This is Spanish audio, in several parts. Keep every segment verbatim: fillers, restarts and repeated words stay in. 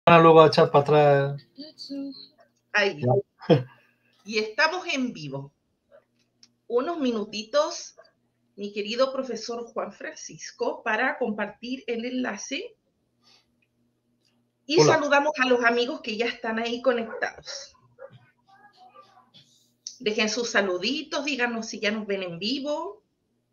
Luego a echar para atrás. Ahí. Y estamos en vivo. Unos minutitos, mi querido profesor Juan Francisco, para compartir el enlace. Y Hola. Saludamos a los amigos que ya están ahí conectados. Dejen sus saluditos, díganos si ya nos ven en vivo.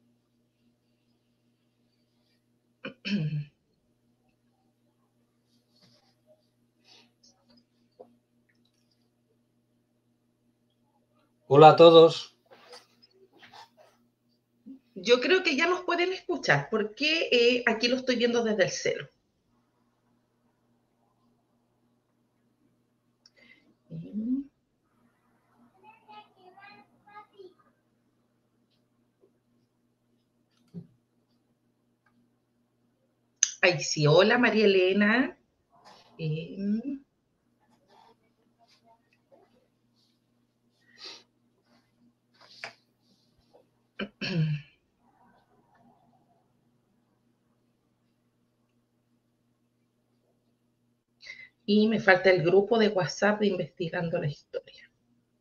Hola a todos. Yo creo que ya nos pueden escuchar, porque eh, aquí lo estoy viendo desde el celo. Ay, sí, hola María Elena. Eh... Y me falta el grupo de WhatsApp de Investigando la Historia.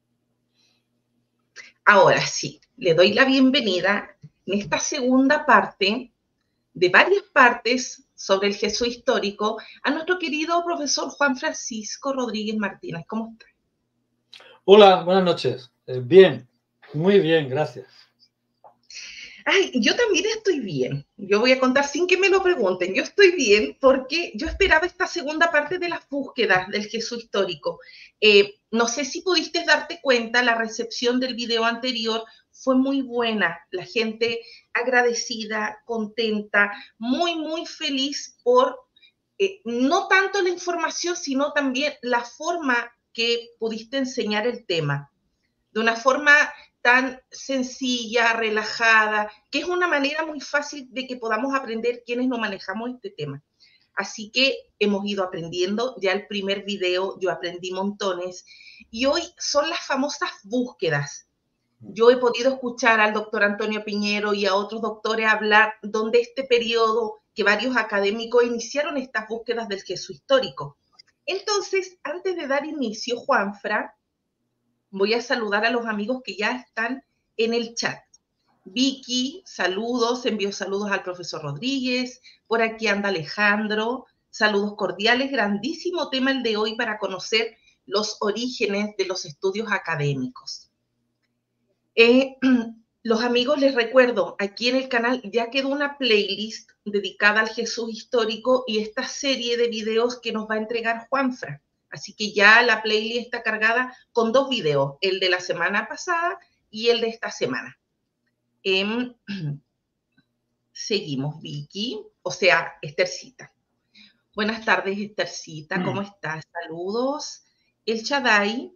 Ahora sí, le doy la bienvenida en esta segunda parte de varias partes sobre el Jesús histórico a nuestro querido profesor Juan Francisco Rodríguez Martínez. ¿Cómo está? Hola, buenas noches. Eh, bien, muy bien, gracias. Ay, yo también estoy bien. Yo voy a contar sin que me lo pregunten. Yo estoy bien porque yo esperaba esta segunda parte de las búsquedas del Jesús histórico. Eh, no sé si pudiste darte cuenta, la recepción del video anterior fue muy buena. La gente agradecida, contenta, muy, muy feliz por eh, no tanto la información, sino también la forma que pudiste enseñar el tema. De una forma tan sencilla, relajada, que es una manera muy fácil de que podamos aprender quienes no manejamos este tema. Así que hemos ido aprendiendo, ya el primer video yo aprendí montones, y hoy son las famosas búsquedas. Yo he podido escuchar al doctor Antonio Piñero y a otros doctores hablar donde este periodo que varios académicos iniciaron estas búsquedas del Jesús histórico. Entonces, antes de dar inicio, Juanfra, voy a saludar a los amigos que ya están en el chat. Vicky, saludos, envío saludos al profesor Rodríguez. Por aquí anda Alejandro, saludos cordiales. Grandísimo tema el de hoy para conocer los orígenes de los estudios académicos. Eh, los amigos, les recuerdo, aquí en el canal ya quedó una playlist dedicada al Jesús histórico y esta serie de videos que nos va a entregar Juanfra. Así que ya la playlist está cargada con dos videos, el de la semana pasada y el de esta semana. Eh, seguimos, Vicky, o sea, Esthercita. Buenas tardes, Esthercita, ¿cómo estás? Saludos. El Shaddai,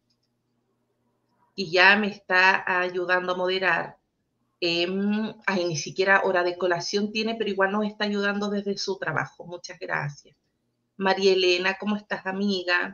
y ya me está ayudando a moderar. Eh, ay, ni siquiera hora de colación tiene, pero igual nos está ayudando desde su trabajo. Muchas gracias. María Elena, ¿cómo estás, amiga?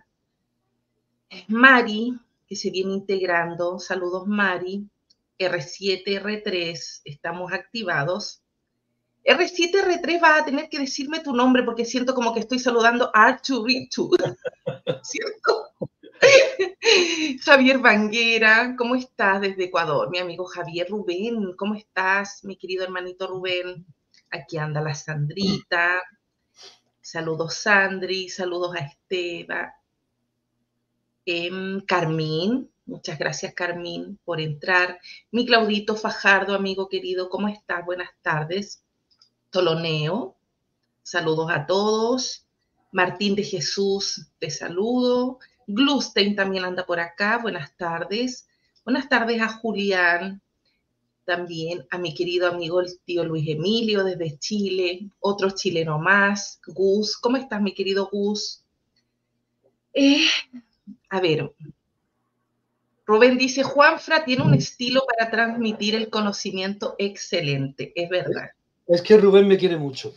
Mari, que se viene integrando. Saludos, Mari. R siete R tres, estamos activados. R siete R tres, vas a tener que decirme tu nombre porque siento como que estoy saludando a Arturito, ¿cierto? Javier Banguera, ¿cómo estás desde Ecuador? Mi amigo Javier. Rubén, ¿cómo estás, mi querido hermanito Rubén? Aquí anda la Sandrita. Saludos, Sandri. Saludos a Esteba. Eh, Carmín, muchas gracias, Carmín, por entrar. Mi Claudito Fajardo, amigo querido, ¿cómo estás? Buenas tardes. Toloneo, saludos a todos. Martín de Jesús, te saludo. Glustein también anda por acá, buenas tardes. Buenas tardes a Julián, también a mi querido amigo el tío Luis Emilio desde Chile, otro chileno más, Gus. ¿Cómo estás, mi querido Gus? Eh, a ver, Rubén dice, Juanfra tiene un estilo para transmitir el conocimiento excelente, es verdad. Es que Rubén me quiere mucho.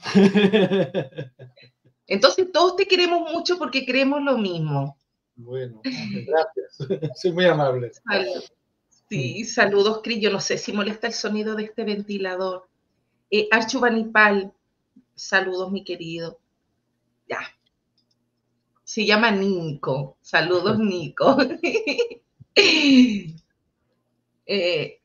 Entonces todos te queremos mucho porque creemos lo mismo. Bueno, gracias. Soy muy amable. Salud. Sí, saludos, Cris. Yo no sé si molesta el sonido de este ventilador. Eh, Archubanipal, saludos, mi querido. Ya. Se llama Nico. Saludos, Nico. eh,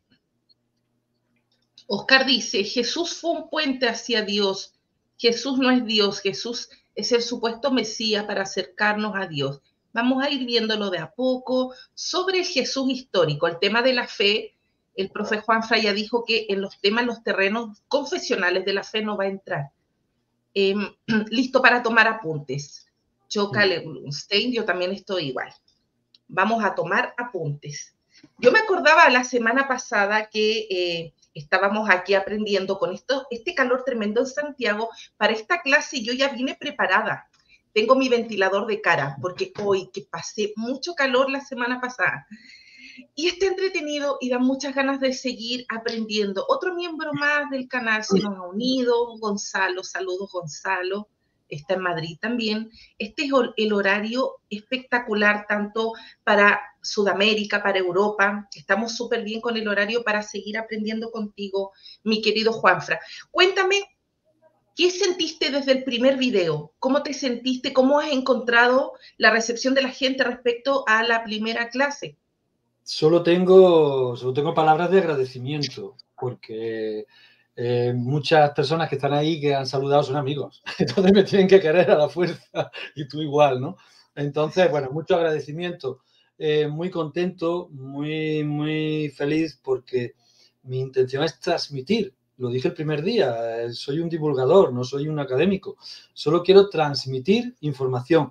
Oscar dice, Jesús fue un puente hacia Dios. Jesús no es Dios, Jesús es el supuesto Mesías para acercarnos a Dios. Vamos a ir viéndolo de a poco. Sobre el Jesús histórico, el tema de la fe, el profe Juanfra ya dijo que en los temas, los terrenos confesionales de la fe no va a entrar. Eh, listo para tomar apuntes. Yo, Caleb Blumstein, yo también estoy igual. Vamos a tomar apuntes. Yo me acordaba la semana pasada que eh, estábamos aquí aprendiendo con esto, este calor tremendo en Santiago. Para esta clase yo ya vine preparada. Tengo mi ventilador de cara, porque hoy que pasé mucho calor la semana pasada. Y está entretenido y da muchas ganas de seguir aprendiendo. Otro miembro más del canal se nos ha unido, Gonzalo. Saludos, Gonzalo. Está en Madrid también. Este es el horario espectacular, tanto para Sudamérica, para Europa. Estamos súper bien con el horario para seguir aprendiendo contigo, mi querido Juanfra. Cuéntame, ¿qué sentiste desde el primer video? ¿Cómo te sentiste? ¿Cómo has encontrado la recepción de la gente respecto a la primera clase? Solo tengo, solo tengo palabras de agradecimiento, porque eh, muchas personas que están ahí que han saludado son amigos. Entonces me tienen que querer a la fuerza y tú igual, ¿no? Entonces, bueno, mucho agradecimiento. Eh, muy contento, muy, muy feliz porque mi intención es transmitir. Lo dije el primer día, eh, soy un divulgador, no soy un académico. Solo quiero transmitir información.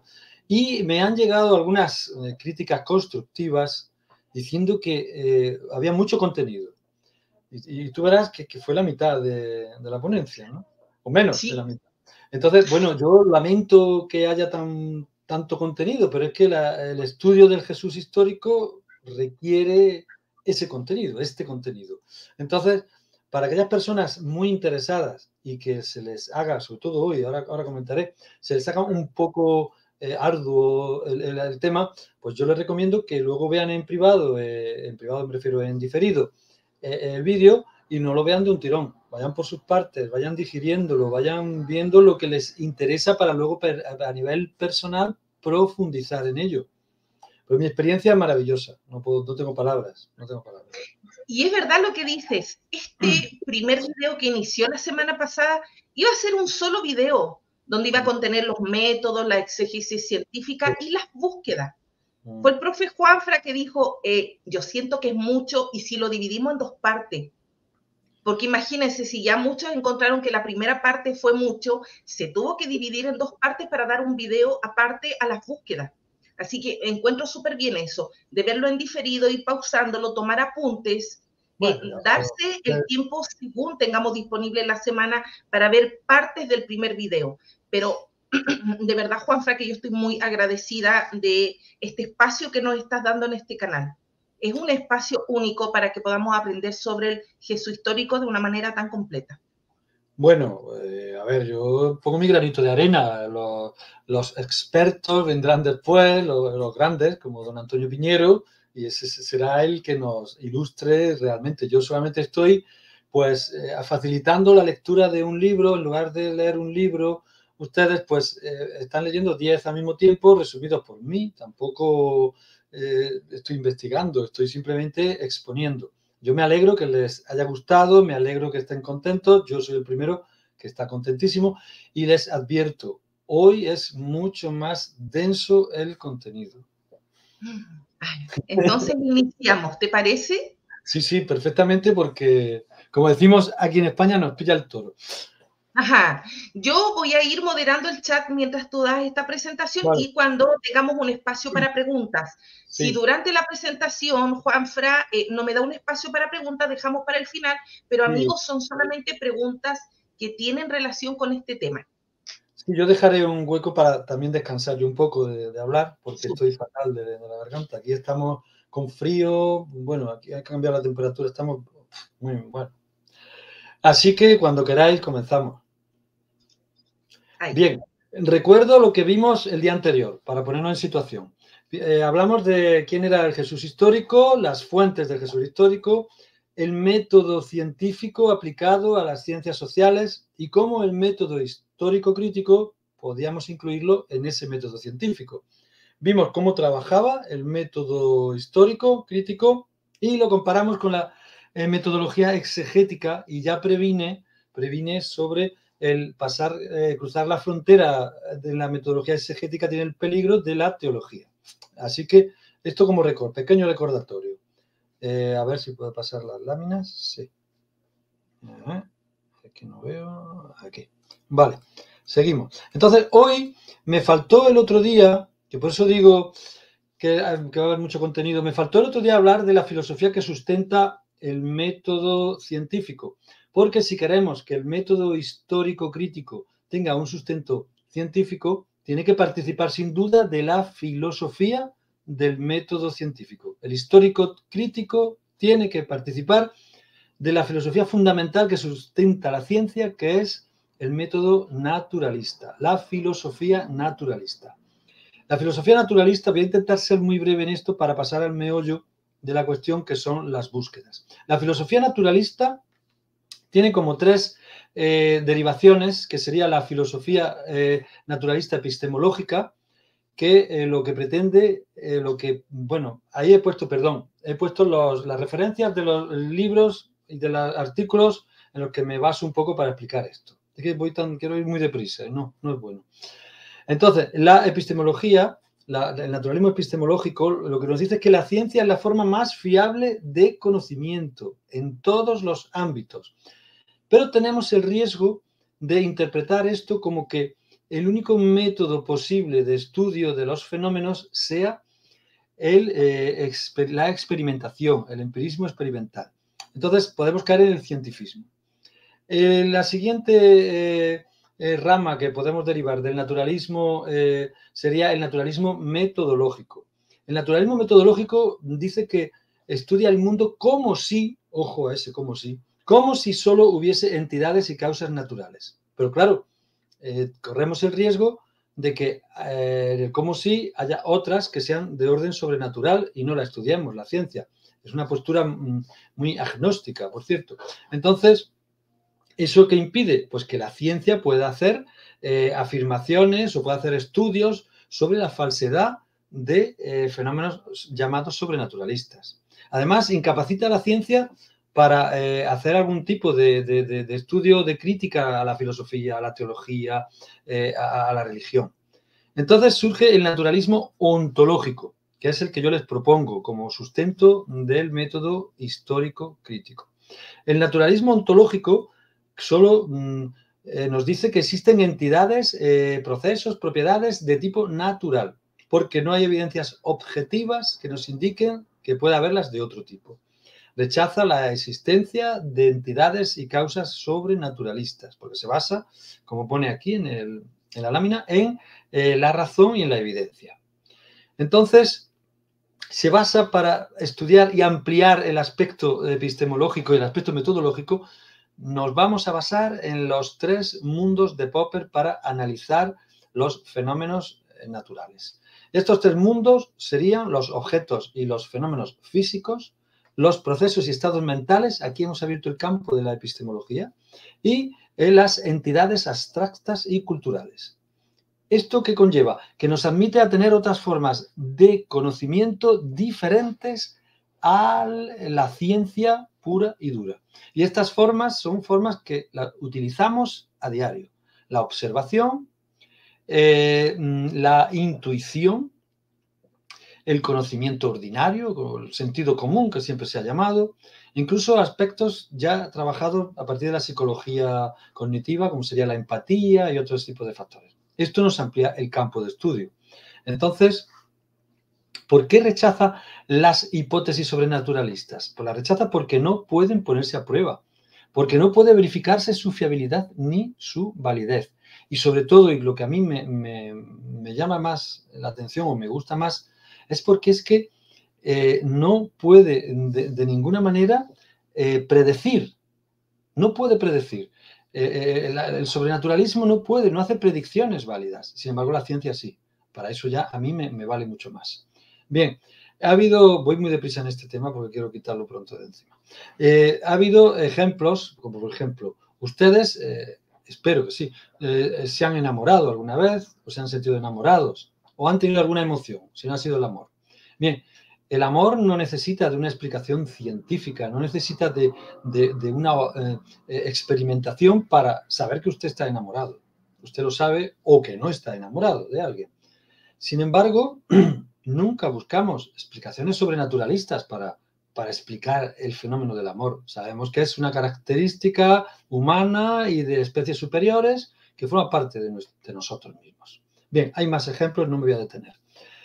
Y me han llegado algunas eh, críticas constructivas diciendo que eh, había mucho contenido. Y, y tú verás que, que fue la mitad de, de la ponencia, ¿no? O menos sí. de la mitad. Entonces, bueno, yo lamento que haya tan, tanto contenido, pero es que la, el estudio del Jesús histórico requiere ese contenido, este contenido. Entonces, para aquellas personas muy interesadas y que se les haga, sobre todo hoy, ahora, ahora comentaré, se les haga un poco eh, arduo el, el, el tema, pues yo les recomiendo que luego vean en privado, eh, en privado me refiero en diferido, eh, el vídeo y no lo vean de un tirón. Vayan por sus partes, vayan digiriéndolo, vayan viendo lo que les interesa para luego a nivel personal profundizar en ello. Pero mi experiencia es maravillosa, no, puedo, no tengo palabras, no tengo palabras. Y es verdad lo que dices, este primer video que inició la semana pasada iba a ser un solo video, donde iba a contener los métodos, la exégesis científica y las búsquedas. Fue el profe Juanfra que dijo, eh, yo siento que es mucho y si lo dividimos en dos partes, porque imagínense, si ya muchos encontraron que la primera parte fue mucho, se tuvo que dividir en dos partes para dar un video aparte a las búsquedas. Así que encuentro súper bien eso, de verlo en diferido, ir pausándolo, tomar apuntes, bueno, eh, darse pero, el tiempo según tengamos disponible la semana para ver partes del primer video. Pero de verdad, Juanfra, que yo estoy muy agradecida de este espacio que nos estás dando en este canal. Es un espacio único para que podamos aprender sobre el Jesús histórico de una manera tan completa. Bueno, eh, a ver, yo pongo mi granito de arena. Los, los expertos vendrán después, los, los grandes, como don Antonio Piñero, y ese será el que nos ilustre realmente. Yo solamente estoy, pues, eh, facilitando la lectura de un libro. En lugar de leer un libro, ustedes, pues, eh, están leyendo diez al mismo tiempo, resumidos por mí. Tampoco eh, estoy investigando, estoy simplemente exponiendo. Yo me alegro que les haya gustado, me alegro que estén contentos. Yo soy el primero que está contentísimo y les advierto, hoy es mucho más denso el contenido. Entonces iniciamos, ¿te parece? Sí, sí, perfectamente, porque como decimos aquí en España, nos pilla el toro. Ajá, yo voy a ir moderando el chat mientras tú das esta presentación vale. Y cuando tengamos un espacio para preguntas. Sí. Si durante la presentación, Juanfra, eh, no me da un espacio para preguntas, dejamos para el final, pero amigos, sí. Son solamente preguntas que tienen relación con este tema. Sí, yo dejaré un hueco para también descansar yo un poco de, de hablar, porque sí. Estoy fatal de, de la garganta. Aquí estamos con frío, bueno, aquí ha cambiado la temperatura, estamos muy bueno. Así que cuando queráis comenzamos. Ahí. Bien, recuerdo lo que vimos el día anterior, para ponernos en situación. Eh, hablamos de quién era el Jesús histórico, las fuentes del Jesús histórico, el método científico aplicado a las ciencias sociales y cómo el método histórico crítico podíamos incluirlo en ese método científico. Vimos cómo trabajaba el método histórico, crítico, y lo comparamos con la eh, metodología exegética y ya previne, previne sobre el pasar, eh, cruzar la frontera de la metodología exegética tiene el peligro de la teología. Así que esto como record, pequeño recordatorio. Eh, a ver si puedo pasar las láminas. Sí. Ajá. Aquí no veo. Aquí. Vale, seguimos. Entonces, hoy me faltó el otro día, que por eso digo que, que va a haber mucho contenido, me faltó el otro día hablar de la filosofía que sustenta el método científico. Porque si queremos que el método histórico crítico tenga un sustento científico, tiene que participar sin duda de la filosofía del método científico. El histórico crítico tiene que participar de la filosofía fundamental que sustenta la ciencia, que es el método naturalista, la filosofía naturalista. La filosofía naturalista, voy a intentar ser muy breve en esto para pasar al meollo de la cuestión, que son las búsquedas. La filosofía naturalista tiene como tres eh, derivaciones, que sería la filosofía eh, naturalista epistemológica, que eh, lo que pretende, eh, lo que, bueno, ahí he puesto, perdón, he puesto los, las referencias de los libros y de los artículos en los que me baso un poco para explicar esto. Es que voy tan, quiero ir muy deprisa, no, no es bueno. Entonces, la epistemología, la, el naturalismo epistemológico, lo que nos dice es que la ciencia es la forma más fiable de conocimiento en todos los ámbitos. Pero tenemos el riesgo de interpretar esto como que el único método posible de estudio de los fenómenos sea el, eh, exper la experimentación, el empirismo experimental. Entonces, podemos caer en el cientifismo. Eh, la siguiente eh, eh, rama que podemos derivar del naturalismo eh, sería el naturalismo metodológico. El naturalismo metodológico dice que estudia el mundo como si, ojo a ese como si, como si solo hubiese entidades y causas naturales. Pero claro, eh, corremos el riesgo de que eh, como si haya otras que sean de orden sobrenatural y no la estudiemos, la ciencia. Es una postura mm, muy agnóstica, por cierto. Entonces, ¿eso qué impide? Pues que la ciencia pueda hacer eh, afirmaciones o pueda hacer estudios sobre la falsedad de eh, fenómenos llamados sobrenaturalistas. Además, incapacita a la ciencia para eh, hacer algún tipo de, de, de, de estudio de crítica a la filosofía, a la teología, eh, a, a la religión. Entonces surge el naturalismo ontológico, que es el que yo les propongo como sustento del método histórico crítico. El naturalismo ontológico solo mmm, eh, nos dice que existen entidades, eh, procesos, propiedades de tipo natural, porque no hay evidencias objetivas que nos indiquen que pueda haberlas de otro tipo. Rechaza la existencia de entidades y causas sobrenaturalistas, porque se basa, como pone aquí en, el, en la lámina, en eh, la razón y en la evidencia. Entonces, se basa para estudiar y ampliar el aspecto epistemológico y el aspecto metodológico. Nos vamos a basar en los tres mundos de Popper para analizar los fenómenos naturales. Estos tres mundos serían los objetos y los fenómenos físicos, los procesos y estados mentales, aquí hemos abierto el campo de la epistemología, y las entidades abstractas y culturales. ¿Esto qué conlleva? Que nos admite a tener otras formas de conocimiento diferentes a la ciencia pura y dura. Y estas formas son formas que las utilizamos a diario. La observación, eh, la intuición, el conocimiento ordinario, el sentido común que siempre se ha llamado, incluso aspectos ya trabajados a partir de la psicología cognitiva, como sería la empatía y otros tipos de factores. Esto nos amplía el campo de estudio. Entonces, ¿por qué rechaza las hipótesis sobrenaturalistas? Pues las rechaza porque no pueden ponerse a prueba, porque no puede verificarse su fiabilidad ni su validez. Y sobre todo, y lo que a mí me, me, me llama más la atención o me gusta más, es porque es que eh, no puede de, de ninguna manera eh, predecir, no puede predecir. Eh, el, el sobrenaturalismo no puede, no hace predicciones válidas, sin embargo la ciencia sí. Para eso ya a mí me, me vale mucho más. Bien, ha habido, voy muy deprisa en este tema porque quiero quitarlo pronto de encima. Eh, ha habido ejemplos, como por ejemplo, ustedes eh, espero que sí, eh, se han enamorado alguna vez o se han sentido enamorados o han tenido alguna emoción, si no ha sido el amor. Bien, el amor no necesita de una explicación científica, no necesita de, de, de una eh, experimentación para saber que usted está enamorado. Usted lo sabe o que no está enamorado de alguien. Sin embargo, nunca buscamos explicaciones sobrenaturalistas para, para explicar el fenómeno del amor. Sabemos que es una característica humana y de especies superiores que forma parte de, de nosotros mismos. Bien, hay más ejemplos, no me voy a detener.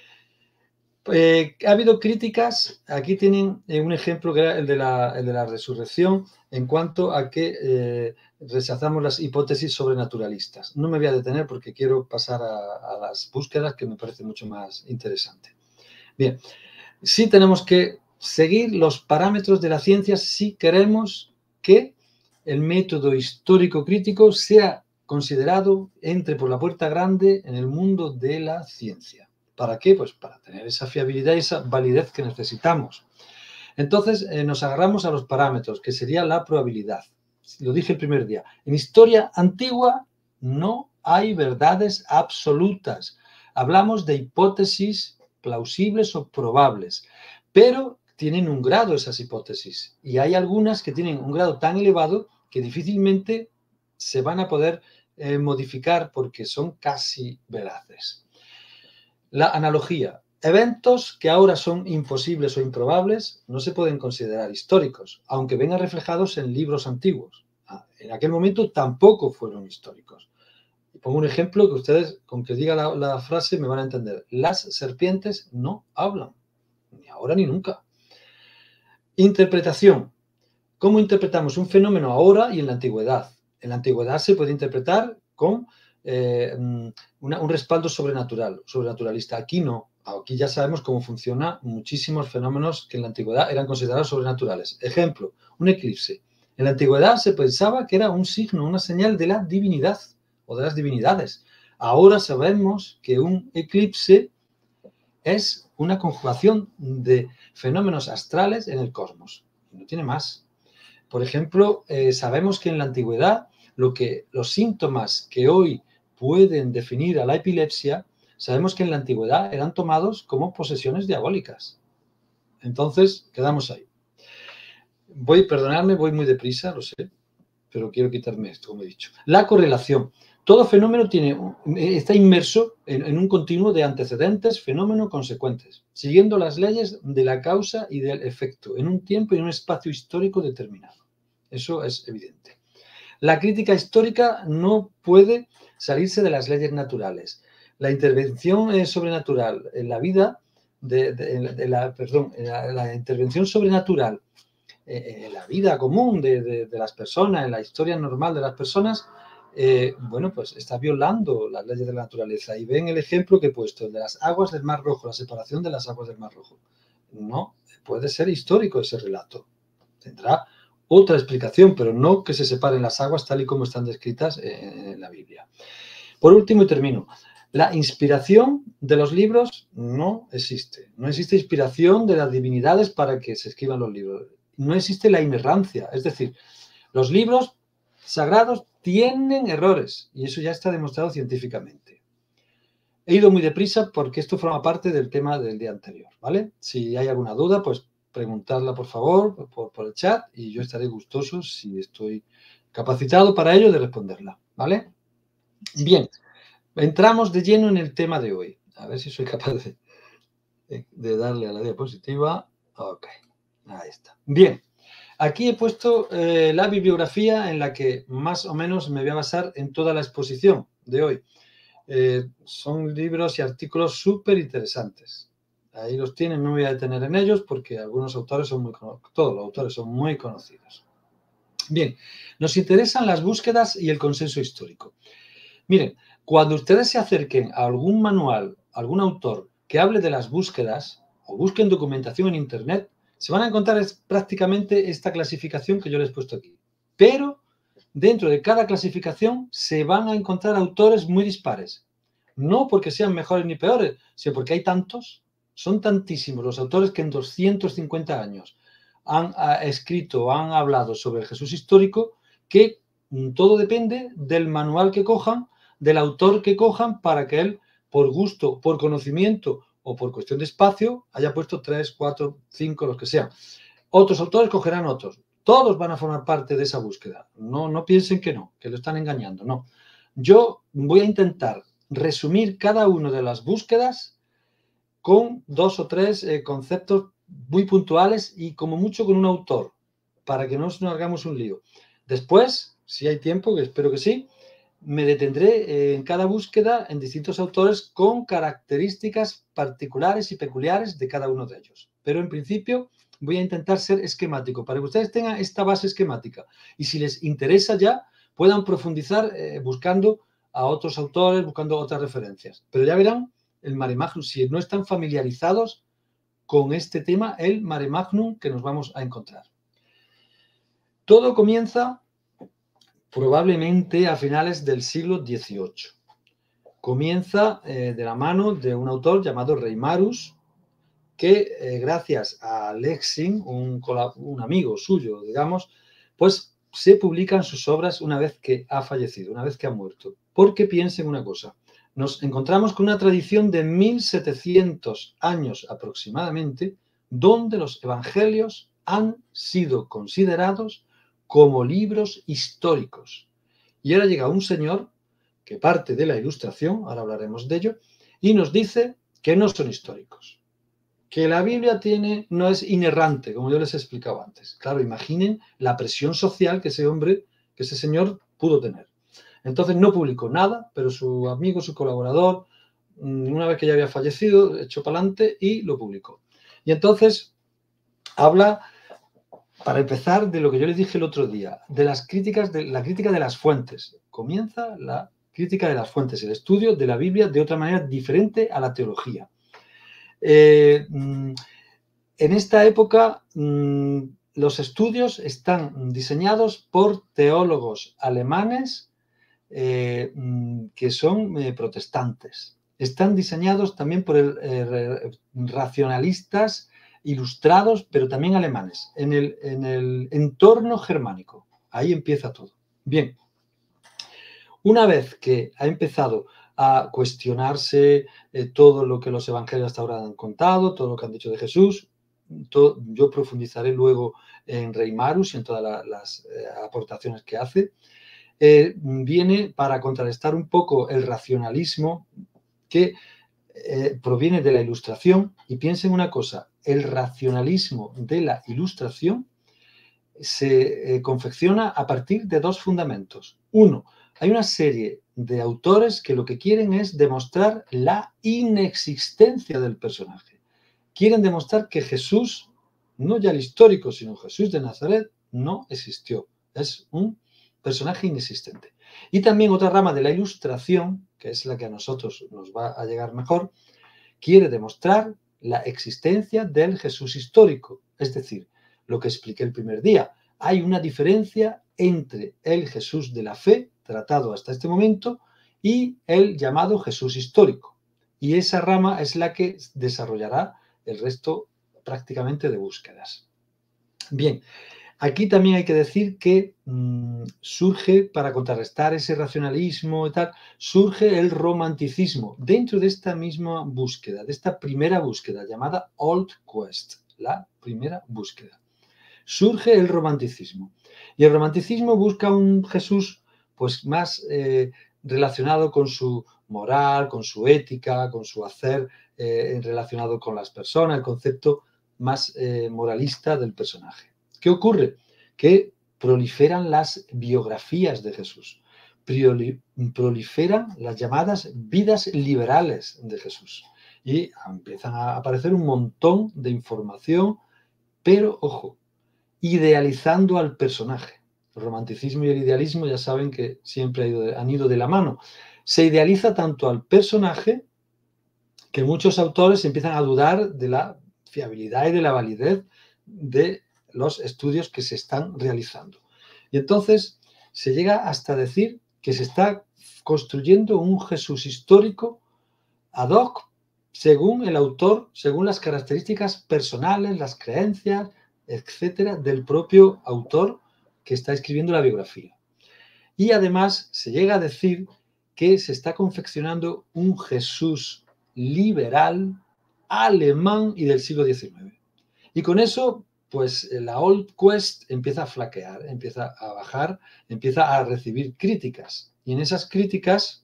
Eh, ha habido críticas, aquí tienen eh, un ejemplo que era el de, la, el de la resurrección en cuanto a que eh, rechazamos las hipótesis sobrenaturalistas. No me voy a detener porque quiero pasar a, a las búsquedas que me parece mucho más interesante. Bien, sí tenemos que seguir los parámetros de la ciencia si queremos que el método histórico crítico sea considerado, entre por la puerta grande en el mundo de la ciencia. ¿Para qué? Pues para tener esa fiabilidad y esa validez que necesitamos. Entonces, eh, nos agarramos a los parámetros, que sería la probabilidad. Lo dije el primer día. En historia antigua no hay verdades absolutas. Hablamos de hipótesis plausibles o probables, pero tienen un grado esas hipótesis. Y hay algunas que tienen un grado tan elevado que difícilmente se van a poder eh, modificar porque son casi veraces. La analogía. Eventos que ahora son imposibles o improbables no se pueden considerar históricos, aunque vengan reflejados en libros antiguos. En aquel momento tampoco fueron históricos. Y pongo un ejemplo que ustedes, con que diga la, la frase, me van a entender. Las serpientes no hablan, ni ahora ni nunca. Interpretación. ¿Cómo interpretamos un fenómeno ahora y en la antigüedad? En la antigüedad se puede interpretar con Eh, una, un respaldo sobrenatural, sobrenaturalista. Aquí no. Aquí ya sabemos cómo funcionan muchísimos fenómenos que en la antigüedad eran considerados sobrenaturales. Ejemplo, un eclipse. En la antigüedad se pensaba que era un signo, una señal de la divinidad o de las divinidades. Ahora sabemos que un eclipse es una conjugación de fenómenos astrales en el cosmos. No tiene más. Por ejemplo, eh, sabemos que en la antigüedad lo que, los síntomas que hoy pueden definir a la epilepsia, sabemos que en la antigüedad eran tomados como posesiones diabólicas. Entonces, quedamos ahí. Voy, perdonadme, voy muy deprisa, lo sé, pero quiero quitarme esto, como he dicho. La correlación. Todo fenómeno tiene, está inmerso en, en un continuo de antecedentes, fenómeno, consecuentes, siguiendo las leyes de la causa y del efecto, en un tiempo y en un espacio histórico determinado. Eso es evidente. La crítica histórica no puede salirse de las leyes naturales. La intervención eh, sobrenatural en la vida, de, de, de la, perdón, la, la intervención sobrenatural eh, en la vida común de, de, de las personas, en la historia normal de las personas, eh, bueno, pues está violando las leyes de la naturaleza. Y ven el ejemplo que he puesto, el de las aguas del Mar Rojo, la separación de las aguas del Mar Rojo. No puede ser histórico ese relato. Tendrá otra explicación, pero no que se separen las aguas tal y como están descritas en la Biblia. Por último, y termino, la inspiración de los libros no existe. No existe inspiración de las divinidades para que se escriban los libros. No existe la inerrancia. Es decir, los libros sagrados tienen errores y eso ya está demostrado científicamente. He ido muy deprisa porque esto forma parte del tema del día anterior, ¿vale? Si hay alguna duda, pues preguntarla por favor por, por el chat y yo estaré gustoso, si estoy capacitado para ello, de responderla, ¿vale? Bien, entramos de lleno en el tema de hoy. A ver si soy capaz de, de darle a la diapositiva. Ok, ahí está. Bien, aquí he puesto eh, la bibliografía en la que más o menos me voy a basar en toda la exposición de hoy. Eh, son libros y artículos súper interesantes. Ahí los tienen, no me voy a detener en ellos porque algunos autores son muy conocidos, todos los autores son muy conocidos. Bien, nos interesan las búsquedas y el consenso histórico. Miren, cuando ustedes se acerquen a algún manual, algún autor que hable de las búsquedas o busquen documentación en Internet, se van a encontrar es prácticamente esta clasificación que yo les he puesto aquí. Pero dentro de cada clasificación se van a encontrar autores muy dispares. No porque sean mejores ni peores, sino porque hay tantos. Son tantísimos los autores que en doscientos cincuenta años han escrito o han hablado sobre el Jesús histórico que todo depende del manual que cojan, del autor que cojan, para que él, por gusto, por conocimiento o por cuestión de espacio, haya puesto tres, cuatro, cinco, los que sean. Otros autores cogerán otros. Todos van a formar parte de esa búsqueda. No, no piensen que no, que lo están engañando, no. Yo voy a intentar resumir cada una de las búsquedas con dos o tres eh, conceptos muy puntuales y como mucho con un autor, para que no nos hagamos un lío. Después, si hay tiempo, que espero que sí, me detendré eh, en cada búsqueda en distintos autores con características particulares y peculiares de cada uno de ellos. Pero en principio voy a intentar ser esquemático, para que ustedes tengan esta base esquemática y si les interesa ya puedan profundizar eh, buscando a otros autores, buscando otras referencias. Pero ya verán el Mare Magnum, si no están familiarizados con este tema, el Mare Magnum que nos vamos a encontrar. Todo comienza probablemente a finales del siglo dieciocho. Comienza eh, de la mano de un autor llamado Reimarus, que eh, gracias a Lexing, un, un amigo suyo, digamos, pues se publican sus obras una vez que ha fallecido, una vez que ha muerto. Porque piensen una cosa, nos encontramos con una tradición de mil setecientos años aproximadamente, donde los evangelios han sido considerados como libros históricos. Y ahora llega un señor que parte de la Ilustración, ahora hablaremos de ello, y nos dice que no son históricos, que la Biblia tiene, no es inerrante, como yo les he explicado antes. Claro, imaginen la presión social que ese hombre, que ese señor pudo tener. Entonces no publicó nada, pero su amigo, su colaborador, una vez que ya había fallecido, echó para adelante y lo publicó. Y entonces habla, para empezar, de lo que yo les dije el otro día, de las críticas, de la crítica de las fuentes. Comienza la crítica de las fuentes, el estudio de la Biblia de otra manera diferente a la teología. Eh, en esta época, los estudios están diseñados por teólogos alemanes eh, que son eh, protestantes. Están diseñados también por el, eh, racionalistas ilustrados, pero también alemanes, en el, en el entorno germánico. Ahí empieza todo. Bien, una vez que ha empezado a cuestionarse eh, todo lo que los evangelios hasta ahora han contado, todo lo que han dicho de Jesús, todo, yo profundizaré luego en Reimarus y en todas la, las eh, aportaciones que hace, eh, viene para contrarrestar un poco el racionalismo que eh, proviene de la Ilustración. Y piensen una cosa, el racionalismo de la Ilustración se eh, confecciona a partir de dos fundamentos. Uno, hay una serie de autores que lo que quieren es demostrar la inexistencia del personaje. Quieren demostrar que Jesús, no ya el histórico, sino Jesús de Nazaret, no existió. Es un personaje inexistente. Y también otra rama de la Ilustración, que es la que a nosotros nos va a llegar mejor, quiere demostrar la existencia del Jesús histórico. Es decir, lo que expliqué el primer día, hay una diferencia entre el Jesús de la fe, tratado hasta este momento, y el llamado Jesús histórico. Y esa rama es la que desarrollará el resto prácticamente de búsquedas. Bien, aquí también hay que decir que mmm, surge, para contrarrestar ese racionalismo y tal, surge el romanticismo dentro de esta misma búsqueda, de esta primera búsqueda llamada Old Quest, la primera búsqueda. Surge el romanticismo. Y el romanticismo busca un Jesús pues más eh, relacionado con su moral, con su ética, con su hacer eh, relacionado con las personas, el concepto más eh, moralista del personaje. ¿Qué ocurre? Que proliferan las biografías de Jesús, proliferan las llamadas vidas liberales de Jesús y empiezan a aparecer un montón de información, pero, ojo, idealizando al personaje. El romanticismo y el idealismo ya saben que siempre han ido de, han ido de la mano. Se idealiza tanto al personaje que muchos autores empiezan a dudar de la fiabilidad y de la validez de los estudios que se están realizando. Y entonces se llega hasta decir que se está construyendo un Jesús histórico ad hoc según el autor, según las características personales, las creencias, etcétera, del propio autor que está escribiendo la biografía. Y además se llega a decir que se está confeccionando un Jesús liberal, alemán y del siglo diecinueve. Y con eso, pues la Old Quest empieza a flaquear, empieza a bajar, empieza a recibir críticas. Y en esas críticas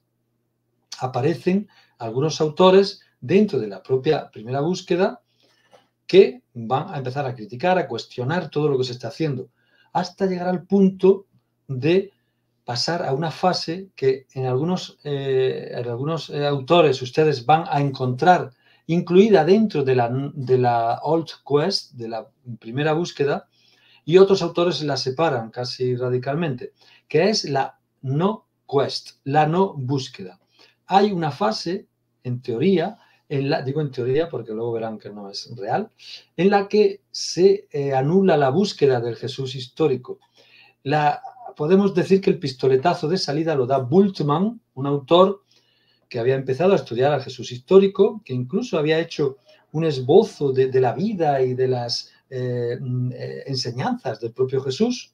aparecen algunos autores dentro de la propia primera búsqueda que van a empezar a criticar, a cuestionar todo lo que se está haciendo, hasta llegar al punto de pasar a una fase que en algunos, eh, en algunos eh, autores ustedes van a encontrar incluida dentro de la, de la Old Quest, de la primera búsqueda, y otros autores la separan casi radicalmente, que es la no quest, la no búsqueda. Hay una fase, en teoría, en la, digo en teoría porque luego verán que no es real, en la que se eh, anula la búsqueda del Jesús histórico. La, podemos decir que el pistoletazo de salida lo da Bultmann, un autor que había empezado a estudiar al Jesús histórico, que incluso había hecho un esbozo de, de la vida y de las eh, eh, enseñanzas del propio Jesús,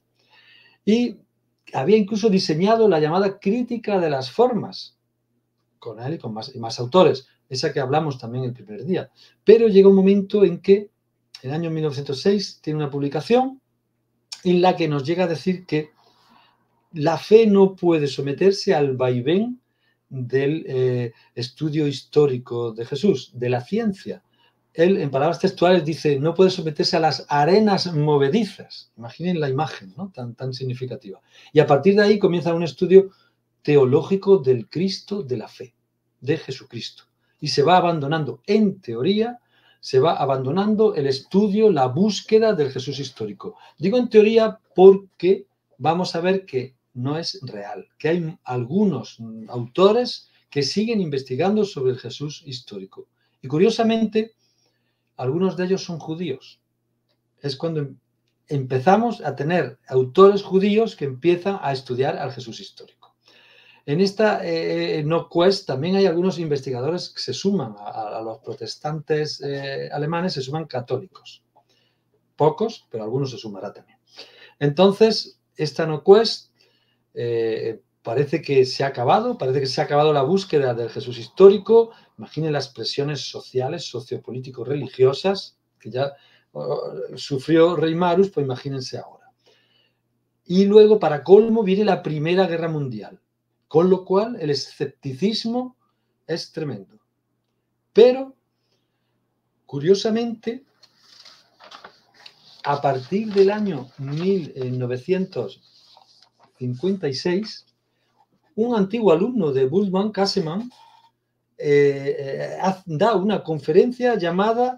y había incluso diseñado la llamada crítica de las formas, con él y con más, y más autores, esa que hablamos también el primer día. Pero llega un momento en que, en el año mil novecientos seis, tiene una publicación en la que nos llega a decir que la fe no puede someterse al vaivén del eh, estudio histórico de Jesús, de la ciencia. Él, en palabras textuales, dice, no puede someterse a las arenas movedizas. Imaginen la imagen, ¿no? tan, tan significativa. Y a partir de ahí comienza un estudio teológico del Cristo de la fe, de Jesucristo. Y se va abandonando, en teoría, se va abandonando el estudio, la búsqueda del Jesús histórico. Digo en teoría porque vamos a ver que no es real, que hay algunos autores que siguen investigando sobre el Jesús histórico. Y curiosamente, algunos de ellos son judíos. Es cuando empezamos a tener autores judíos que empiezan a estudiar al Jesús histórico. En esta eh, no quest también hay algunos investigadores que se suman a, a los protestantes eh, alemanes, se suman católicos. Pocos, pero algunos se sumará también. Entonces, esta no quest Eh, parece que se ha acabado, parece que se ha acabado la búsqueda del Jesús histórico. Imaginen las presiones sociales, sociopolíticos, religiosas que ya oh, sufrió Rey Marus, pues imagínense ahora. Y luego, para colmo, viene la Primera Guerra Mundial, con lo cual el escepticismo es tremendo. Pero, curiosamente, a partir del año mil novecientos cincuenta y seis, un antiguo alumno de Bultmann, Kassemann, eh, eh, da una conferencia llamada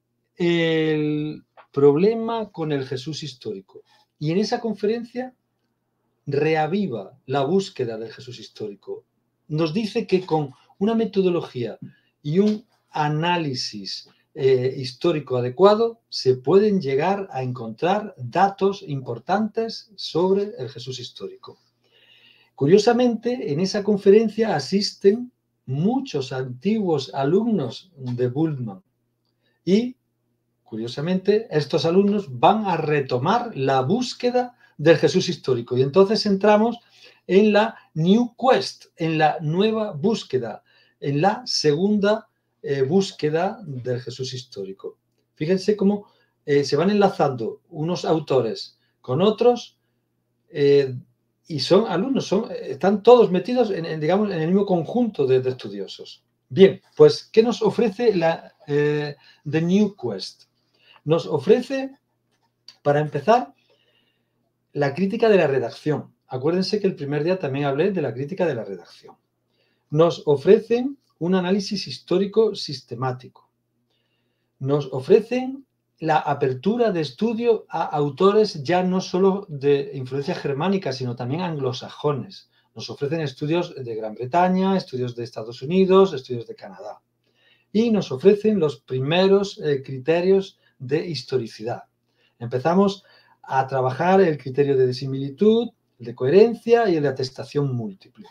El problema con el Jesús histórico. Y en esa conferencia reaviva la búsqueda del Jesús histórico. Nos dice que con una metodología y un análisis eh, histórico adecuado se pueden llegar a encontrar datos importantes sobre el Jesús histórico. Curiosamente, en esa conferencia asisten muchos antiguos alumnos de Bultmann y, curiosamente, estos alumnos van a retomar la búsqueda del Jesús histórico. Y entonces entramos en la New Quest, en la nueva búsqueda, en la segunda eh, búsqueda del Jesús histórico. Fíjense cómo eh, se van enlazando unos autores con otros eh, y son alumnos, son, están todos metidos en, en, digamos, en el mismo conjunto de, de estudiosos. Bien, pues, ¿qué nos ofrece la eh, The New Quest? Nos ofrece, para empezar, la crítica de la redacción. Acuérdense que el primer día también hablé de la crítica de la redacción. Nos ofrecen un análisis histórico sistemático. Nos ofrecen la apertura de estudio a autores ya no solo de influencia germánica, sino también anglosajones. Nos ofrecen estudios de Gran Bretaña, estudios de Estados Unidos, estudios de Canadá. Y nos ofrecen los primeros eh, criterios de historicidad. Empezamos a trabajar el criterio de disimilitud, el de coherencia y el de atestación múltiple.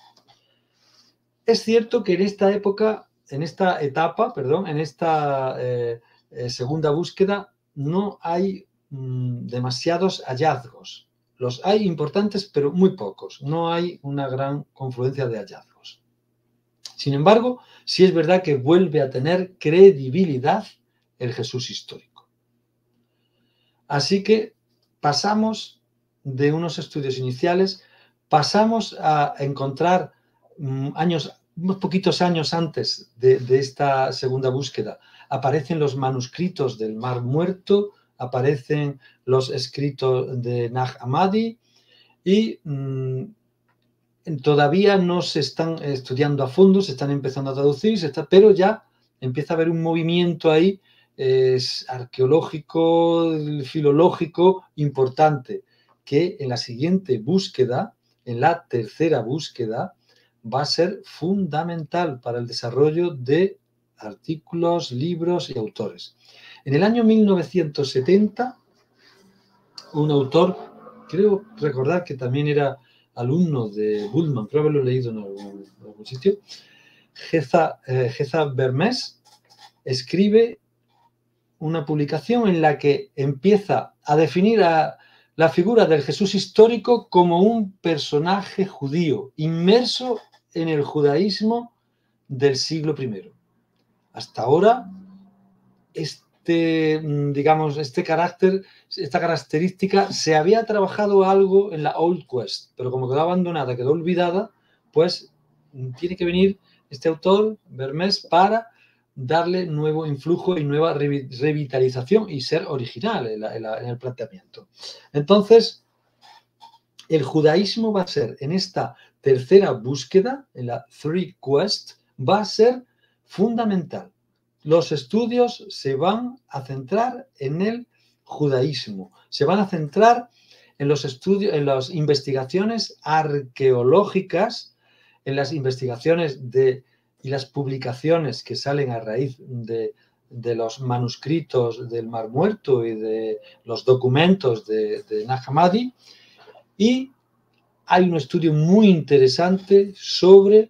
Es cierto que en esta época, en esta etapa, perdón, en esta eh, eh, segunda búsqueda, no hay mmm, demasiados hallazgos. Los hay importantes, pero muy pocos. No hay una gran confluencia de hallazgos. Sin embargo, sí es verdad que vuelve a tener credibilidad el Jesús histórico. Así que pasamos de unos estudios iniciales, pasamos a encontrar um, años, unos poquitos años antes de, de esta segunda búsqueda, aparecen los manuscritos del Mar Muerto, aparecen los escritos de Nag Hammadi y mmm, todavía no se están estudiando a fondo, se están empezando a traducir, se está, pero ya empieza a haber un movimiento ahí eh, arqueológico, filológico importante, que en la siguiente búsqueda, en la tercera búsqueda, va a ser fundamental para el desarrollo de artículos, libros y autores. En el año mil novecientos setenta, un autor, creo recordar que también era alumno de Bultmann, creo haberlo leído en algún, en algún sitio, Geza, eh, Geza Vermes, escribe una publicación en la que empieza a definir a la figura del Jesús histórico como un personaje judío, inmerso en el judaísmo del siglo primero. Hasta ahora, este, digamos, este carácter, esta característica, se había trabajado algo en la Old Quest, pero como quedó abandonada, quedó olvidada, pues tiene que venir este autor, Vermes, para darle nuevo influjo y nueva revitalización y ser original en, la, en, la, en el planteamiento. Entonces, el judaísmo va a ser, en esta tercera búsqueda, en la Three Quest, va a ser fundamental. Los estudios se van a centrar en el judaísmo, se van a centrar en los estudios, en las investigaciones arqueológicas, en las investigaciones de, y las publicaciones que salen a raíz de, de los manuscritos del Mar Muerto y de los documentos de, de Nag Hammadi, y hay un estudio muy interesante sobre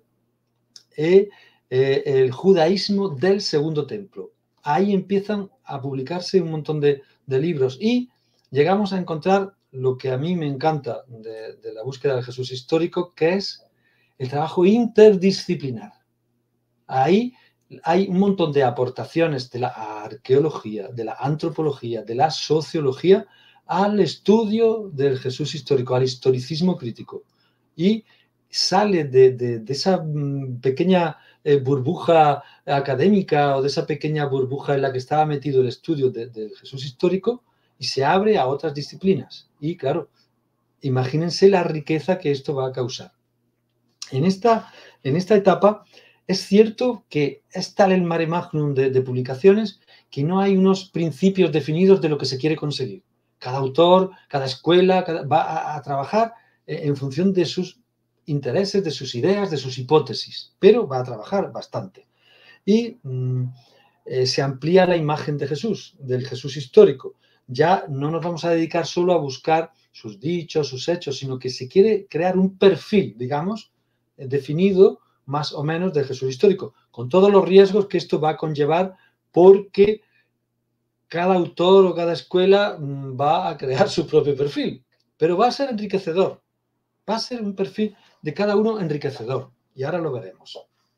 eh, eh, el judaísmo del Segundo Templo. Ahí empiezan a publicarse un montón de, de libros y llegamos a encontrar lo que a mí me encanta de, de la búsqueda del Jesús histórico, que es el trabajo interdisciplinar. Ahí hay un montón de aportaciones de la arqueología, de la antropología, de la sociología al estudio del Jesús histórico, al historicismo crítico. Y sale de, de, de esa pequeña eh, burbuja académica o de esa pequeña burbuja en la que estaba metido el estudio de, del Jesús histórico y se abre a otras disciplinas. Y claro, imagínense la riqueza que esto va a causar. En esta, en esta etapa es cierto que es tal el mare magnum de, de publicaciones que no hay unos principios definidos de lo que se quiere conseguir. Cada autor, cada escuela cada, va a, a trabajar en función de sus intereses, de sus ideas, de sus hipótesis, pero va a trabajar bastante. Y mmm, eh, se amplía la imagen de Jesús, del Jesús histórico. Ya no nos vamos a dedicar solo a buscar sus dichos, sus hechos, sino que se quiere crear un perfil, digamos, eh, definido más o menos del Jesús histórico, con todos los riesgos que esto va a conllevar, porque cada autor o cada escuela mmm, va a crear su propio perfil, pero va a ser enriquecedor. Va a ser un perfil de cada uno enriquecedor, y ahora lo veremos.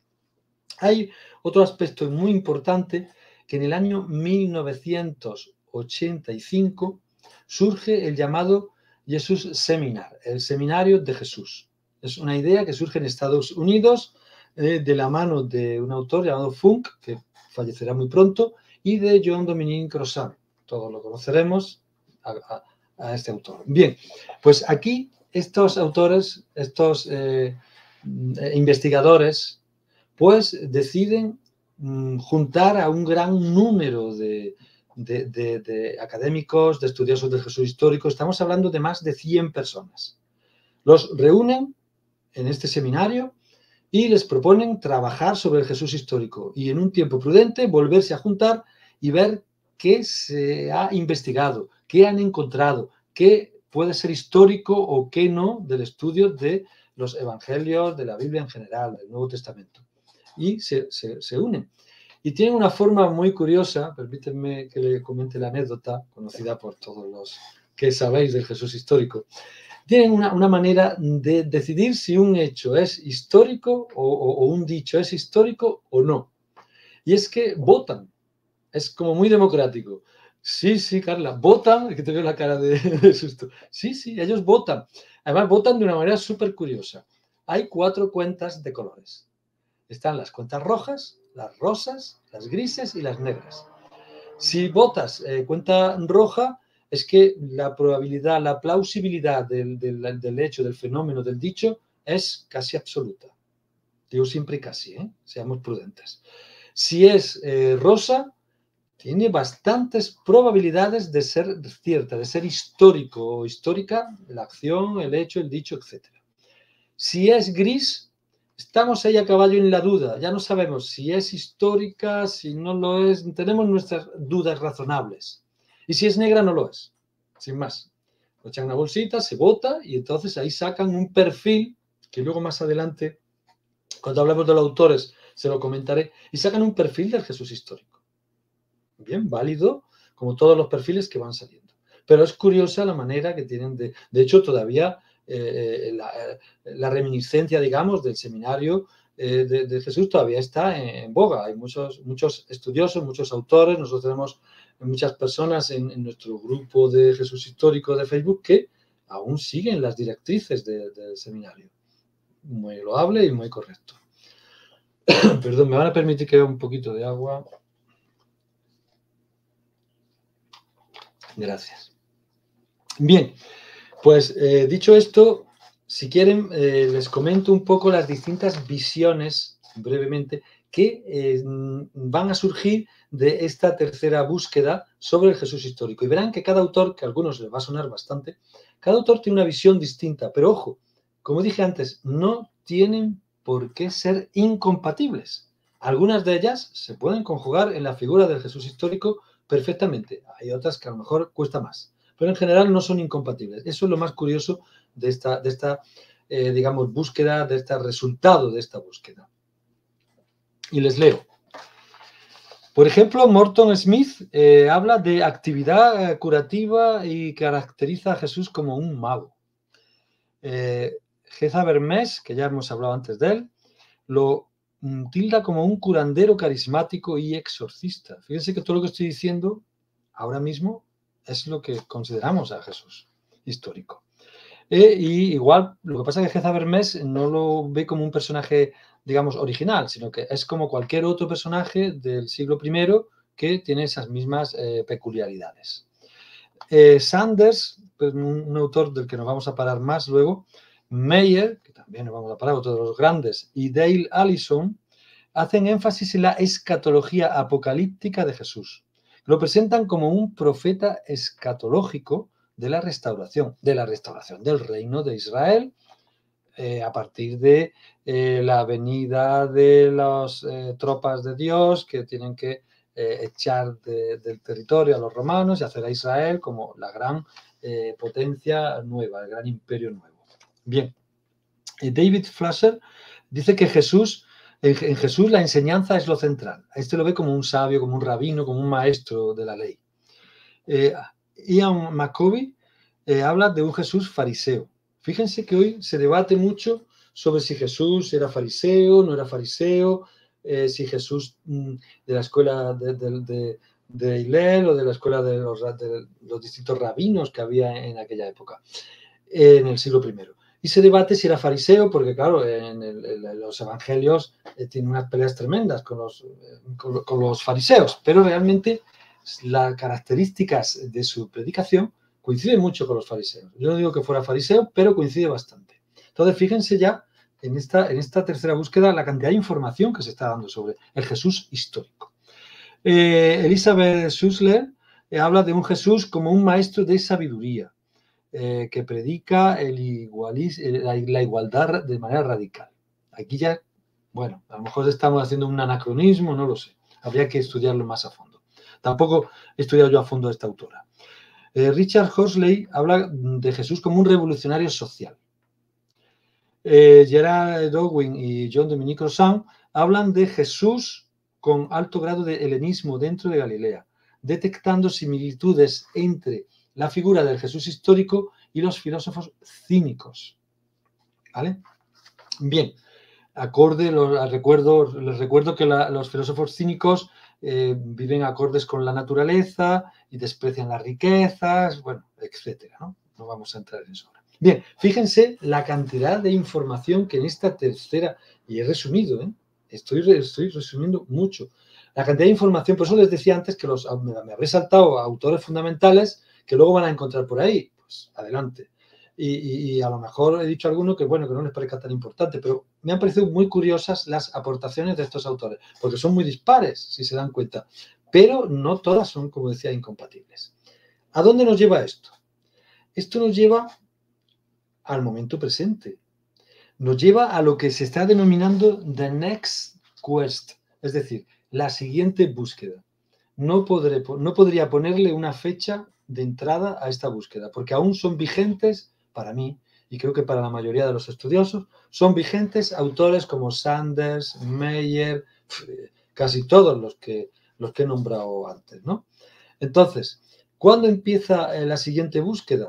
Hay otro aspecto muy importante, que en el año mil novecientos ochenta y cinco surge el llamado Jesus Seminar, el Seminario de Jesús. Es una idea que surge en Estados Unidos eh, de la mano de un autor llamado Funk, que fallecerá muy pronto, y de Jean-Dominique Crozat. Todos lo conoceremos a, a, a este autor. Bien, pues aquí estos autores, estos eh, investigadores, pues deciden mm, juntar a un gran número de, de, de, de académicos, de estudiosos del Jesús histórico. Estamos hablando de más de cien personas. Los reúnen en este seminario y les proponen trabajar sobre el Jesús histórico y en un tiempo prudente volverse a juntar y ver qué se ha investigado, qué han encontrado, qué puede ser histórico o qué no del estudio de los evangelios, de la Biblia en general, del Nuevo Testamento. Y se, se, se unen. Y tienen una forma muy curiosa, permítanme que le comente la anécdota, conocida por todos los que sabéis del Jesús histórico. tienen una, una manera de decidir si un hecho es histórico o, o, o un dicho es histórico o no. Y es que votan. Es como muy democrático. Sí, sí, Carla, votan, es que te veo la cara de, de susto. Sí, sí, ellos votan. Además, votan de una manera súper curiosa. Hay cuatro cuentas de colores. Están las cuentas rojas, las rosas, las grises y las negras. Si votas eh, cuenta roja, es que la probabilidad, la plausibilidad del, del, del hecho, del fenómeno, del dicho, es casi absoluta. Digo siempre casi, ¿eh? Seamos prudentes. Si es eh, rosa, tiene bastantes probabilidades de ser cierta, de ser histórico o histórica la acción, el hecho, el dicho, etcétera. Si es gris, estamos ahí a caballo en la duda, ya no sabemos si es histórica, si no lo es, tenemos nuestras dudas razonables. Y si es negra, no lo es, sin más. Lo echan una bolsita, se vota y entonces ahí sacan un perfil, que luego más adelante, cuando hablemos de los autores, se lo comentaré, y sacan un perfil del Jesús histórico. Bien, válido, como todos los perfiles que van saliendo. Pero es curiosa la manera que tienen de... De hecho, todavía eh, la, la reminiscencia, digamos, del seminario eh, de, de Jesús todavía está en, en boga. Hay muchos, muchos estudiosos, muchos autores. Nosotros tenemos muchas personas en, en nuestro grupo de Jesús histórico de Facebook que aún siguen las directrices de, del seminario. Muy loable y muy correcto. Perdón, me van a permitir que beba un poquito de agua. Gracias. Bien, pues eh, dicho esto, si quieren, eh, les comento un poco las distintas visiones, brevemente, que eh, van a surgir de esta tercera búsqueda sobre el Jesús histórico. Y verán que cada autor, que a algunos les va a sonar bastante, cada autor tiene una visión distinta, pero ojo, como dije antes, no tienen por qué ser incompatibles. Algunas de ellas se pueden conjugar en la figura del Jesús histórico perfectamente. Hay otras que a lo mejor cuesta más. Pero en general no son incompatibles. Eso es lo más curioso de esta, de esta eh, digamos, búsqueda, de este resultado de esta búsqueda. Y les leo. Por ejemplo, Morton Smith eh, habla de actividad eh, curativa y caracteriza a Jesús como un mago. Eh, Geza Vermes, que ya hemos hablado antes de él, lo mm, tilda como un curandero carismático y exorcista. Fíjense que todo lo que estoy diciendo ahora mismo es lo que consideramos a Jesús histórico. Eh, y igual, lo que pasa es que Geza Vermes no lo ve como un personaje, digamos, original, sino que es como cualquier otro personaje del siglo primero que tiene esas mismas eh, peculiaridades. Eh, Sanders, pues, un, un autor del que nos vamos a parar más luego, Meyer, que también nos vamos a parar, otro de los grandes, y Dale Allison, hacen énfasis en la escatología apocalíptica de Jesús. Lo presentan como un profeta escatológico de la restauración, de la restauración del reino de Israel, eh, a partir de eh, la venida de las eh, tropas de Dios que tienen que eh, echar de, del territorio a los romanos y hacer a Israel como la gran eh, potencia nueva, el gran imperio nuevo. Bien, eh, David Flusser dice que Jesús, en, en Jesús la enseñanza es lo central. Este lo ve como un sabio, como un rabino, como un maestro de la ley. Eh, Ian McCovey eh, habla de un Jesús fariseo. Fíjense que hoy se debate mucho sobre si Jesús era fariseo, no era fariseo, eh, si Jesús mm, de la escuela de, de, de, de Hillel o de la escuela de los, de los distintos rabinos que había en aquella época, eh, en el siglo primero. Y se debate si era fariseo, porque claro, en, el, en los evangelios eh, tiene unas peleas tremendas con los, eh, con, con los fariseos, pero realmente las características de su predicación coinciden mucho con los fariseos. Yo no digo que fuera fariseo, pero coincide bastante. Entonces, fíjense ya en esta, en esta tercera búsqueda la cantidad de información que se está dando sobre el Jesús histórico. Eh, Elizabeth Sussler eh, habla de un Jesús como un maestro de sabiduría, eh, que predica el igualis, la, la igualdad de manera radical. Aquí ya, bueno, a lo mejor estamos haciendo un anacronismo, no lo sé. Habría que estudiarlo más a fondo. Tampoco he estudiado yo a fondo a esta autora. Eh, Richard Horsley habla de Jesús como un revolucionario social. Eh, Gerard Darwin y John Dominic Crossan hablan de Jesús con alto grado de helenismo dentro de Galilea, detectando similitudes entre la figura del Jesús histórico y los filósofos cínicos. ¿Vale? Bien, acorde, los, recuerdo, les recuerdo que la, los filósofos cínicos eh, viven acordes con la naturaleza y desprecian las riquezas, bueno, etcétera, ¿no? No vamos a entrar en eso ahora. Bien, fíjense la cantidad de información que en esta tercera, y he resumido, ¿eh? estoy, estoy resumiendo mucho, la cantidad de información, por eso les decía antes que los, me, me habré saltado a autores fundamentales que luego van a encontrar por ahí, pues adelante. Y, y, y a lo mejor he dicho alguno que, bueno, que no les parezca tan importante, pero me han parecido muy curiosas las aportaciones de estos autores, porque son muy dispares, si se dan cuenta, pero no todas son, como decía, incompatibles. ¿A dónde nos lleva esto? Esto nos lleva al momento presente. Nos lleva a lo que se está denominando the next quest, es decir, la siguiente búsqueda. No, podré, no podría ponerle una fecha de entrada a esta búsqueda, porque aún son vigentes, para mí, y creo que para la mayoría de los estudiosos, son vigentes autores como Sanders, Meyer, casi todos los que, los que he nombrado antes, ¿no? Entonces, ¿cuándo empieza la siguiente búsqueda?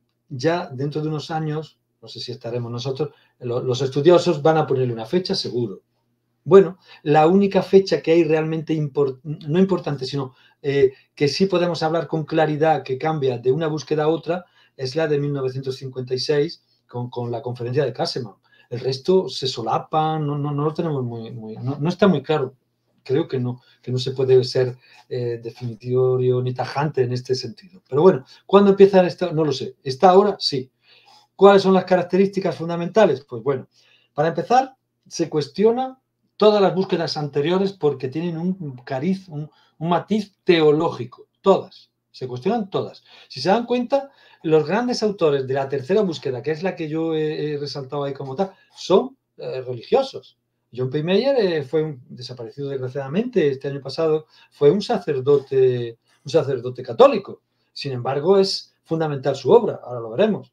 Ya dentro de unos años, no sé si estaremos nosotros, los estudiosos van a ponerle una fecha, seguro. Bueno, la única fecha que hay realmente, import, no importante, sino eh, que sí podemos hablar con claridad que cambia de una búsqueda a otra, es la de mil novecientos cincuenta y seis con, con la conferencia de Casseman. El resto se solapan, no, no, no lo tenemos muy, muy no, no está muy claro. Creo que no, que no se puede ser eh, definitorio ni tajante en este sentido. Pero bueno, ¿cuándo empieza esta? No lo sé. ¿Está ahora? Sí. ¿Cuáles son las características fundamentales? Pues bueno, para empezar, se cuestiona todas las búsquedas anteriores porque tienen un cariz, un, un matiz teológico. Todas. Se cuestionan todas. Si se dan cuenta, los grandes autores de la tercera búsqueda, que es la que yo he, he resaltado ahí como tal, son eh, religiosos. John P. Meyer eh, fue un, desaparecido desgraciadamente este año pasado, fue un sacerdote, un sacerdote católico. Sin embargo, es fundamental su obra, ahora lo veremos.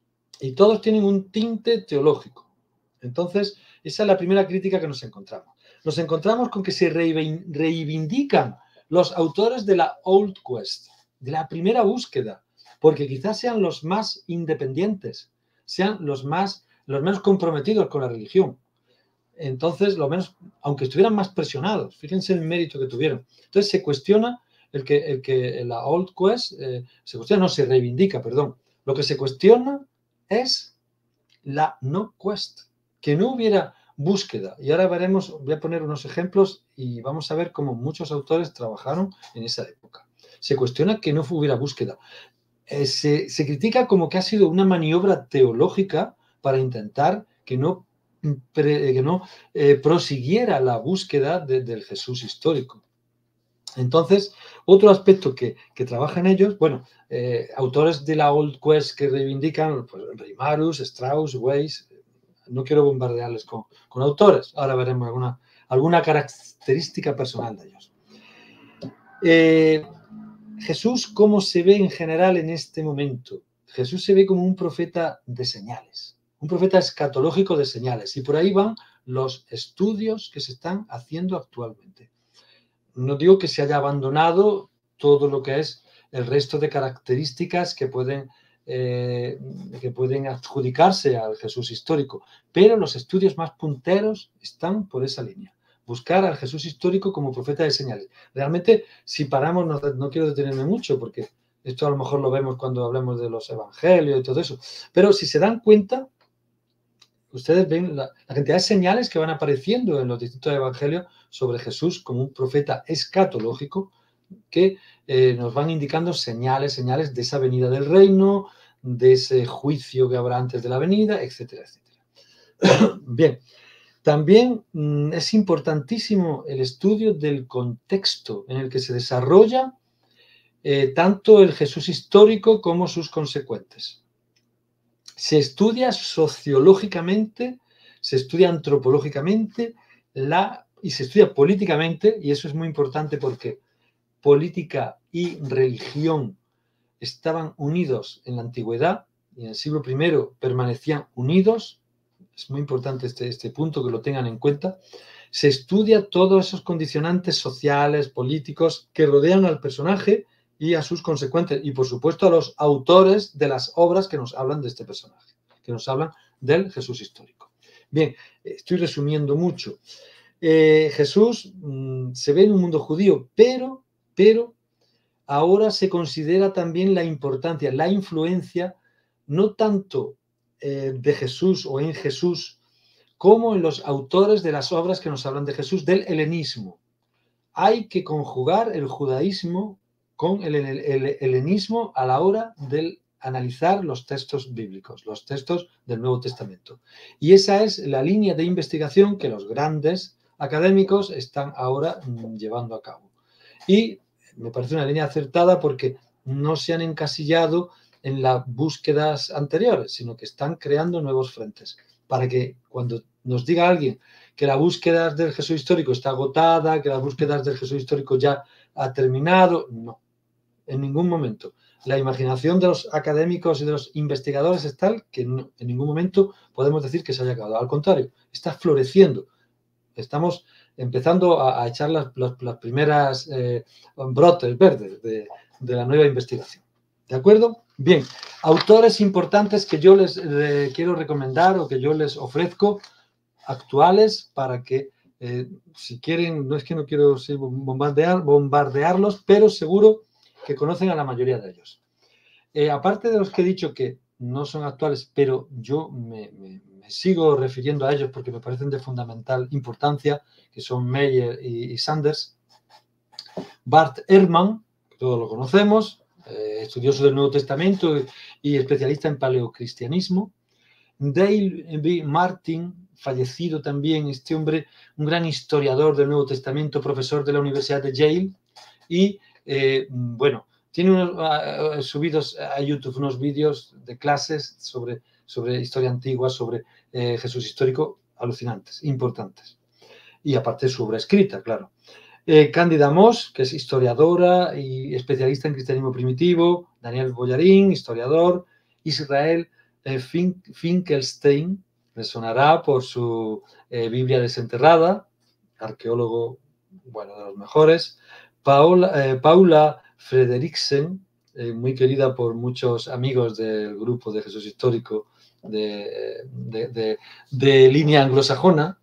Y todos tienen un tinte teológico. Entonces, esa es la primera crítica que nos encontramos. Nos encontramos con que se reivindican los autores de la Old Quest, de la primera búsqueda, porque quizás sean los más independientes, sean los más, los menos comprometidos con la religión. Entonces, lo menos, aunque estuvieran más presionados, fíjense el mérito que tuvieron. Entonces, se cuestiona el que, el que la Old Quest, eh, se cuestiona, no, se reivindica, perdón. Lo que se cuestiona es la no quest, que no hubiera búsqueda. Y ahora veremos, voy a poner unos ejemplos y vamos a ver cómo muchos autores trabajaron en esa época. Se cuestiona que no hubiera búsqueda. Eh, se, se critica como que ha sido una maniobra teológica para intentar que no, pre, que no eh, prosiguiera la búsqueda de, del Jesús histórico. Entonces, otro aspecto que, que trabajan ellos, bueno, eh, autores de la Old Quest que reivindican, pues, Reimarus, Strauss, Weiss, no quiero bombardearles con, con autores, ahora veremos alguna, alguna característica personal de ellos. Eh, Jesús, ¿cómo se ve en general en este momento? Jesús se ve como un profeta de señales, un profeta escatológico de señales, y por ahí van los estudios que se están haciendo actualmente. No digo que se haya abandonado todo lo que es el resto de características que pueden, eh, que pueden adjudicarse al Jesús histórico, pero los estudios más punteros están por esa línea. Buscar al Jesús histórico como profeta de señales. Realmente, si paramos, no, no quiero detenerme mucho, porque esto a lo mejor lo vemos cuando hablemos de los evangelios y todo eso, pero si se dan cuenta, ustedes ven la, la cantidad de señales que van apareciendo en los distintos evangelios sobre Jesús como un profeta escatológico que eh, nos van indicando señales, señales de esa venida del reino, de ese juicio que habrá antes de la venida, etcétera, etcétera. Bien, también mmm, es importantísimo el estudio del contexto en el que se desarrolla eh, tanto el Jesús histórico como sus consecuentes. Se estudia sociológicamente, se estudia antropológicamente la, y se estudia políticamente, y eso es muy importante porque política y religión estaban unidos en la antigüedad y en el siglo primero permanecían unidos. Es muy importante este, este punto, que lo tengan en cuenta. Se estudia todos esos condicionantes sociales, políticos que rodean al personaje y a sus consecuentes, y por supuesto a los autores de las obras que nos hablan de este personaje, que nos hablan del Jesús histórico. Bien, estoy resumiendo mucho. Eh, Jesús mmm, se ve en un mundo judío, pero, pero ahora se considera también la importancia, la influencia, no tanto eh, de Jesús o en Jesús, como en los autores de las obras que nos hablan de Jesús, del helenismo. Hay que conjugar el judaísmo con el, el, el helenismo a la hora de analizar los textos bíblicos, los textos del Nuevo Testamento. Y esa es la línea de investigación que los grandes académicos están ahora llevando a cabo. Y me parece una línea acertada porque no se han encasillado en las búsquedas anteriores, sino que están creando nuevos frentes, para que cuando nos diga alguien que la búsqueda del Jesús histórico está agotada, que la búsqueda del Jesús histórico ya ha terminado, no, en ningún momento. La imaginación de los académicos y de los investigadores es tal que no, en ningún momento podemos decir que se haya acabado. Al contrario, está floreciendo. Estamos empezando a, a echar las, las, las primeras eh, brotes verdes de, de la nueva investigación. ¿De acuerdo? Bien, autores importantes que yo les eh, quiero recomendar o que yo les ofrezco, actuales, para que eh, si quieren, no es que no quiero sí, bombardear, bombardearlos, pero seguro que conocen a la mayoría de ellos. Eh, aparte de los que he dicho que no son actuales, pero yo me, me, me sigo refiriendo a ellos porque me parecen de fundamental importancia, que son Meyer y, y Sanders. Bart Ehrman, que todos lo conocemos, eh, estudioso del Nuevo Testamento y, y especialista en paleocristianismo. Dale B. Martin, fallecido también, este hombre, un gran historiador del Nuevo Testamento, profesor de la Universidad de Yale, y eh, bueno, tiene unos, uh, subidos a YouTube unos vídeos de clases sobre, sobre historia antigua, sobre eh, Jesús histórico, alucinantes, importantes. Y aparte su obra escrita, claro. Eh, Cándida Moss, que es historiadora y especialista en cristianismo primitivo. Daniel Boyarín, historiador. Israel eh, Fink, Finkelstein, le sonará por su eh, Biblia desenterrada, arqueólogo, bueno, de los mejores. Paola, eh, Paula Frederiksen, eh, muy querida por muchos amigos del grupo de Jesús histórico de, de, de, de línea anglosajona.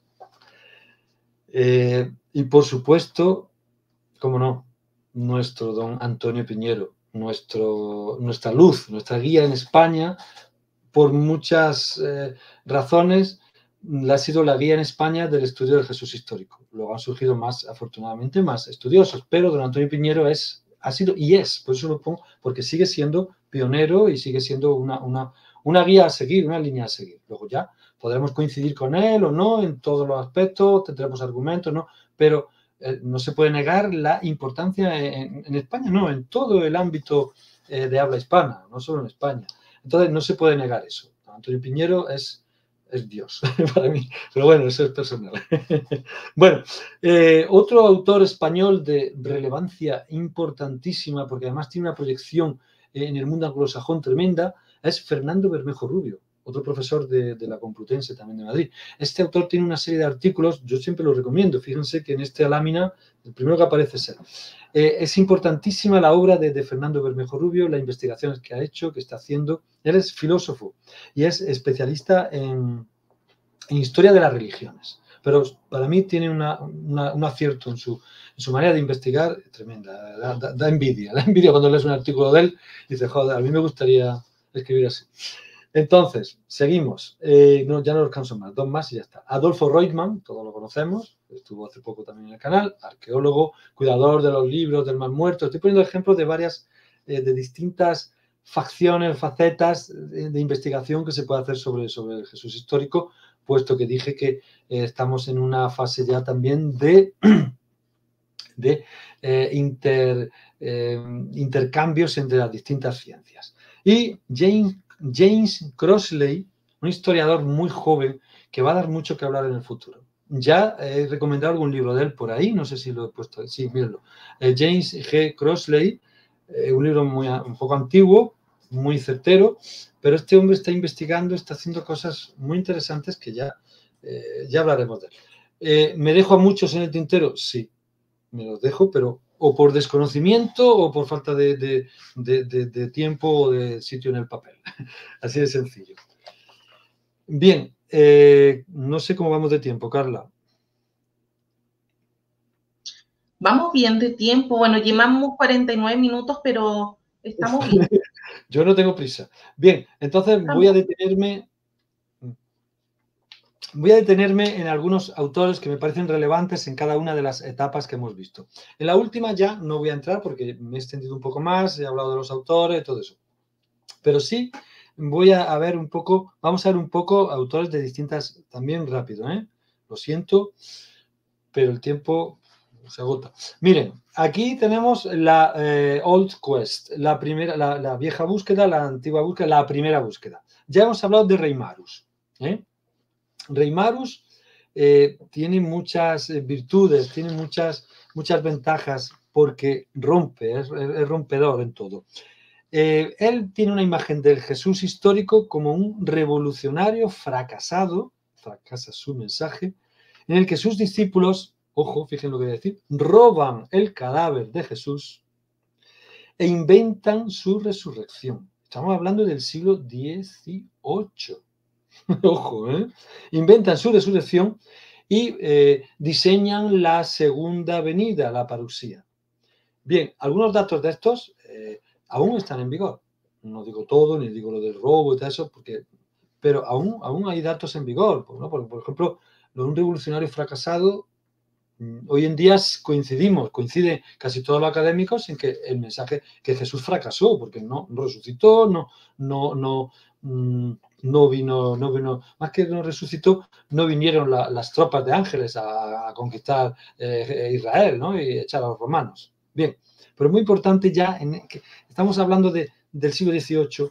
Eh, y por supuesto, cómo no, nuestro don Antonio Piñero, nuestro, nuestra luz, nuestra guía en España, por muchas eh, razones, ha sido la guía en España del estudio del Jesús histórico. Luego han surgido más, afortunadamente, más estudiosos, pero don Antonio Piñero es, ha sido y es, por eso lo pongo, porque sigue siendo pionero y sigue siendo una, una, una guía a seguir, una línea a seguir. Luego ya podremos coincidir con él o no en todos los aspectos, tendremos argumentos, ¿no? Pero eh, no se puede negar la importancia en, en España, no, en todo el ámbito eh, de habla hispana, no solo en España. Entonces no se puede negar eso. Antonio Piñero es, es Dios para mí, pero bueno, eso es personal. Bueno, eh, otro autor español de relevancia importantísima, porque además tiene una proyección en el mundo anglosajón tremenda, es Fernando Bermejo Rubio, otro profesor de, de la Complutense también de Madrid. Este autor tiene una serie de artículos, yo siempre los recomiendo, fíjense que en esta lámina, el primero que aparece es él. Eh, es importantísima la obra de, de Fernando Bermejo Rubio, las investigaciones que ha hecho, que está haciendo. Él es filósofo y es especialista en, en historia de las religiones, pero para mí tiene una, una, un acierto en su, en su manera de investigar tremenda, da, da, da envidia, da envidia cuando lees un artículo de él y dices, joder, a mí me gustaría escribir así. Entonces, seguimos. Eh, no, ya no los canso más. Dos más y ya está. Adolfo Reutemann, todos lo conocemos. Estuvo hace poco también en el canal. Arqueólogo, cuidador de los libros del Mar Muerto. Estoy poniendo ejemplos de varias, eh, de distintas facciones, facetas de, de investigación que se puede hacer sobre, sobre el Jesús histórico, puesto que dije que eh, estamos en una fase ya también de, de eh, inter, eh, intercambios entre las distintas ciencias. Y James James Crossley, un historiador muy joven que va a dar mucho que hablar en el futuro. Ya he recomendado algún libro de él por ahí, no sé si lo he puesto, sí, mírenlo. Eh, James G. Crossley, eh, un libro muy, un poco antiguo, muy certero, pero este hombre está investigando, está haciendo cosas muy interesantes que ya, eh, ya hablaremos de él. Eh, ¿Me dejo a muchos en el tintero? Sí, me los dejo, pero o por desconocimiento o por falta de, de, de, de, de tiempo o de sitio en el papel. Así de sencillo. Bien, eh, no sé cómo vamos de tiempo, Carla. Vamos bien de tiempo. Bueno, llevamos cuarenta y nueve minutos, pero estamos bien. Yo no tengo prisa. Bien, entonces voy a detenerme... Voy a detenerme en algunos autores que me parecen relevantes en cada una de las etapas que hemos visto. En la última ya no voy a entrar porque me he extendido un poco más, he hablado de los autores, todo eso. Pero sí voy a ver un poco, vamos a ver un poco autores de distintas, también rápido, ¿eh? Lo siento, pero el tiempo se agota. Miren, aquí tenemos la eh, Old Quest, la, primera, la, la vieja búsqueda, la antigua búsqueda, la primera búsqueda. Ya hemos hablado de Reimarus, ¿eh? Reimarus eh, tiene muchas virtudes, tiene muchas, muchas ventajas porque rompe, es, es rompedor en todo. Eh, él tiene una imagen del Jesús histórico como un revolucionario fracasado, fracasa su mensaje, en el que sus discípulos, ojo, fíjense lo que voy a decir, roban el cadáver de Jesús e inventan su resurrección. Estamos hablando del siglo dieciocho. Ojo, ¿eh? Inventan su resurrección y eh, diseñan la segunda venida, la parusía. Bien, algunos datos de estos eh, aún están en vigor. No digo todo, ni digo lo del robo y todo eso, porque, pero aún, aún hay datos en vigor, ¿no? Por, por ejemplo, lo de un revolucionario fracasado, hoy en día coincidimos, coincide casi todos los académicos en que el mensaje que Jesús fracasó, porque no, no resucitó, no, no, no, no vino, no vino, más que no resucitó, no vinieron la, las tropas de ángeles a, a conquistar eh, Israel, ¿no? Y echar a los romanos. Bien, pero muy importante ya, en que estamos hablando de, del siglo dieciocho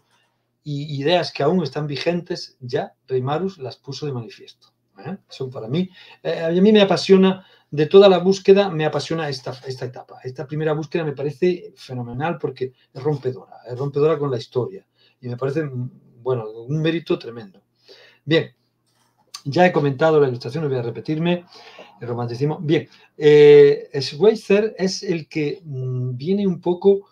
y ideas que aún están vigentes, ya Reimarus las puso de manifiesto. ¿eh? Eso para mí, eh, a mí me apasiona, de toda la búsqueda, me apasiona esta, esta etapa. Esta primera búsqueda me parece fenomenal porque es rompedora, es rompedora con la historia y me parece, bueno, un mérito tremendo. Bien, ya he comentado la ilustración, no voy a repetirme, el romanticismo. Bien, eh, Schweitzer es el que mmm, viene un poco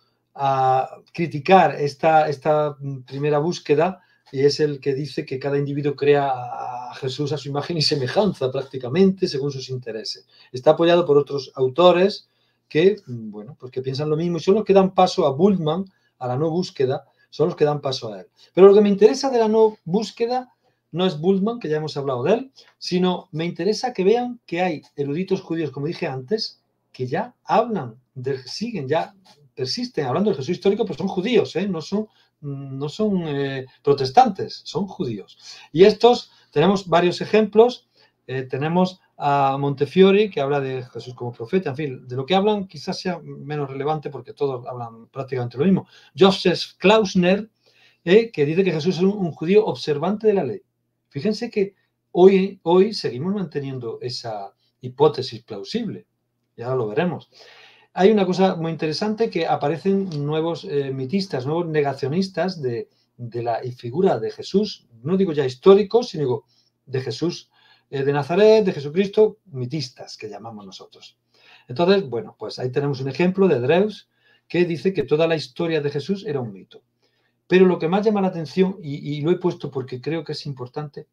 a criticar esta, esta primera búsqueda y es el que dice que cada individuo crea a Jesús a su imagen y semejanza prácticamente según sus intereses. Está apoyado por otros autores que, bueno, pues que piensan lo mismo y son los que dan paso a Bultmann, a la no búsqueda, son los que dan paso a él. Pero lo que me interesa de la no búsqueda no es Bultmann, que ya hemos hablado de él, sino me interesa que vean que hay eruditos judíos, como dije antes, que ya hablan, de, siguen, ya persisten hablando del Jesús histórico, pero son judíos, ¿eh? no son, no son eh, protestantes, son judíos. Y estos, tenemos varios ejemplos, eh, tenemos a Montefiore, que habla de Jesús como profeta, en fin, de lo que hablan quizás sea menos relevante porque todos hablan prácticamente lo mismo. Joseph Klausner, eh, que dice que Jesús es un, un judío observante de la ley. Fíjense que hoy, hoy seguimos manteniendo esa hipótesis plausible, ya lo veremos. Hay una cosa muy interesante que aparecen nuevos eh, mitistas, nuevos negacionistas de, de la figura de Jesús, no digo ya históricos, sino digo de Jesús eh, de Nazaret, de Jesucristo, mitistas que llamamos nosotros. Entonces, bueno, pues ahí tenemos un ejemplo de Drews que dice que toda la historia de Jesús era un mito. Pero lo que más llama la atención, y, y lo he puesto porque creo que es importante,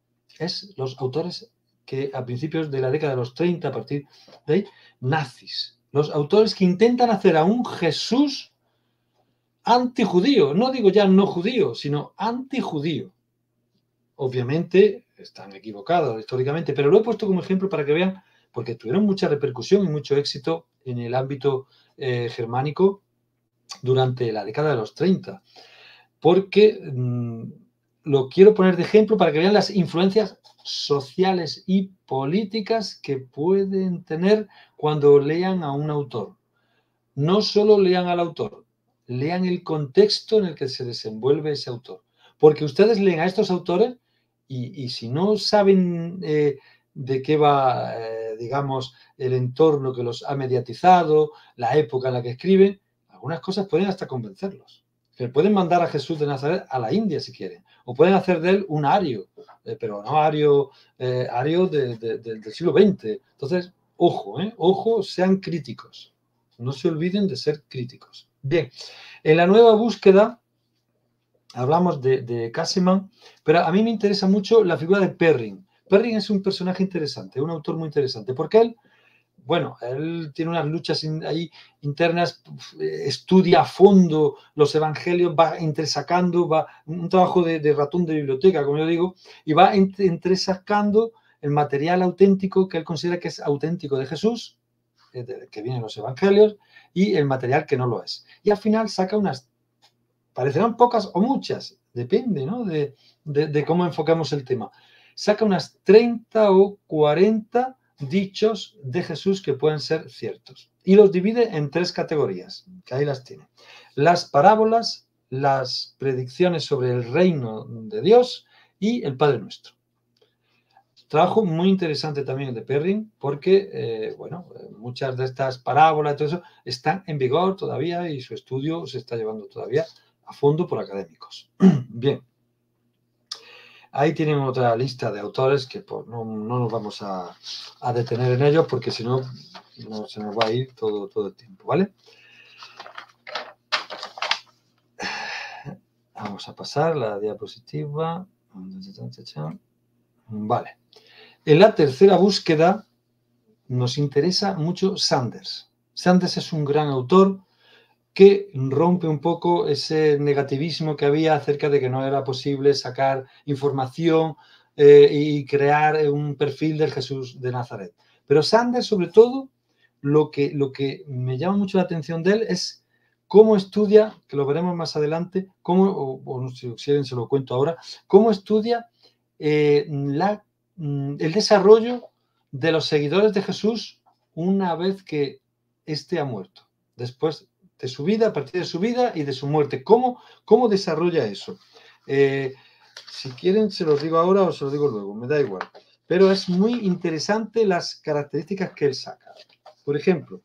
es los autores que a principios de la década de los treinta, a partir de ahí, nazis. Los autores que intentan hacer a un Jesús antijudío, no digo ya no judío, sino antijudío. Obviamente están equivocados históricamente, pero lo he puesto como ejemplo para que vean, porque tuvieron mucha repercusión y mucho éxito en el ámbito eh, germánico durante la década de los treinta. Porque mmm, lo quiero poner de ejemplo para que vean las influencias sociales y políticas que pueden tener cuando lean a un autor. No solo lean al autor, lean el contexto en el que se desenvuelve ese autor. Porque ustedes leen a estos autores y, y si no saben eh, de qué va, eh, digamos, el entorno que los ha mediatizado, la época en la que escriben, algunas cosas pueden hasta convencerlos. Que pueden mandar a Jesús de Nazaret a la India si quieren, o pueden hacer de él un ario, eh, pero no ario, eh, ario de, de, de, del siglo veinte. Entonces, ojo, eh, ojo, sean críticos. No se olviden de ser críticos. Bien, en la nueva búsqueda hablamos de, de Casseman, pero a mí me interesa mucho la figura de Perrin. Perrin es un personaje interesante, un autor muy interesante, porque él, bueno, él tiene unas luchas ahí internas, estudia a fondo los evangelios, va entresacando, va un trabajo de, de ratón de biblioteca, como yo digo, y va entresacando el material auténtico que él considera que es auténtico de Jesús, que viene en los evangelios, y el material que no lo es. Y al final saca unas, parecerán pocas o muchas, depende, ¿no?, de, de, de cómo enfocamos el tema. Saca unas treinta o cuarenta dichos de Jesús que pueden ser ciertos. Y los divide en tres categorías, que ahí las tiene. Las parábolas, las predicciones sobre el reino de Dios y el Padre Nuestro. Trabajo muy interesante también de Perrin porque, eh, bueno, muchas de estas parábolas y todo eso están en vigor todavía y su estudio se está llevando todavía a fondo por académicos. Bien. Ahí tienen otra lista de autores que pues, no, no nos vamos a, a detener en ellos porque si no, no se nos va a ir todo, todo el tiempo, ¿vale? Vamos a pasar la diapositiva. Vale. En la tercera búsqueda nos interesa mucho Sanders. Sanders es un gran autor que rompe un poco ese negativismo que había acerca de que no era posible sacar información eh, y crear un perfil del Jesús de Nazaret. Pero Sanders, sobre todo, lo que, lo que me llama mucho la atención de él es cómo estudia, que lo veremos más adelante, cómo, o, o si quieren se lo cuento ahora, cómo estudia eh, la, el desarrollo de los seguidores de Jesús una vez que éste ha muerto. Después de su vida, a partir de su vida y de su muerte. ¿Cómo, cómo desarrolla eso? Eh, si quieren, se los digo ahora o se los digo luego, me da igual. Pero es muy interesante las características que él saca. Por ejemplo,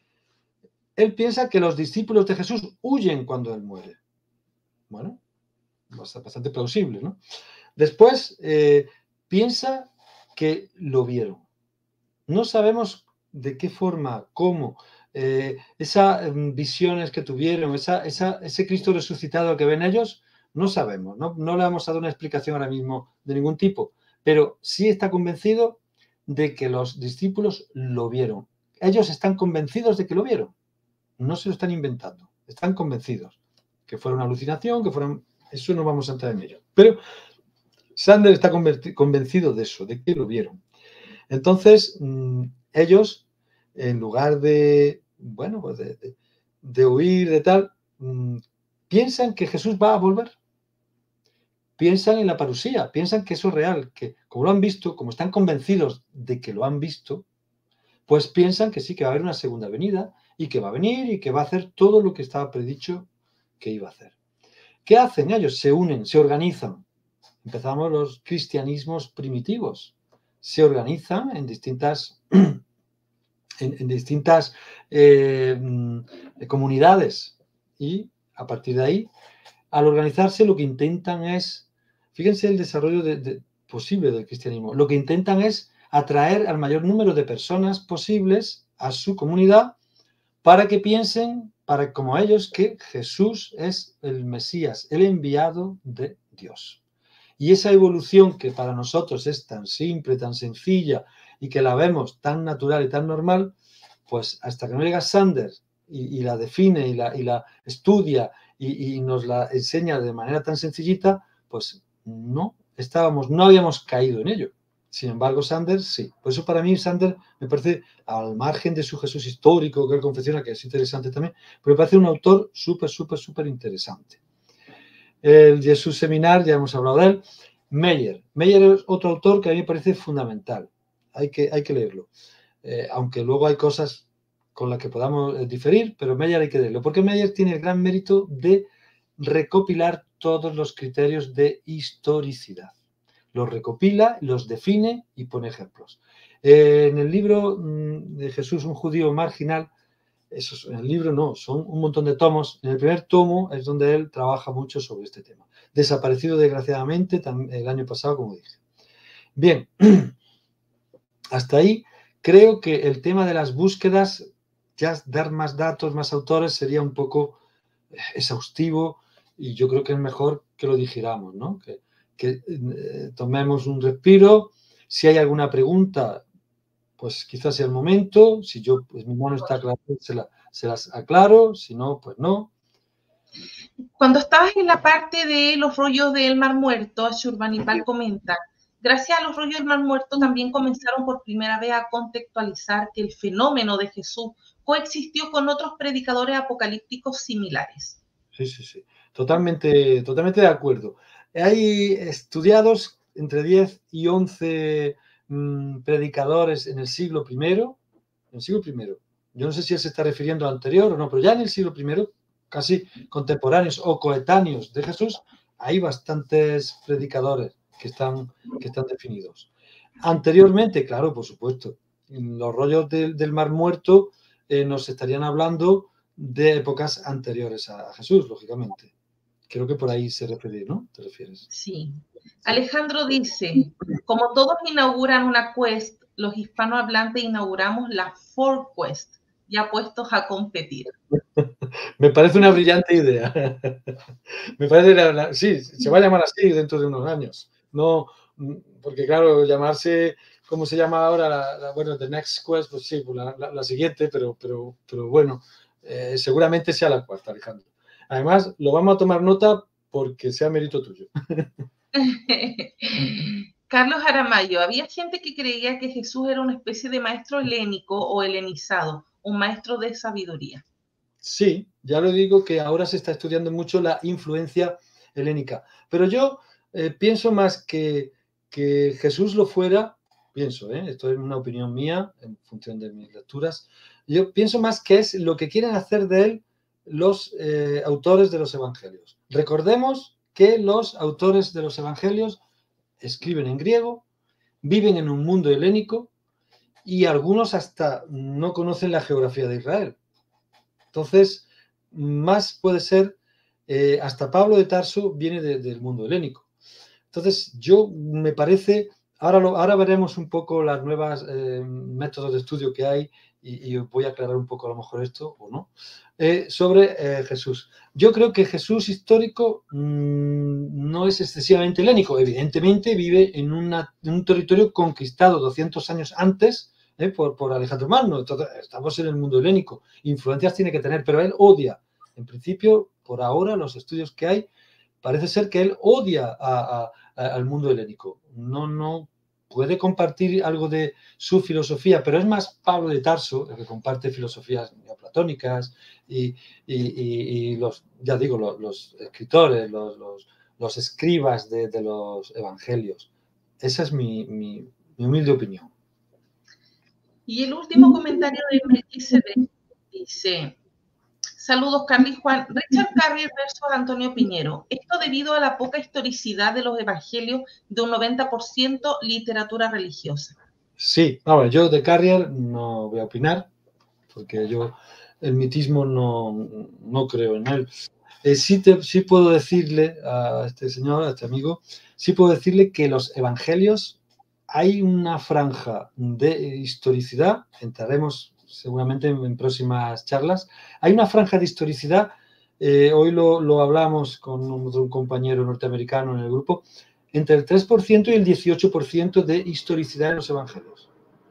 él piensa que los discípulos de Jesús huyen cuando él muere. Bueno, bastante plausible, ¿no? Después, eh, piensa que lo vieron. No sabemos de qué forma, cómo, Eh, esas visiones que tuvieron, esa, esa, ese Cristo resucitado que ven ellos, no sabemos, ¿no? No le hemos dado una explicación ahora mismo de ningún tipo, pero sí está convencido de que los discípulos lo vieron. Ellos están convencidos de que lo vieron, no se lo están inventando, están convencidos que fue una alucinación, que fueron, eso no vamos a entrar en ello, pero Sanders está convencido de eso, de que lo vieron. Entonces, mmm, ellos, en lugar de, bueno, pues de, de, de huir, de tal, mmm, piensan que Jesús va a volver. Piensan en la parusía, piensan que eso es real, que como lo han visto, como están convencidos de que lo han visto, pues piensan que sí, que va a haber una segunda venida y que va a venir y que va a hacer todo lo que estaba predicho que iba a hacer. ¿Qué hacen ellos? Se unen, se organizan. Empezamos los cristianismos primitivos. Se organizan en distintas, en, en distintas eh, comunidades y a partir de ahí, al organizarse lo que intentan es, fíjense el desarrollo de, de, posible del cristianismo, lo que intentan es atraer al mayor número de personas posibles a su comunidad para que piensen, para como ellos, que Jesús es el Mesías, el enviado de Dios. Y esa evolución que para nosotros es tan simple, tan sencilla y que la vemos tan natural y tan normal, pues hasta que no llega Sanders y, y la define y la, y la estudia y, y nos la enseña de manera tan sencillita, pues no estábamos, no habíamos caído en ello. Sin embargo, Sanders sí. Por eso para mí Sanders me parece, al margen de su Jesús histórico que él confesiona, que es interesante también, pero me parece un autor súper, súper, súper interesante. El Jesús Seminar, ya hemos hablado de él. Meyer. Meyer es otro autor que a mí me parece fundamental. Hay que, hay que leerlo. Eh, aunque luego hay cosas con las que podamos eh, diferir, pero Meyer hay que leerlo. Porque Meyer tiene el gran mérito de recopilar todos los criterios de historicidad. Los recopila, los define y pone ejemplos. Eh, en el libro mmm, de Jesús, un judío marginal, eso, en el libro no, son un montón de tomos. En el primer tomo es donde él trabaja mucho sobre este tema. Desaparecido desgraciadamente el año pasado, como dije. Bien, hasta ahí creo que el tema de las búsquedas ya dar más datos, más autores sería un poco exhaustivo y yo creo que es mejor que lo digiramos, ¿no? Que, que eh, tomemos un respiro. Si hay alguna pregunta, pues quizás sea el momento. Si yo, pues mi mano está clara, se, la, se las aclaro. Si no, pues no. Cuando estabas en la parte de los rollos del Mar Muerto, Ashurbanipal comenta, gracias a los rollos del Mar Muerto también comenzaron por primera vez a contextualizar que el fenómeno de Jesús coexistió con otros predicadores apocalípticos similares. Sí, sí, sí. Totalmente, totalmente de acuerdo. Hay estudiados entre diez y once mmm, predicadores en el siglo primero, en el siglo primero. Yo no sé si él se está refiriendo al anterior o no, pero ya en el siglo primero, casi contemporáneos o coetáneos de Jesús, hay bastantes predicadores que están, que están definidos. Anteriormente, claro, por supuesto, los rollos del, del Mar Muerto eh, nos estarían hablando de épocas anteriores a Jesús, lógicamente. Creo que por ahí se refiere, ¿no? ¿Te refieres? Sí. Alejandro dice, como todos inauguran una quest, los hispanohablantes inauguramos la Four Quest, ya puestos a competir. Me parece una brillante idea. Me parece, la, la, sí, se va a llamar así dentro de unos años. No, porque claro, llamarse, ¿cómo se llama ahora? La, la, bueno, The Next Quest, pues sí, pues la, la, la siguiente, pero, pero, pero bueno, eh, seguramente sea la cuarta, Alejandro. Además, lo vamos a tomar nota porque sea mérito tuyo. Carlos Aramayo, había gente que creía que Jesús era una especie de maestro helénico o helenizado, un maestro de sabiduría. Sí, ya lo digo que ahora se está estudiando mucho la influencia helénica, pero yo eh, pienso más que, que Jesús lo fuera, pienso, ¿eh? Esto es una opinión mía en función de mis lecturas, yo pienso más que es lo que quieren hacer de él los eh, autores de los evangelios. Recordemos que los autores de los evangelios escriben en griego, viven en un mundo helénico y algunos hasta no conocen la geografía de Israel. Entonces, más puede ser, eh, hasta Pablo de Tarso viene de, del mundo helénico. Entonces, yo me parece, ahora, lo, ahora veremos un poco las nuevas eh, métodos de estudio que hay y, y voy a aclarar un poco a lo mejor esto o no, eh, sobre eh, Jesús. Yo creo que Jesús histórico mmm, no es excesivamente helénico, evidentemente vive en, una, en un territorio conquistado doscientos años antes, ¿Eh? Por, por Alejandro Magno. Entonces, estamos en el mundo helénico. Influencias tiene que tener, pero él odia. En principio, por ahora, los estudios que hay, parece ser que él odia a, a, a, al mundo helénico. No, no puede compartir algo de su filosofía, pero es más Pablo de Tarso, el que comparte filosofías neoplatónicas y, y, y, y los, ya digo, los, los escritores, los, los, los escribas de, de los evangelios. Esa es mi, mi, mi humilde opinión. Y el último comentario de Melquisedec dice, saludos Carly Juan, Richard Carrier versus Antonio Piñero, esto debido a la poca historicidad de los evangelios de un noventa por ciento literatura religiosa. Sí, ahora yo de Carrier no voy a opinar, porque yo el mitismo no, no creo en él. Eh, sí, te, sí puedo decirle a este señor, a este amigo, sí puedo decirle que los evangelios hay una franja de historicidad, entraremos seguramente en, en próximas charlas, hay una franja de historicidad, eh, hoy lo, lo hablamos con un, un compañero norteamericano en el grupo, entre el tres por ciento y el dieciocho por ciento de historicidad en los evangelios,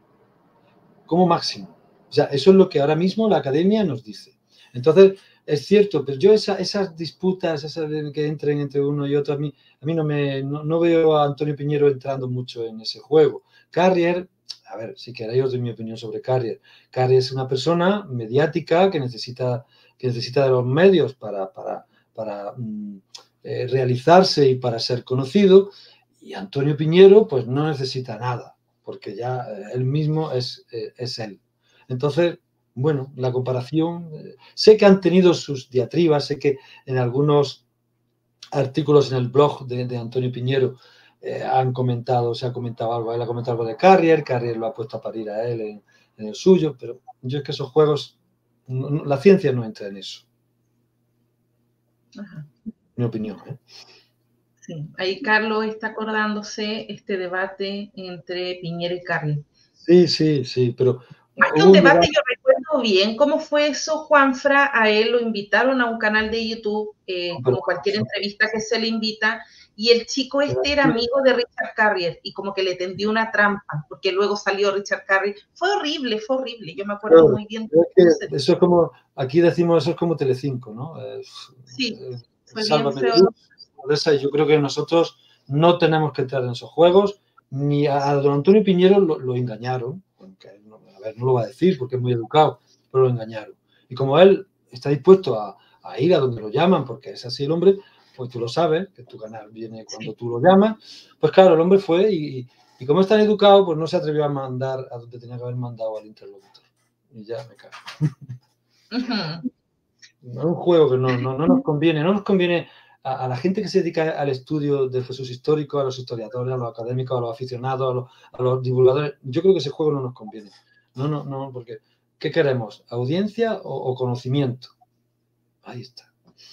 como máximo. O sea, eso es lo que ahora mismo la academia nos dice. Entonces, es cierto, pero yo esa, esas disputas, esas que entren entre uno y otro, a mí, a mí no, me, no, no veo a Antonio Piñero entrando mucho en ese juego. Carrier, a ver, si queréis os doy mi opinión sobre Carrier. Carrier es una persona mediática que necesita, que necesita de los medios para, para, para mm, eh, realizarse y para ser conocido, y Antonio Piñero pues no necesita nada, porque ya él mismo es, eh, es él. Entonces, bueno, la comparación, eh, sé que han tenido sus diatribas, sé que en algunos artículos en el blog de, de Antonio Piñero eh, han comentado, se ha comentado algo, él ha comentado algo de Carrier, Carrier lo ha puesto a parir a él en, en el suyo, pero yo es que esos juegos, no, no, la ciencia no entra en eso. Ajá. Mi opinión, ¿eh? Sí, ahí Carlos está acordándose este debate entre Piñero y Carrier. Sí, sí, sí, pero... Más que un debate, yo recuerdo entiendo bien cómo fue eso, Juanfra. A él lo invitaron a un canal de YouTube, eh, Pero, como cualquier entrevista que se le invita, y el chico este era amigo de Richard Carrier y como que le tendió una trampa, porque luego salió Richard Carrier. Fue horrible, fue horrible. Yo me acuerdo claro, muy bien. es que eso es como, aquí decimos, eso es como Telecinco, ¿no? Es, Sí, es, fue bien Sálvame de feo. Luz, y yo creo que nosotros no tenemos que entrar en esos juegos, ni a, a don Antonio Piñero lo, lo engañaron, porque, no, a ver, no lo va a decir porque es muy educado, pero lo engañaron. Y como él está dispuesto a, a ir a donde lo llaman, porque es así el hombre, pues tú lo sabes, que tu canal viene cuando tú lo llamas, pues claro, el hombre fue y, y como es tan educado, pues no se atrevió a mandar a donde tenía que haber mandado al interlocutor. Y ya me cago. Uh-huh. No es un juego que no, no, no nos conviene, no nos conviene a, a la gente que se dedica al estudio del Jesús histórico, a los historiadores, a los académicos, a los aficionados, a los, a los divulgadores. Yo creo que ese juego no nos conviene. No, no, no, porque ¿qué queremos? ¿Audiencia o, o conocimiento? Ahí está.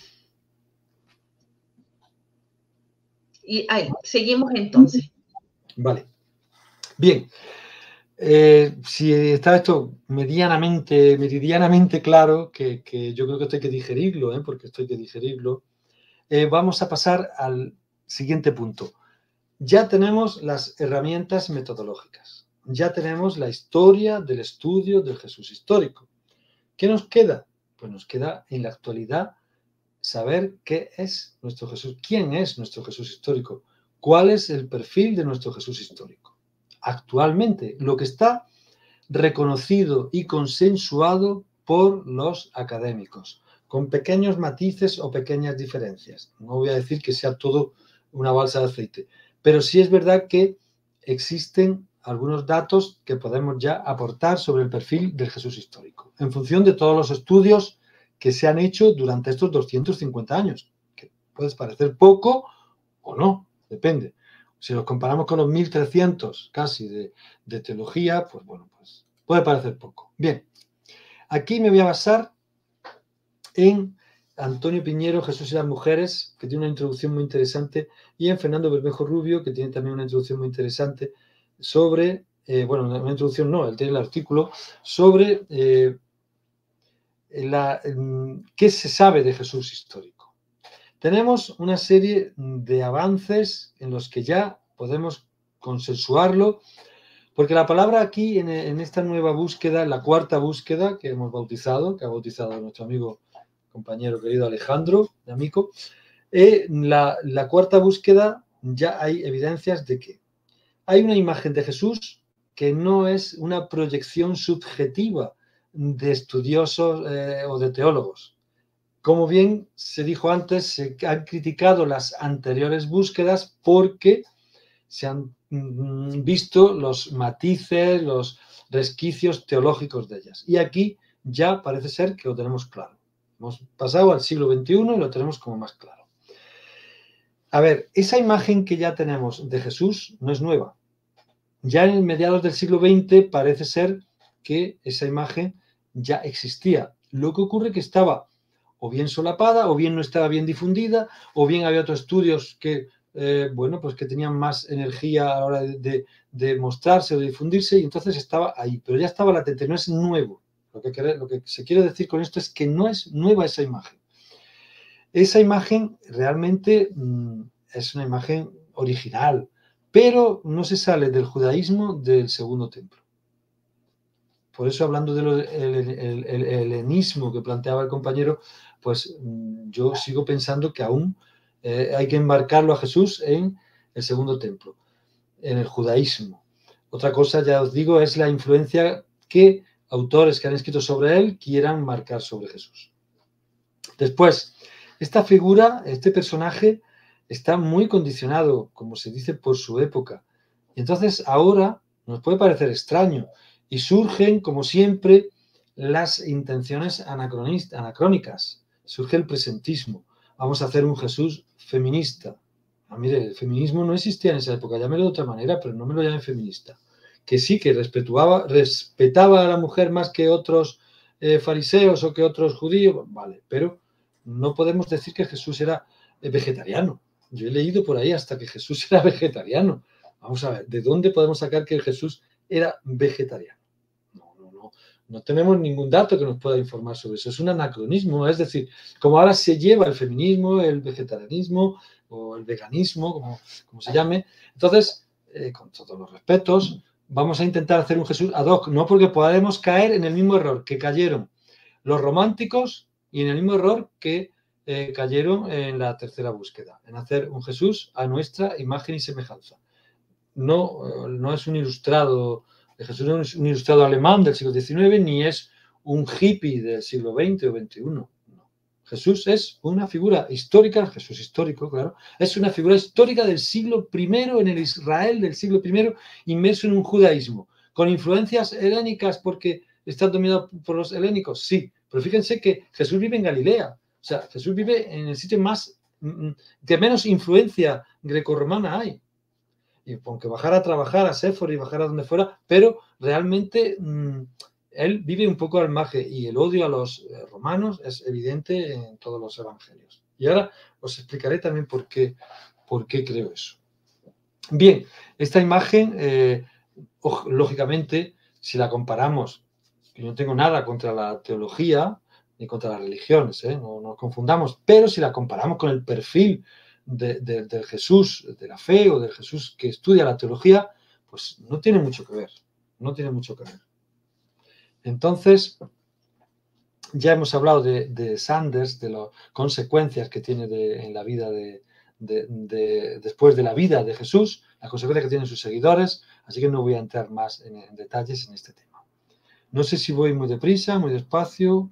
Y ahí, seguimos entonces. Vale. Bien. Eh, si está esto medianamente, meridianamente claro, que, que yo creo que esto hay que digerirlo, ¿eh? Porque esto hay que digerirlo, eh, vamos a pasar al siguiente punto. Ya tenemos las herramientas metodológicas, ya tenemos la historia del estudio del Jesús histórico. ¿Qué nos queda? Pues nos queda en la actualidad saber qué es nuestro Jesús, quién es nuestro Jesús histórico, cuál es el perfil de nuestro Jesús histórico. Actualmente, lo que está reconocido y consensuado por los académicos, con pequeños matices o pequeñas diferencias. No voy a decir que sea todo una balsa de aceite, pero sí es verdad que existen algunos datos que podemos ya aportar sobre el perfil del Jesús histórico, en función de todos los estudios que se han hecho durante estos doscientos cincuenta años, que puede parecer poco o no, depende. Si los comparamos con los mil trescientos casi de, de teología, pues bueno, pues puede parecer poco. Bien, aquí me voy a basar en Antonio Piñero, Jesús y las mujeres, que tiene una introducción muy interesante, y en Fernando Bermejo Rubio, que tiene también una introducción muy interesante sobre, eh, bueno, una introducción no, él tiene el artículo, sobre eh, la, qué se sabe de Jesús histórico. Tenemos una serie de avances en los que ya podemos consensuarlo, porque la palabra aquí, en, en esta nueva búsqueda, la cuarta búsqueda que hemos bautizado, que ha bautizado nuestro amigo, compañero querido Alejandro, de Amico, eh, la, la cuarta búsqueda ya hay evidencias de que hay una imagen de Jesús que no es una proyección subjetiva de estudiosos eh, o de teólogos. Como bien se dijo antes, se han criticado las anteriores búsquedas porque se han visto los matices, los resquicios teológicos de ellas. Y aquí ya parece ser que lo tenemos claro. Hemos pasado al siglo veintiuno y lo tenemos como más claro. A ver, esa imagen que ya tenemos de Jesús no es nueva. Ya en mediados del siglo veinte parece ser que esa imagen ya existía. Lo que ocurre es que estaba o bien solapada, o bien no estaba bien difundida, o bien había otros estudios que, eh, bueno, pues que tenían más energía a la hora de, de, de mostrarse o de difundirse, y entonces estaba ahí, pero ya estaba latente, no es nuevo. Lo que, quiere, lo que se quiere decir con esto es que no es nueva esa imagen. Esa imagen realmente mmm, es una imagen original, pero no se sale del judaísmo del segundo templo. Por eso, hablando del el, el, el helenismo que planteaba el compañero, pues yo sigo pensando que aún eh, hay que enmarcarlo a Jesús en el segundo templo, en el judaísmo. Otra cosa, ya os digo, es la influencia que autores que han escrito sobre él quieran marcar sobre Jesús. Después, esta figura, este personaje, está muy condicionado, como se dice, por su época. Y entonces ahora nos puede parecer extraño, y surgen, como siempre, las intenciones anacrónicas. Surge el presentismo. Vamos a hacer un Jesús feminista. Ah, mire, el feminismo no existía en esa época, llámelo de otra manera, pero no me lo llamen feminista. Que sí, que respetaba, respetaba a la mujer más que otros eh, fariseos o que otros judíos, vale, pero no podemos decir que Jesús era vegetariano. Yo he leído por ahí hasta que Jesús era vegetariano. Vamos a ver, ¿de dónde podemos sacar que Jesús era vegetariano? No, no, no, No tenemos ningún dato que nos pueda informar sobre eso. Es un anacronismo, es decir, como ahora se lleva el feminismo, el vegetarianismo o el veganismo, como, como se llame. Entonces, eh, con todos los respetos, vamos a intentar hacer un Jesús ad hoc, no porque podamos caer en el mismo error que cayeron los románticos y en el mismo error que eh, cayeron en la tercera búsqueda, en hacer un Jesús a nuestra imagen y semejanza. No, no es un ilustrado, Jesús no es un ilustrado alemán del siglo diecinueve, ni es un hippie del siglo veinte o veintiuno. No. Jesús es una figura histórica, Jesús histórico, claro, es una figura histórica del siglo primero, en el Israel del siglo primero, inmerso en un judaísmo, con influencias helénicas porque está dominado por los helénicos, sí, pero fíjense que Jesús vive en Galilea, o sea, Jesús vive en el sitio más, que menos influencia grecorromana hay. Y aunque bajara a trabajar a Séfora y bajara donde fuera, pero realmente mmm, él vive un poco al margen y el odio a los eh, romanos es evidente en todos los evangelios. Y ahora os explicaré también por qué, por qué creo eso. Bien, esta imagen, eh, lógicamente, si la comparamos, yo no tengo nada contra la teología ni contra las religiones, ¿eh? no nos confundamos, pero si la comparamos con el perfil De, de, del Jesús de la fe o del Jesús que estudia la teología, pues no tiene mucho que ver, no tiene mucho que ver. Entonces, ya hemos hablado de, de Sanders, de las consecuencias que tiene de, en la vida de, de, de, después de la vida de Jesús, las consecuencias que tienen sus seguidores, así que no voy a entrar más en, en detalles en este tema. No sé si voy muy deprisa, muy despacio.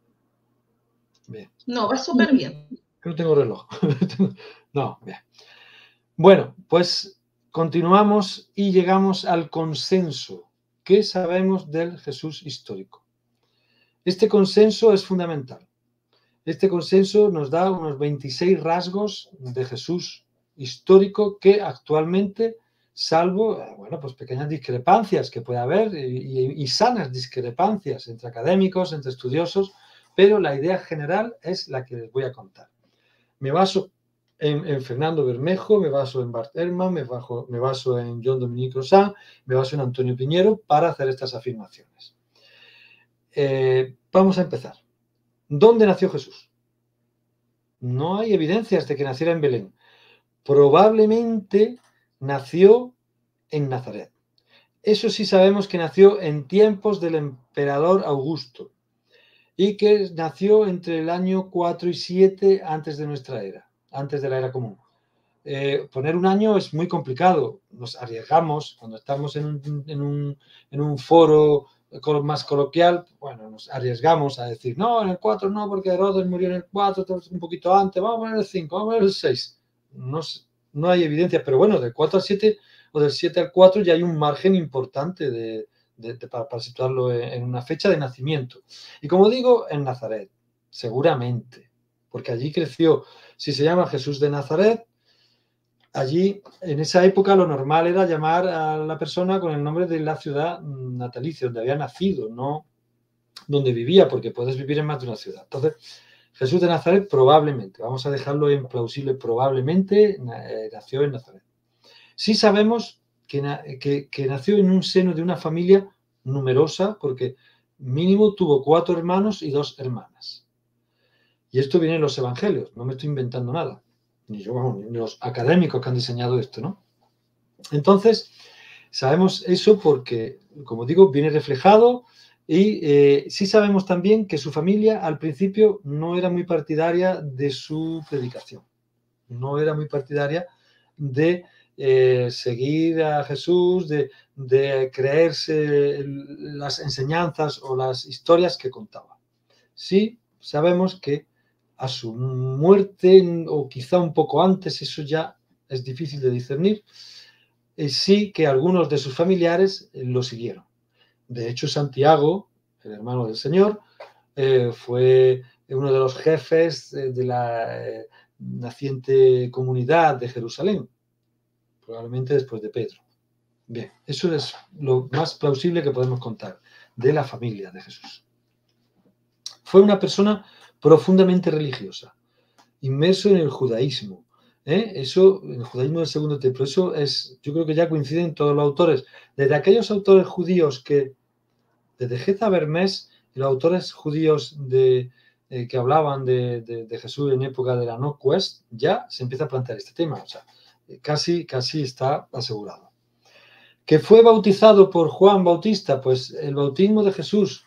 Bien. No, va súper bien. No tengo reloj. No, bien. Bueno, pues continuamos y llegamos al consenso. ¿Qué sabemos del Jesús histórico? Este consenso es fundamental. Este consenso nos da unos veintiséis rasgos de Jesús histórico que actualmente, salvo, bueno, pues pequeñas discrepancias que puede haber y, y, y sanas discrepancias entre académicos, entre estudiosos, pero la idea general es la que les voy a contar. Me baso En, en Fernando Bermejo, me baso en Bart Ehrman, me, bajo, me baso en Jean-Dominique Roussin, me baso en Antonio Piñero para hacer estas afirmaciones. Eh, vamos a empezar. ¿Dónde nació Jesús? No hay evidencias de que naciera en Belén. Probablemente nació en Nazaret. Eso sí sabemos que nació en tiempos del emperador Augusto y que nació entre el año cuatro y siete antes de nuestra era. Antes de la era común. Eh, poner un año es muy complicado. Nos arriesgamos cuando estamos en un, en un, en un foro más coloquial, bueno, nos arriesgamos a decir, no, en el cuatro no, porque Herodes murió en el cuatro, un poquito antes, vamos a poner el cinco, vamos a poner el seis. No, no hay evidencia, pero bueno, del cuatro al siete o del siete al cuatro ya hay un margen importante de, de, de, para, para situarlo en, en una fecha de nacimiento. Y como digo, en Nazaret, seguramente, porque allí creció. Si se llama Jesús de Nazaret, allí en esa época lo normal era llamar a la persona con el nombre de la ciudad natalicia, donde había nacido, no donde vivía, porque puedes vivir en más de una ciudad. Entonces, Jesús de Nazaret probablemente, vamos a dejarlo en plausible, probablemente eh, nació en Nazaret. Sí sabemos que, que, que nació en un seno de una familia numerosa, porque mínimo tuvo cuatro hermanos y dos hermanas. Y esto viene en los evangelios, no me estoy inventando nada, ni yo, vamos, ni los académicos que han diseñado esto, ¿no? Entonces, sabemos eso porque, como digo, viene reflejado y eh, sí sabemos también que su familia al principio no era muy partidaria de su predicación, no era muy partidaria de eh, seguir a Jesús, de, de creerse las enseñanzas o las historias que contaba. Sí sabemos que a su muerte, o quizá un poco antes, eso ya es difícil de discernir, eh, sí que algunos de sus familiares eh, lo siguieron. De hecho, Santiago, el hermano del Señor, eh, fue uno de los jefes eh, de la eh, naciente comunidad de Jerusalén, probablemente después de Pedro. Bien, eso es lo más plausible que podemos contar de la familia de Jesús. Fue una persona profundamente religiosa, inmerso en el judaísmo. ¿eh? Eso, en el judaísmo del segundo templo, eso es, yo creo que ya coinciden todos los autores, desde aquellos autores judíos que, Desde Geza Vermes y los autores judíos de, eh, que hablaban de, de, de Jesús en época de la No Quest, ya se empieza a plantear este tema. O sea, casi, casi está asegurado. ¿Que fue bautizado por Juan Bautista? Pues el bautismo de Jesús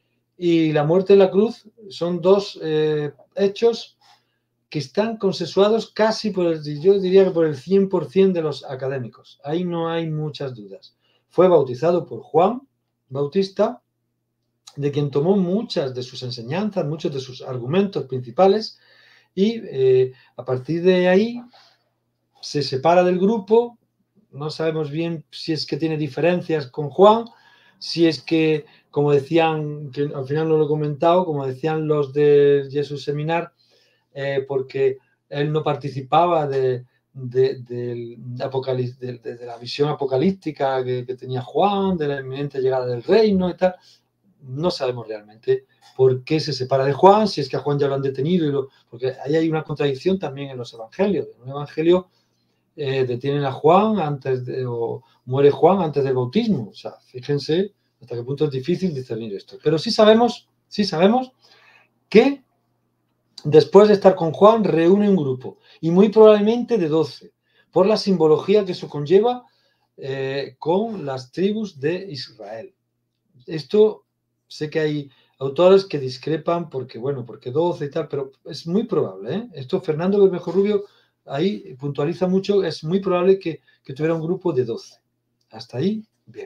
y la muerte en la cruz son dos eh, hechos que están consensuados casi por el, yo diría que por el cien por ciento de los académicos. Ahí no hay muchas dudas. Fue bautizado por Juan Bautista, de quien tomó muchas de sus enseñanzas, muchos de sus argumentos principales, y eh, a partir de ahí se separa del grupo. No sabemos bien si es que tiene diferencias con Juan, si es que, como decían, que al final no lo he comentado, como decían los de Jesús Seminar, eh, porque él no participaba de, de, de, de, de, de la visión apocalíptica que, que tenía Juan, de la inminente llegada del reino y tal. No sabemos realmente por qué se separa de Juan, si es que a Juan ya lo han detenido, y lo, porque ahí hay una contradicción también en los evangelios. En un evangelio eh, detienen a Juan antes de, o muere Juan antes del bautismo. O sea, fíjense hasta qué punto es difícil discernir esto. Pero sí sabemos, sí sabemos que después de estar con Juan reúne un grupo, y muy probablemente de doce, por la simbología que eso conlleva eh, con las tribus de Israel. Esto sé que hay autores que discrepan porque, bueno, porque doce y tal, pero es muy probable, ¿eh? Esto Fernando Bermejo Rubio ahí puntualiza mucho, es muy probable que, que tuviera un grupo de doce. Hasta ahí, bien.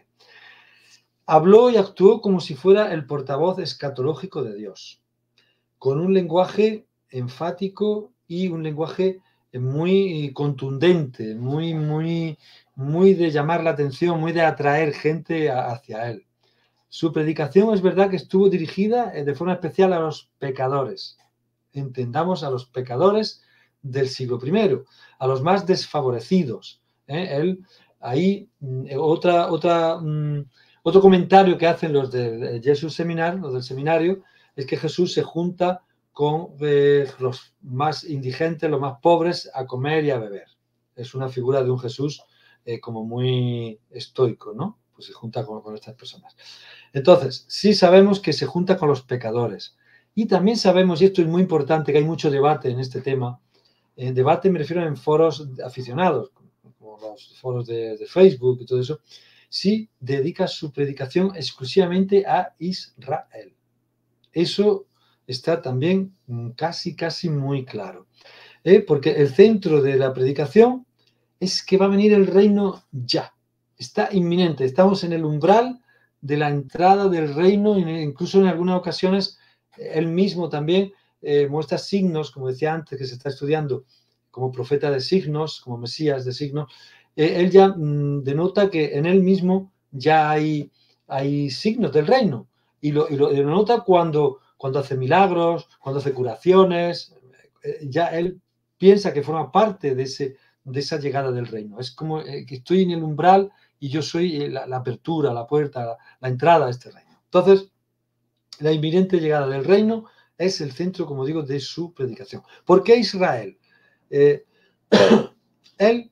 Habló y actuó como si fuera el portavoz escatológico de Dios, con un lenguaje enfático y un lenguaje muy contundente, muy, muy, muy de llamar la atención, muy de atraer gente hacia él. Su predicación es verdad que estuvo dirigida de forma especial a los pecadores. Entendamos a los pecadores del siglo primero, a los más desfavorecidos. ¿eh? Él, ahí, otra, otra, um, otro comentario que hacen los de Jesús Seminar, los del seminario, es que Jesús se junta con eh, los más indigentes, los más pobres, a comer y a beber. Es una figura de un Jesús eh, como muy estoico, ¿no? Pues se junta con, con estas personas. Entonces, sí sabemos que se junta con los pecadores. Y también sabemos, y esto es muy importante, que hay mucho debate en este tema. En debate me refiero en foros aficionados, como los foros de, de Facebook y todo eso. Sí dedica su predicación exclusivamente a Israel. Eso está también casi, casi muy claro. ¿Eh? Porque el centro de la predicación es que va a venir el reino ya. Está inminente. Estamos en el umbral de la entrada del reino, incluso en algunas ocasiones él mismo también eh, muestra signos, como decía antes, que se está estudiando como profeta de signos, como Mesías de signos. Eh, él ya mmm, denota que en él mismo ya hay, hay signos del reino, y lo, y lo, y lo nota cuando, cuando hace milagros, cuando hace curaciones. Eh, ya él piensa que forma parte de, ese, de esa llegada del reino. Es como eh, que estoy en el umbral y yo soy la, la apertura, la puerta, la, la entrada a este reino. Entonces, la inminente llegada del reino es el centro, como digo, de su predicación. ¿Por qué Israel? Eh, él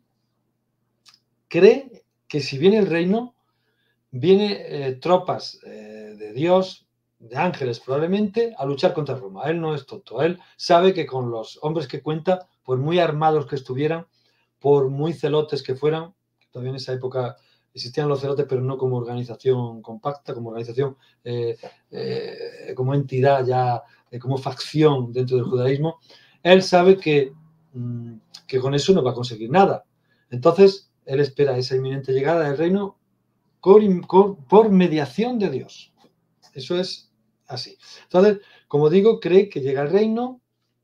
cree que si viene el reino, viene eh, tropas eh, de Dios, de ángeles probablemente, a luchar contra Roma. Él no es tonto. Él sabe que con los hombres que cuenta, por muy armados que estuvieran, por muy celotes que fueran, todavía en esa época existían los celotes, pero no como organización compacta, como organización, eh, eh, como entidad ya, eh, como facción dentro del judaísmo. Él sabe que, mmm, que con eso no va a conseguir nada. Entonces, él espera esa inminente llegada del reino por, por mediación de Dios. Eso es así. Entonces, como digo, cree que llega el reino,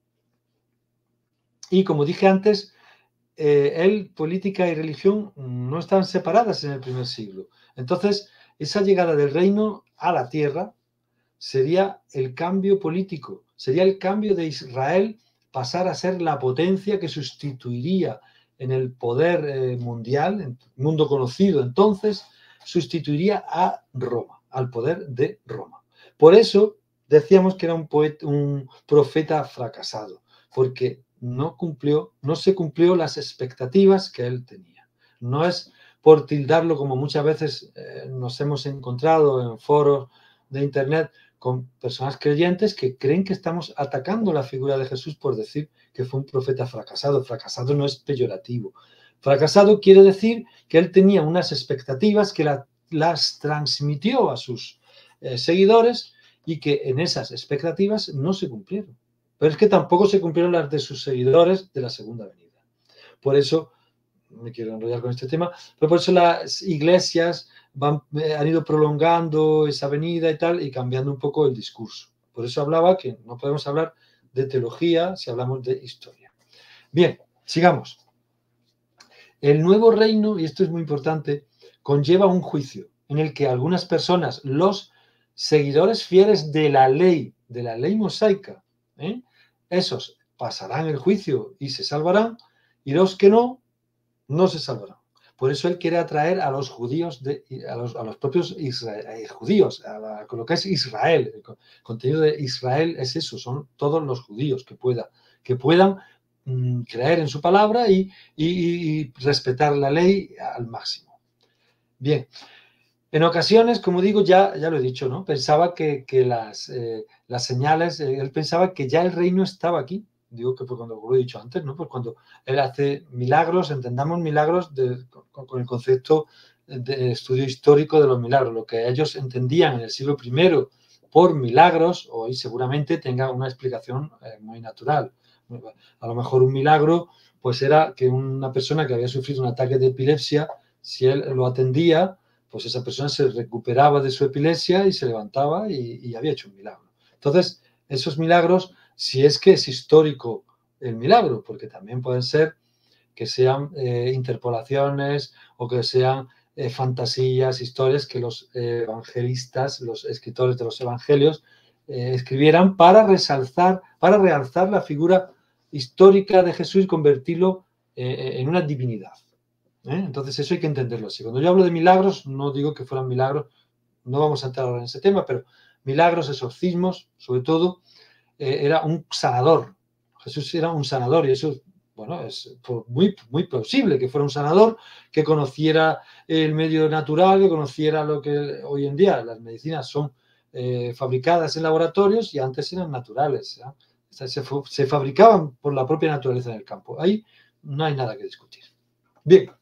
y como dije antes, Eh, él, política y religión no están separadas en el primer siglo. Entonces, esa llegada del reino a la tierra sería el cambio político, sería el cambio de Israel pasar a ser la potencia que sustituiría en el poder eh, mundial, en el mundo conocido entonces, sustituiría a Roma, al poder de Roma. Por eso decíamos que era un, poeta, un profeta fracasado, porque no cumplió, no se cumplió las expectativas que él tenía. No es por tildarlo, como muchas veces eh, nos hemos encontrado en foros de Internet con personas creyentes que creen que estamos atacando la figura de Jesús por decir que fue un profeta fracasado. Fracasado no es peyorativo. Fracasado quiere decir que él tenía unas expectativas que la, las transmitió a sus eh, seguidores y que en esas expectativas no se cumplieron. Pero es que tampoco se cumplieron las de sus seguidores de la segunda venida. Por eso, no me quiero enrollar con este tema, pero por eso las iglesias van, eh, han ido prolongando esa venida y tal y cambiando un poco el discurso. Por eso hablaba que no podemos hablar de teología si hablamos de historia. Bien, sigamos. El nuevo reino, y esto es muy importante, conlleva un juicio en el que algunas personas, los seguidores fieles de la ley, de la ley mosaica, ¿eh? esos pasarán el juicio y se salvarán, y los que no, no se salvarán. Por eso él quiere atraer a los judíos, de, a, los, a los propios Israel, judíos, a, la, a lo que es Israel. El contenido de Israel es eso, son todos los judíos que, pueda, que puedan mm, creer en su palabra y, y, y respetar la ley al máximo. Bien, en ocasiones, como digo, ya, ya lo he dicho, ¿no? Pensaba que, que las, eh, las señales, eh, él pensaba que ya el reino estaba aquí. Digo que pues cuando lo he dicho antes, ¿no? Pues cuando él hace milagros, entendamos milagros de, con, con el concepto de estudio histórico de los milagros. Lo que ellos entendían en el siglo primero por milagros, hoy seguramente tenga una explicación eh, muy natural. A lo mejor un milagro, pues era que una persona que había sufrido un ataque de epilepsia, si él lo atendía, pues esa persona se recuperaba de su epilepsia y se levantaba y, y había hecho un milagro. Entonces, esos milagros, si es que es histórico el milagro, porque también pueden ser que sean eh, interpolaciones o que sean eh, fantasías, historias que los eh, evangelistas, los escritores de los evangelios, eh, escribieran para resaltar, para realzar la figura histórica de Jesús y convertirlo eh, en una divinidad. ¿Eh? Entonces eso hay que entenderlo así. Cuando yo hablo de milagros, no digo que fueran milagros, no vamos a entrar ahora en ese tema, pero milagros, exorcismos, sobre todo, eh, era un sanador. Jesús era un sanador y eso, bueno, es muy, muy plausible que fuera un sanador, que conociera el medio natural, que conociera lo que hoy en día las medicinas son eh, fabricadas en laboratorios y antes eran naturales. ¿eh? Se, se fabricaban por la propia naturaleza en el campo. Ahí no hay nada que discutir. Bien.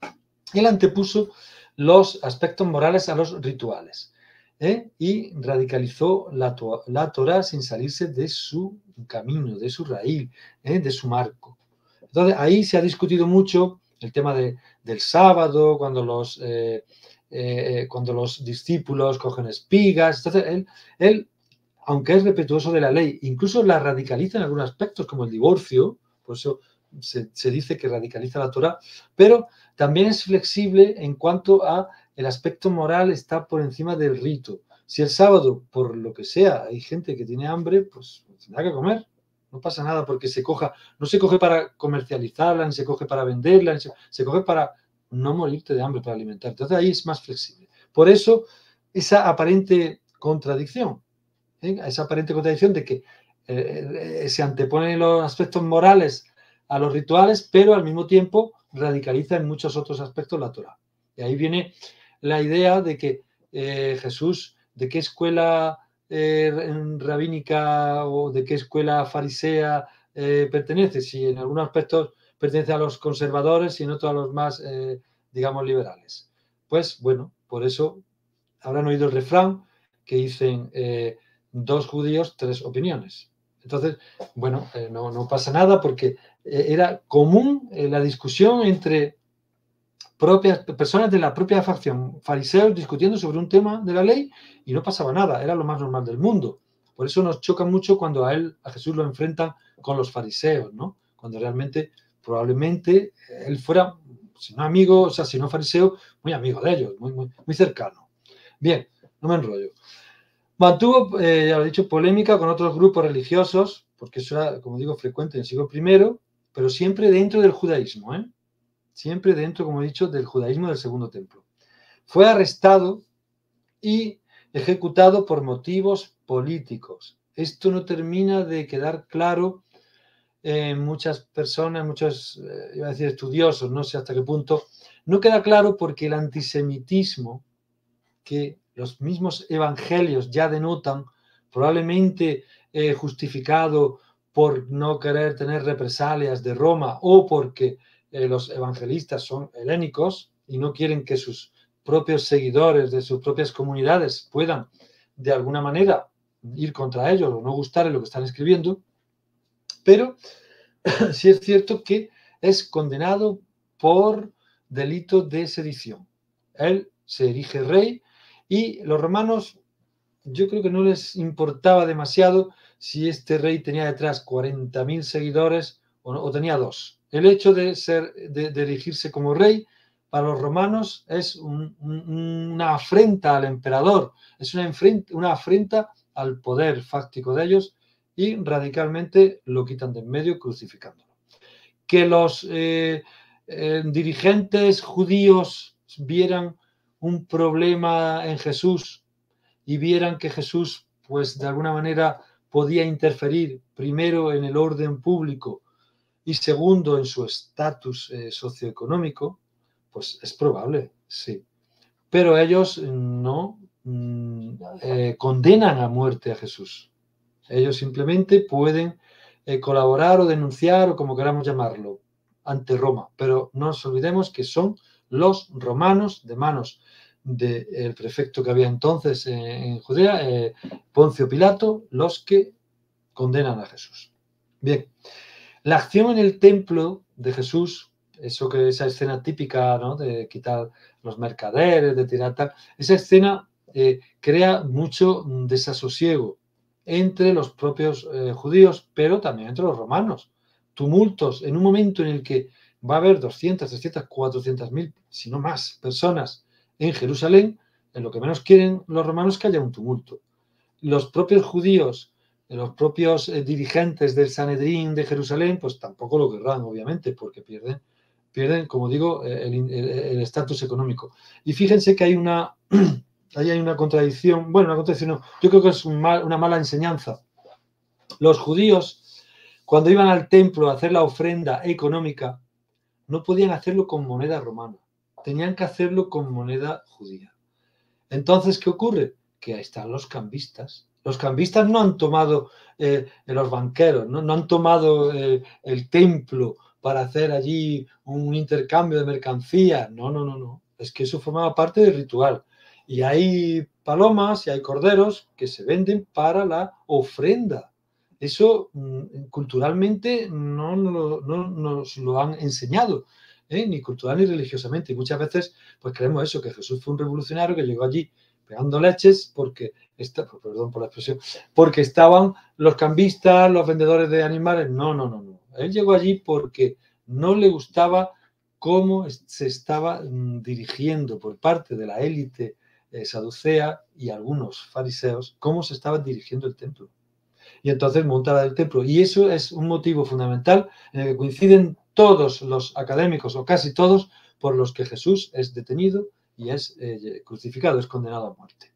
Él antepuso los aspectos morales a los rituales ¿eh? y radicalizó la, la Torá sin salirse de su camino, de su raíz, ¿eh? de su marco. Entonces, ahí se ha discutido mucho el tema de, del sábado, cuando los, eh, eh, cuando los discípulos cogen espigas. Entonces, él, él, aunque es respetuoso de la ley, incluso la radicaliza en algunos aspectos, como el divorcio, por eso se, se dice que radicaliza la Torá, pero también es flexible en cuanto a el aspecto moral está por encima del rito. Si el sábado, por lo que sea, hay gente que tiene hambre, pues tendrá que comer. No pasa nada porque se coja, no se coge para comercializarla, ni se coge para venderla, se, se coge para no morirte de hambre, para alimentarte. Entonces ahí es más flexible. Por eso, esa aparente contradicción, ¿eh? esa aparente contradicción de que eh, se anteponen los aspectos morales a los rituales, pero al mismo tiempo radicaliza en muchos otros aspectos la Torá. Y ahí viene la idea de que eh, Jesús, de qué escuela eh, rabínica o de qué escuela farisea eh, pertenece, si en algunos aspectos pertenece a los conservadores y en otros a los más, eh, digamos, liberales. Pues bueno, por eso habrán oído el refrán que dicen eh, dos judíos, tres opiniones. Entonces, bueno, eh, no, no pasa nada porque eh, era común eh, la discusión entre propias personas de la propia facción, fariseos discutiendo sobre un tema de la ley y no pasaba nada, era lo más normal del mundo. Por eso nos choca mucho cuando a él, a Jesús lo enfrentan con los fariseos, ¿no? Cuando realmente, probablemente, él fuera, si no amigo, o sea, si no fariseo, muy amigo de ellos, muy, muy, muy cercano. Bien, no me enrollo. Mantuvo, eh, ya lo he dicho, polémica con otros grupos religiosos, porque eso era, como digo, frecuente en el siglo primero, pero siempre dentro del judaísmo, ¿eh? Siempre dentro, como he dicho, del judaísmo del Segundo Templo. Fue arrestado y ejecutado por motivos políticos. Esto no termina de quedar claro en muchas personas, muchos, eh, iba a decir estudiosos, no sé hasta qué punto, no queda claro porque el antisemitismo que los mismos evangelios ya denotan, probablemente eh, justificado por no querer tener represalias de Roma o porque eh, los evangelistas son helénicos y no quieren que sus propios seguidores de sus propias comunidades puedan de alguna manera ir contra ellos o no gustarles lo que están escribiendo, pero sí es cierto que es condenado por delito de sedición. Él se erige rey y los romanos, yo creo que no les importaba demasiado si este rey tenía detrás cuarenta mil seguidores o, no, o tenía dos. El hecho de, ser, de, de erigirse como rey para los romanos es un, un, una afrenta al emperador, es una, una afrenta al poder fáctico de ellos y radicalmente lo quitan de en medio crucificándolo. Que los eh, eh, dirigentes judíos vieran un problema en Jesús y vieran que Jesús, pues de alguna manera podía interferir primero en el orden público y segundo en su estatus eh, socioeconómico, pues es probable, sí. Pero ellos no mm, eh, condenan a muerte a Jesús. Ellos simplemente pueden eh, colaborar o denunciar o como queramos llamarlo ante Roma, pero no nos olvidemos que son los romanos de manos del prefecto que había entonces en, en Judea, eh, Poncio Pilato, los que condenan a Jesús. Bien, la acción en el templo de Jesús, eso que esa escena típica, ¿no?, de quitar los mercaderes, de tirar tal, esa escena eh, crea mucho desasosiego entre los propios eh, judíos, pero también entre los romanos. Tumultos en un momento en el que va a haber doscientas, trescientas, cuatrocientas mil, si no más, personas en Jerusalén, en lo que menos quieren los romanos que haya un tumulto. Los propios judíos, los propios eh, dirigentes del Sanedrín de Jerusalén, pues tampoco lo querrán, obviamente, porque pierden, pierden como digo, el estatus económico. Y fíjense que hay una, ahí hay una contradicción, bueno, una contradicción no, yo creo que es un mal, una mala enseñanza. Los judíos, cuando iban al templo a hacer la ofrenda económica, no podían hacerlo con moneda romana, tenían que hacerlo con moneda judía. Entonces, ¿qué ocurre? Que ahí están los cambistas. Los cambistas no han tomado, eh, los banqueros, no, no han tomado eh, el templo para hacer allí un intercambio de mercancía. No, no, no, no. Es que eso formaba parte del ritual. Y hay palomas y hay corderos que se venden para la ofrenda. Eso mm, culturalmente no, no, no nos lo han enseñado. ¿Eh? Ni cultural ni religiosamente. Y muchas veces pues creemos eso, que Jesús fue un revolucionario que llegó allí pegando leches porque, está, perdón por la expresión, porque estaban los cambistas, los vendedores de animales. No, no, no, no. Él llegó allí porque no le gustaba cómo se estaba dirigiendo por parte de la élite eh, saducea y algunos fariseos, cómo se estaba dirigiendo el templo. Y entonces monta el templo. Y eso es un motivo fundamental en el que coinciden todos los académicos, o casi todos, por los que Jesús es detenido y es eh, crucificado, es condenado a muerte.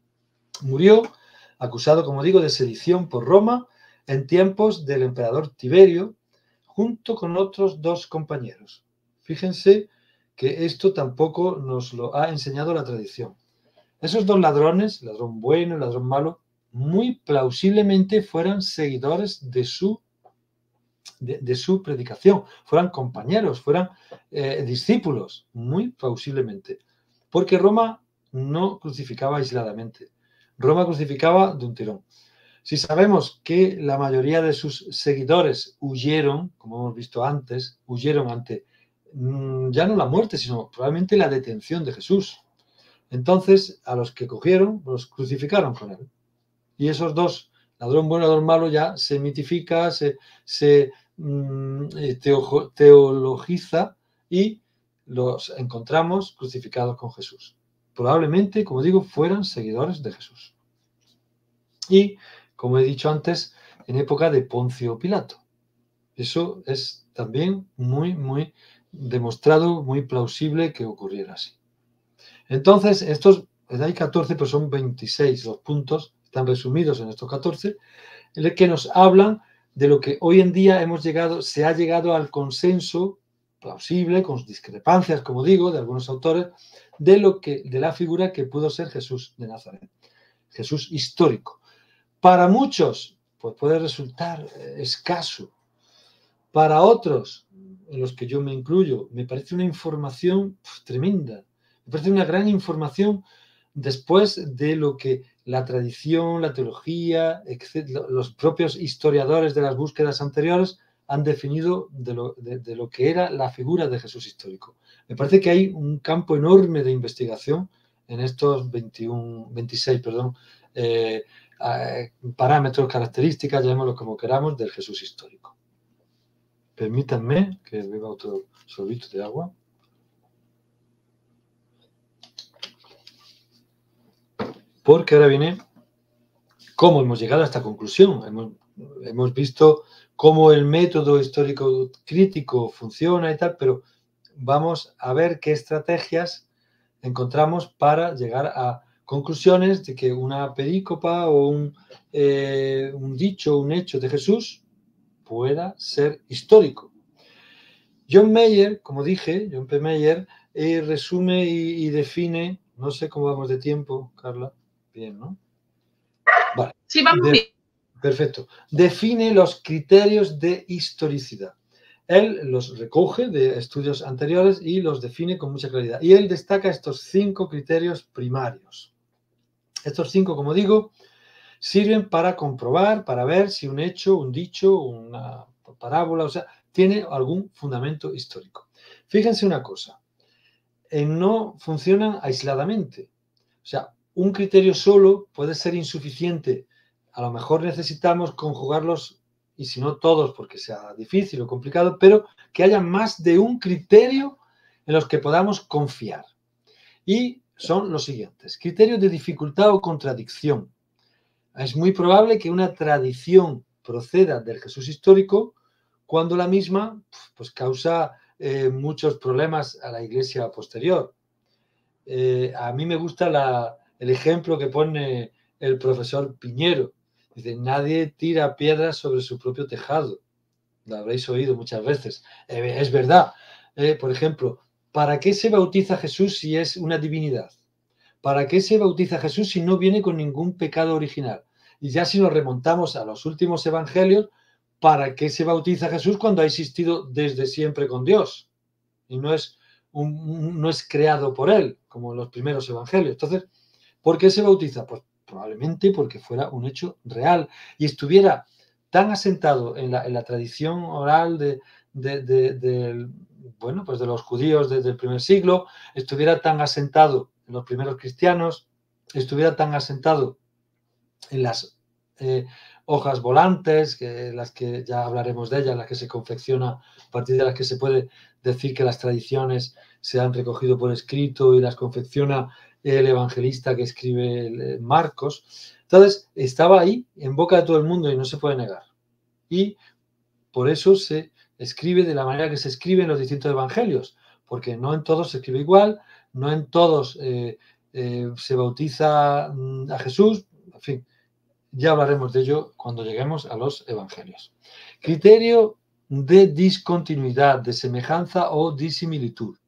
Murió acusado, como digo, de sedición por Roma en tiempos del emperador Tiberio, junto con otros dos compañeros. Fíjense que esto tampoco nos lo ha enseñado la tradición. Esos dos ladrones, ladrón bueno y ladrón malo, muy plausiblemente fueran seguidores de su, de, de su predicación, fueran compañeros, fueran eh, discípulos, muy plausiblemente. Porque Roma no crucificaba aisladamente, Roma crucificaba de un tirón. Si sabemos que la mayoría de sus seguidores huyeron, como hemos visto antes, huyeron ante mmm, ya no la muerte, sino probablemente la detención de Jesús. Entonces, a los que cogieron, los crucificaron con él. Y esos dos, ladrón bueno y ladrón malo, ya se mitifica, se, se mmm, teo, teologiza y los encontramos crucificados con Jesús. Probablemente, como digo, fueran seguidores de Jesús. Y, como he dicho antes, en época de Poncio Pilato. Eso es también muy, muy demostrado, muy plausible que ocurriera así. Entonces, estos, hay catorce, pero son veintiséis los puntos, están resumidos en estos catorce, en los que nos hablan de lo que hoy en día hemos llegado, se ha llegado al consenso plausible, con discrepancias, como digo, de algunos autores, de, lo que, de la figura que pudo ser Jesús de Nazaret. Jesús histórico. Para muchos, pues puede resultar escaso. Para otros, en los que yo me incluyo, me parece una información pf, tremenda. Me parece una gran información después de lo que la tradición, la teología, etcétera, los propios historiadores de las búsquedas anteriores han definido de lo, de, de lo que era la figura de Jesús histórico. Me parece que hay un campo enorme de investigación en estos veintiuno, veintiséis perdón, eh, eh, parámetros, características, llamémoslo como queramos, del Jesús histórico. Permítanme que beba otro sorbito de agua. Porque ahora viene cómo hemos llegado a esta conclusión. Hemos, hemos visto cómo el método histórico crítico funciona y tal, pero vamos a ver qué estrategias encontramos para llegar a conclusiones de que una perícopa o un, eh, un dicho, un hecho de Jesús pueda ser histórico. John Mayer, como dije, John P. Mayer, eh, resume y, y define, no sé cómo vamos de tiempo, Carla, bien, ¿no? Vale. Sí, vamos de, bien. Perfecto. Define los criterios de historicidad. Él los recoge de estudios anteriores y los define con mucha claridad. Y él destaca estos cinco criterios primarios. Estos cinco, como digo, sirven para comprobar, para ver si un hecho, un dicho, una parábola, o sea, tiene algún fundamento histórico. Fíjense una cosa, eh, no funcionan aisladamente. O sea, un criterio solo puede ser insuficiente. A lo mejor necesitamos conjugarlos, y si no todos, porque sea difícil o complicado, pero que haya más de un criterio en los que podamos confiar. Y son los siguientes. Criterios de dificultad o contradicción. Es muy probable que una tradición proceda del Jesús histórico cuando la misma pues, causa eh, muchos problemas a la iglesia posterior. Eh, a mí me gusta la, el ejemplo que pone el profesor Piñero. Dice, nadie tira piedras sobre su propio tejado. Lo habréis oído muchas veces. Eh, es verdad. Eh, por ejemplo, ¿para qué se bautiza Jesús si es una divinidad? ¿Para qué se bautiza Jesús si no viene con ningún pecado original? Y ya si nos remontamos a los últimos evangelios, ¿para qué se bautiza Jesús cuando ha existido desde siempre con Dios? Y no es, un, no es creado por él, como en los primeros evangelios. Entonces, ¿por qué se bautiza? Pues probablemente porque fuera un hecho real y estuviera tan asentado en la, en la tradición oral de, de, de, de, bueno, pues de los judíos desde el primer siglo, estuviera tan asentado en los primeros cristianos, estuviera tan asentado en las eh, hojas volantes, que las que ya hablaremos de ellas, las que se confecciona, a partir de las que se puede decir que las tradiciones se han recogido por escrito y las confecciona el evangelista que escribe Marcos. Entonces, estaba ahí, en boca de todo el mundo y no se puede negar. Y por eso se escribe de la manera que se escribe en los distintos evangelios, porque no en todos se escribe igual, no en todos eh, eh, se bautiza a Jesús, en fin, ya hablaremos de ello cuando lleguemos a los evangelios. Criterio de discontinuidad, de semejanza o disimilitud.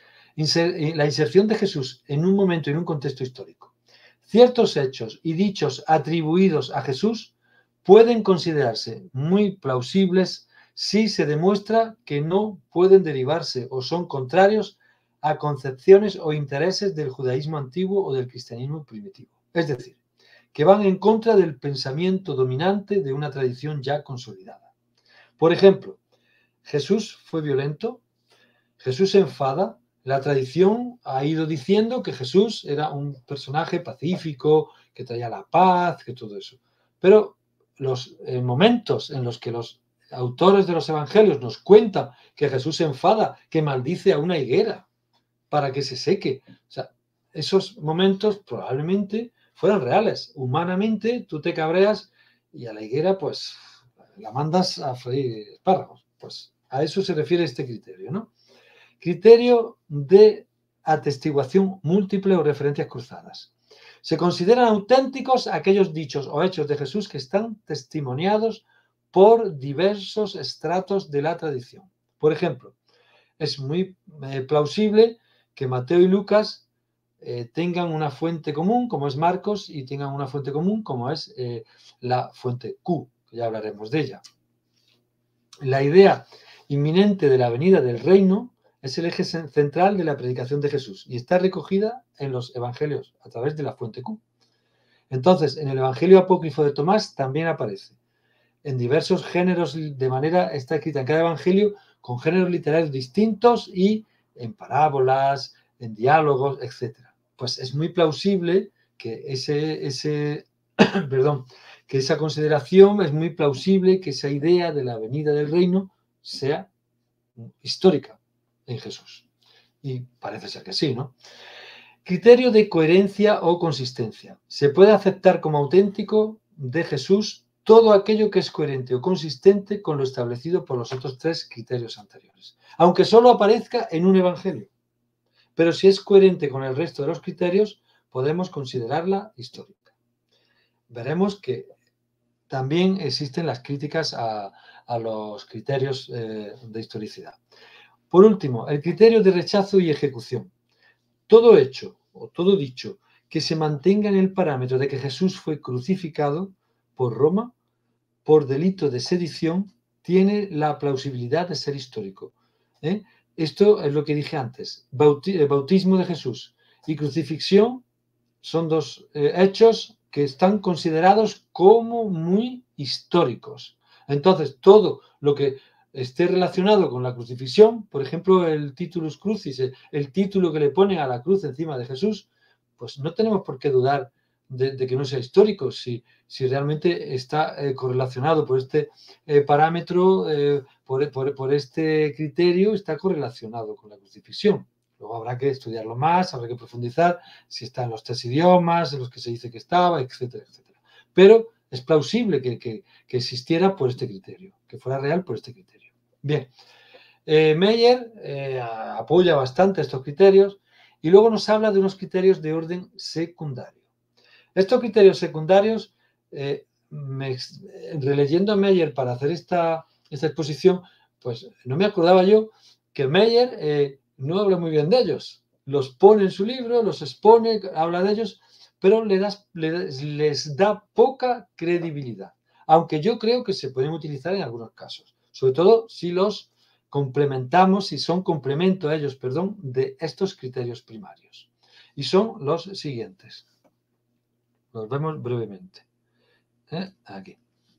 Inser- la inserción de Jesús en un momento y en un contexto histórico. Ciertos hechos y dichos atribuidos a Jesús pueden considerarse muy plausibles si se demuestra que no pueden derivarse o son contrarios a concepciones o intereses del judaísmo antiguo o del cristianismo primitivo. Es decir, que van en contra del pensamiento dominante de una tradición ya consolidada. Por ejemplo, Jesús fue violento, Jesús se enfada, la tradición ha ido diciendo que Jesús era un personaje pacífico, que traía la paz, que todo eso. Pero los eh, momentos en los que los autores de los evangelios nos cuentan que Jesús se enfada, que maldice a una higuera para que se seque, o sea, esos momentos probablemente fueran reales. Humanamente tú te cabreas y a la higuera pues la mandas a freír espárragos. Pues a eso se refiere este criterio, ¿no? Criterio de atestiguación múltiple o referencias cruzadas. Se consideran auténticos aquellos dichos o hechos de Jesús que están testimoniados por diversos estratos de la tradición. Por ejemplo, es muy eh, plausible que Mateo y Lucas eh, tengan una fuente común, como es Marcos, y tengan una fuente común, como es eh, la fuente Q, que ya hablaremos de ella. La idea inminente de la venida del reino es el eje central de la predicación de Jesús y está recogida en los evangelios a través de la fuente Q. Entonces, en el evangelio apócrifo de Tomás también aparece en diversos géneros, de manera, está escrita en cada evangelio con géneros literarios distintos y en parábolas, en diálogos, etcétera. Pues es muy plausible que ese, ese perdón, que esa consideración, es muy plausible que esa idea de la venida del reino sea histórica en Jesús. Y parece ser que sí, ¿no? Criterio de coherencia o consistencia. Se puede aceptar como auténtico de Jesús todo aquello que es coherente o consistente con lo establecido por los otros tres criterios anteriores, aunque solo aparezca en un evangelio. Pero si es coherente con el resto de los criterios, podemos considerarla histórica. Veremos que también existen las críticas a, a los criterios eh, de historicidad. Por último, el criterio de rechazo y ejecución. Todo hecho o todo dicho que se mantenga en el parámetro de que Jesús fue crucificado por Roma por delito de sedición tiene la plausibilidad de ser histórico. ¿eh? Esto es lo que dije antes. Bauti- bautismo de Jesús y crucifixión son dos eh, hechos que están considerados como muy históricos. Entonces, todo lo que esté relacionado con la crucifixión, por ejemplo, el titulus crucis, el título que le ponen a la cruz encima de Jesús, pues no tenemos por qué dudar de, de que no sea histórico, si, si realmente está eh, correlacionado por este eh, parámetro, eh, por, por, por este criterio, está correlacionado con la crucifixión. Luego habrá que estudiarlo más, habrá que profundizar si está en los tres idiomas, en los que se dice que estaba, etcétera, etcétera. Pero es plausible que, que, que existiera por este criterio, que fuera real por este criterio. Bien, eh, Meyer eh, apoya bastante estos criterios y luego nos habla de unos criterios de orden secundario. Estos criterios secundarios, eh, me, releyendo a Meyer para hacer esta, esta exposición, pues no me acordaba yo que Meyer eh, no habla muy bien de ellos. Los pone en su libro, los expone, habla de ellos, pero le das, les, les da poca credibilidad. Aunque yo creo que se pueden utilizar en algunos casos, sobre todo si los complementamos, si son complemento a ellos, perdón, de estos criterios primarios. Y son los siguientes. Los vemos brevemente. ¿Eh? Aquí.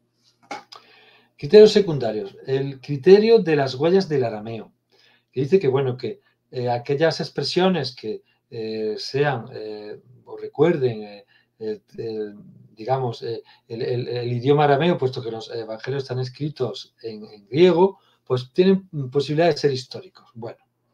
Criterios secundarios. El criterio de las huellas del arameo, que dice que, bueno, que eh, aquellas expresiones que eh, sean eh, o recuerden, eh, eh, eh, digamos, eh, el, el, el idioma arameo, puesto que los evangelios están escritos en, en griego, pues tienen posibilidad de ser históricos. Bueno,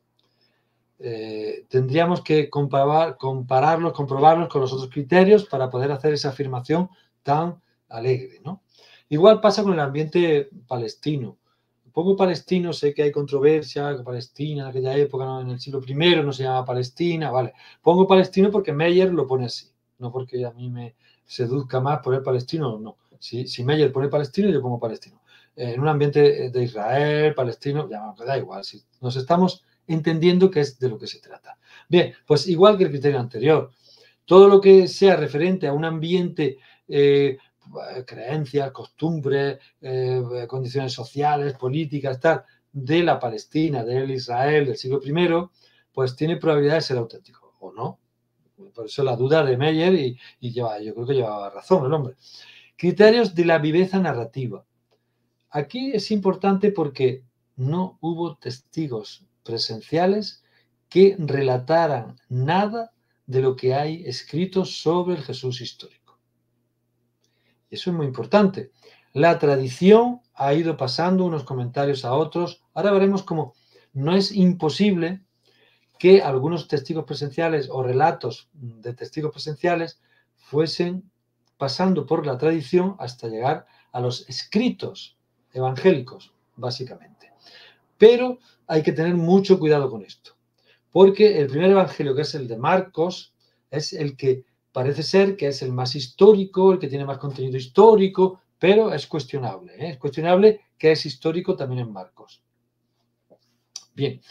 Eh, tendríamos que comparar, compararlos, comprobarlos con los otros criterios para poder hacer esa afirmación tan alegre, ¿no? Igual pasa con el ambiente palestino. Pongo palestino, sé que hay controversia, Palestina en aquella época, ¿no? En el siglo primero no se llama Palestina, vale. Pongo palestino porque Meyer lo pone así, no porque a mí me seduzca más poner palestino, no. Si, si Meyer pone palestino, yo pongo palestino. Eh, en un ambiente de Israel, palestino, ya me da igual. Si nos estamos entendiendo que es de lo que se trata. Bien, pues igual que el criterio anterior, todo lo que sea referente a un ambiente, eh, creencias, costumbres, eh, condiciones sociales, políticas, tal, de la Palestina, del Israel del siglo primero, pues tiene probabilidad de ser auténtico, o no. Por eso la duda de Meyer, y, y lleva, yo creo que llevaba razón el hombre. Criterios de la viveza narrativa. Aquí es importante porque no hubo testigos presenciales que relataran nada de lo que hay escrito sobre el Jesús histórico. Eso es muy importante. La tradición ha ido pasando unos comentarios a otros. Ahora veremos cómo no es imposible que algunos testigos presenciales o relatos de testigos presenciales fuesen pasando por la tradición hasta llegar a los escritos evangélicos, básicamente. Pero hay que tener mucho cuidado con esto, porque el primer evangelio, que es el de Marcos, es el que parece ser que es el más histórico, el que tiene más contenido histórico, pero es cuestionable, ¿eh? Es cuestionable que es histórico también en Marcos. Bien,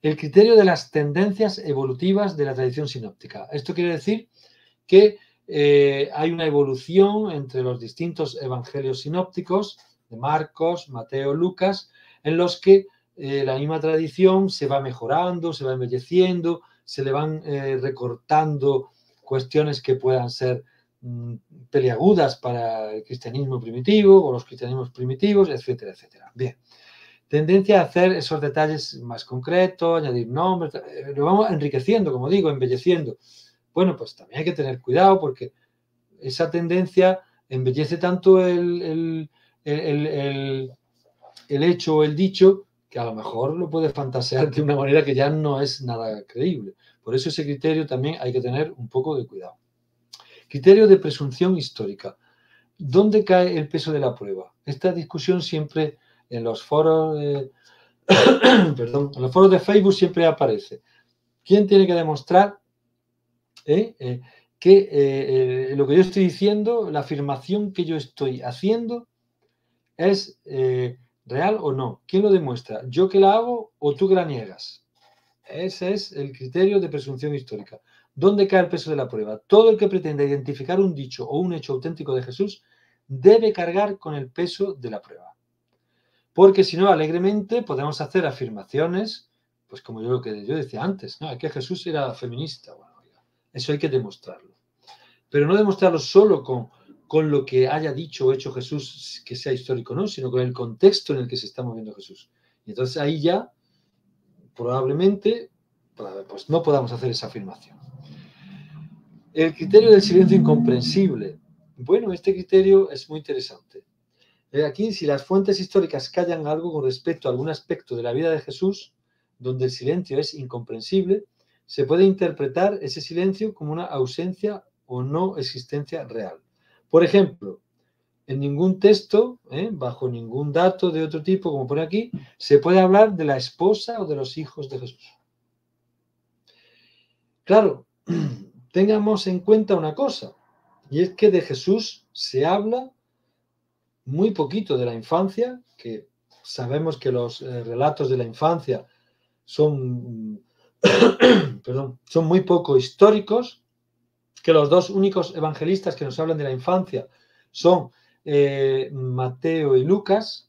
el criterio de las tendencias evolutivas de la tradición sinóptica. Esto quiere decir que eh, hay una evolución entre los distintos evangelios sinópticos de Marcos, Mateo, Lucas, en los que eh, la misma tradición se va mejorando, se va embelleciendo, se le van eh, recortando cuestiones que puedan ser mmm, peliagudas para el cristianismo primitivo o los cristianismos primitivos, etcétera, etcétera. Bien. Tendencia a hacer esos detalles más concretos, añadir nombres, lo vamos enriqueciendo, como digo, embelleciendo. Bueno, pues también hay que tener cuidado porque esa tendencia embellece tanto el, el, el, el, el hecho o el dicho que a lo mejor lo puede fantasear de una manera que ya no es nada creíble. Por eso ese criterio también hay que tener un poco de cuidado. Criterio de presunción histórica. ¿Dónde cae el peso de la prueba? Esta discusión siempre en los foros de, perdón, en los foros de Facebook siempre aparece. ¿Quién tiene que demostrar eh, eh, que eh, eh, lo que yo estoy diciendo, la afirmación que yo estoy haciendo es eh, real o no? ¿Quién lo demuestra? ¿Yo que la hago o tú que la niegas? Ese es el criterio de presunción histórica. ¿Dónde cae el peso de la prueba? Todo el que pretenda identificar un dicho o un hecho auténtico de Jesús debe cargar con el peso de la prueba. Porque si no, alegremente podemos hacer afirmaciones, pues como yo lo que yo decía antes, ¿no? Que Jesús era feminista. Bueno, eso hay que demostrarlo. Pero no demostrarlo solo con, con lo que haya dicho o hecho Jesús que sea histórico, no, sino con el contexto en el que se está moviendo Jesús. Y entonces ahí ya probablemente pues no podamos hacer esa afirmación. El criterio del silencio incomprensible. Bueno, este criterio es muy interesante. Aquí, si las fuentes históricas callan algo con respecto a algún aspecto de la vida de Jesús, donde el silencio es incomprensible, se puede interpretar ese silencio como una ausencia o no existencia real. Por ejemplo, en ningún texto, ¿eh? bajo ningún dato de otro tipo, como pone aquí, se puede hablar de la esposa o de los hijos de Jesús. Claro, tengamos en cuenta una cosa, y es que de Jesús se habla muy poquito de la infancia, que sabemos que los eh, relatos de la infancia son, perdón, son muy poco históricos, que los dos únicos evangelistas que nos hablan de la infancia son eh, Mateo y Lucas,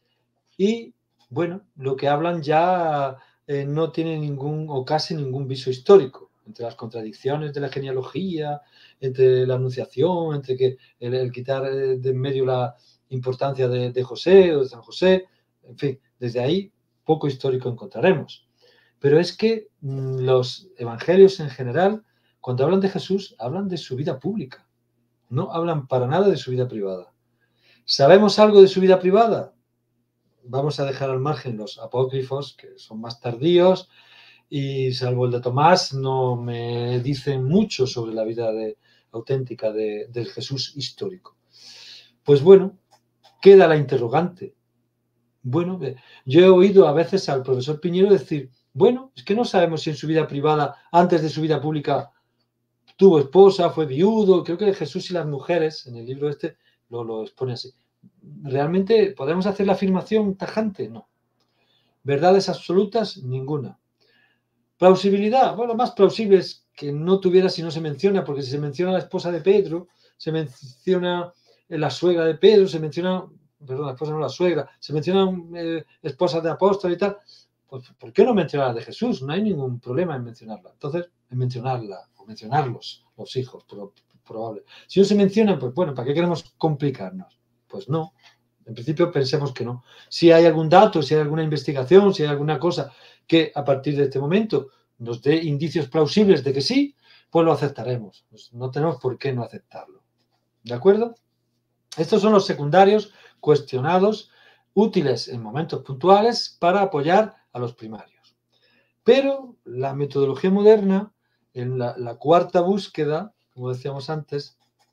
y bueno, lo que hablan ya eh, no tiene ningún o casi ningún viso histórico, entre las contradicciones de la genealogía, entre la anunciación, entre que el, el quitar de en medio la importancia de, de José o de San José, en fin, desde ahí poco histórico encontraremos. Pero es que mmm, los evangelios en general, cuando hablan de Jesús, hablan de su vida pública, no hablan para nada de su vida privada. ¿Sabemos algo de su vida privada? Vamos a dejar al margen los apócrifos, que son más tardíos, y salvo el de Tomás, no me dicen mucho sobre la vida de, auténtica de, del Jesús histórico. Pues bueno, queda la interrogante. Bueno, yo he oído a veces al profesor Piñero decir, bueno, es que no sabemos si en su vida privada, antes de su vida pública, tuvo esposa, fue viudo. Creo que Jesús y las mujeres, en el libro este, lo, lo expone así. ¿Realmente podemos hacer la afirmación tajante? No. ¿Verdades absolutas? Ninguna. ¿Plausibilidad? Bueno, lo más plausible es que no tuviera si no se menciona, porque si se menciona la esposa de Pedro, se menciona la suegra de Pedro, se menciona, perdón, la esposa no la suegra, se mencionan eh, esposas de apóstoles y tal, pues ¿por qué no mencionar de Jesús? No hay ningún problema en mencionarla. Entonces, en mencionarla, o mencionarlos, los hijos, pero, probable. Si no se mencionan, pues bueno, ¿para qué queremos complicarnos? Pues no. En principio pensemos que no. Si hay algún dato, si hay alguna investigación, si hay alguna cosa que a partir de este momento nos dé indicios plausibles de que sí, pues lo aceptaremos. Pues no tenemos por qué no aceptarlo. ¿De acuerdo? Estos son los secundarios cuestionados, útiles en momentos puntuales para apoyar a los primarios. Pero la metodología moderna, en la, la cuarta búsqueda, como decíamos antes,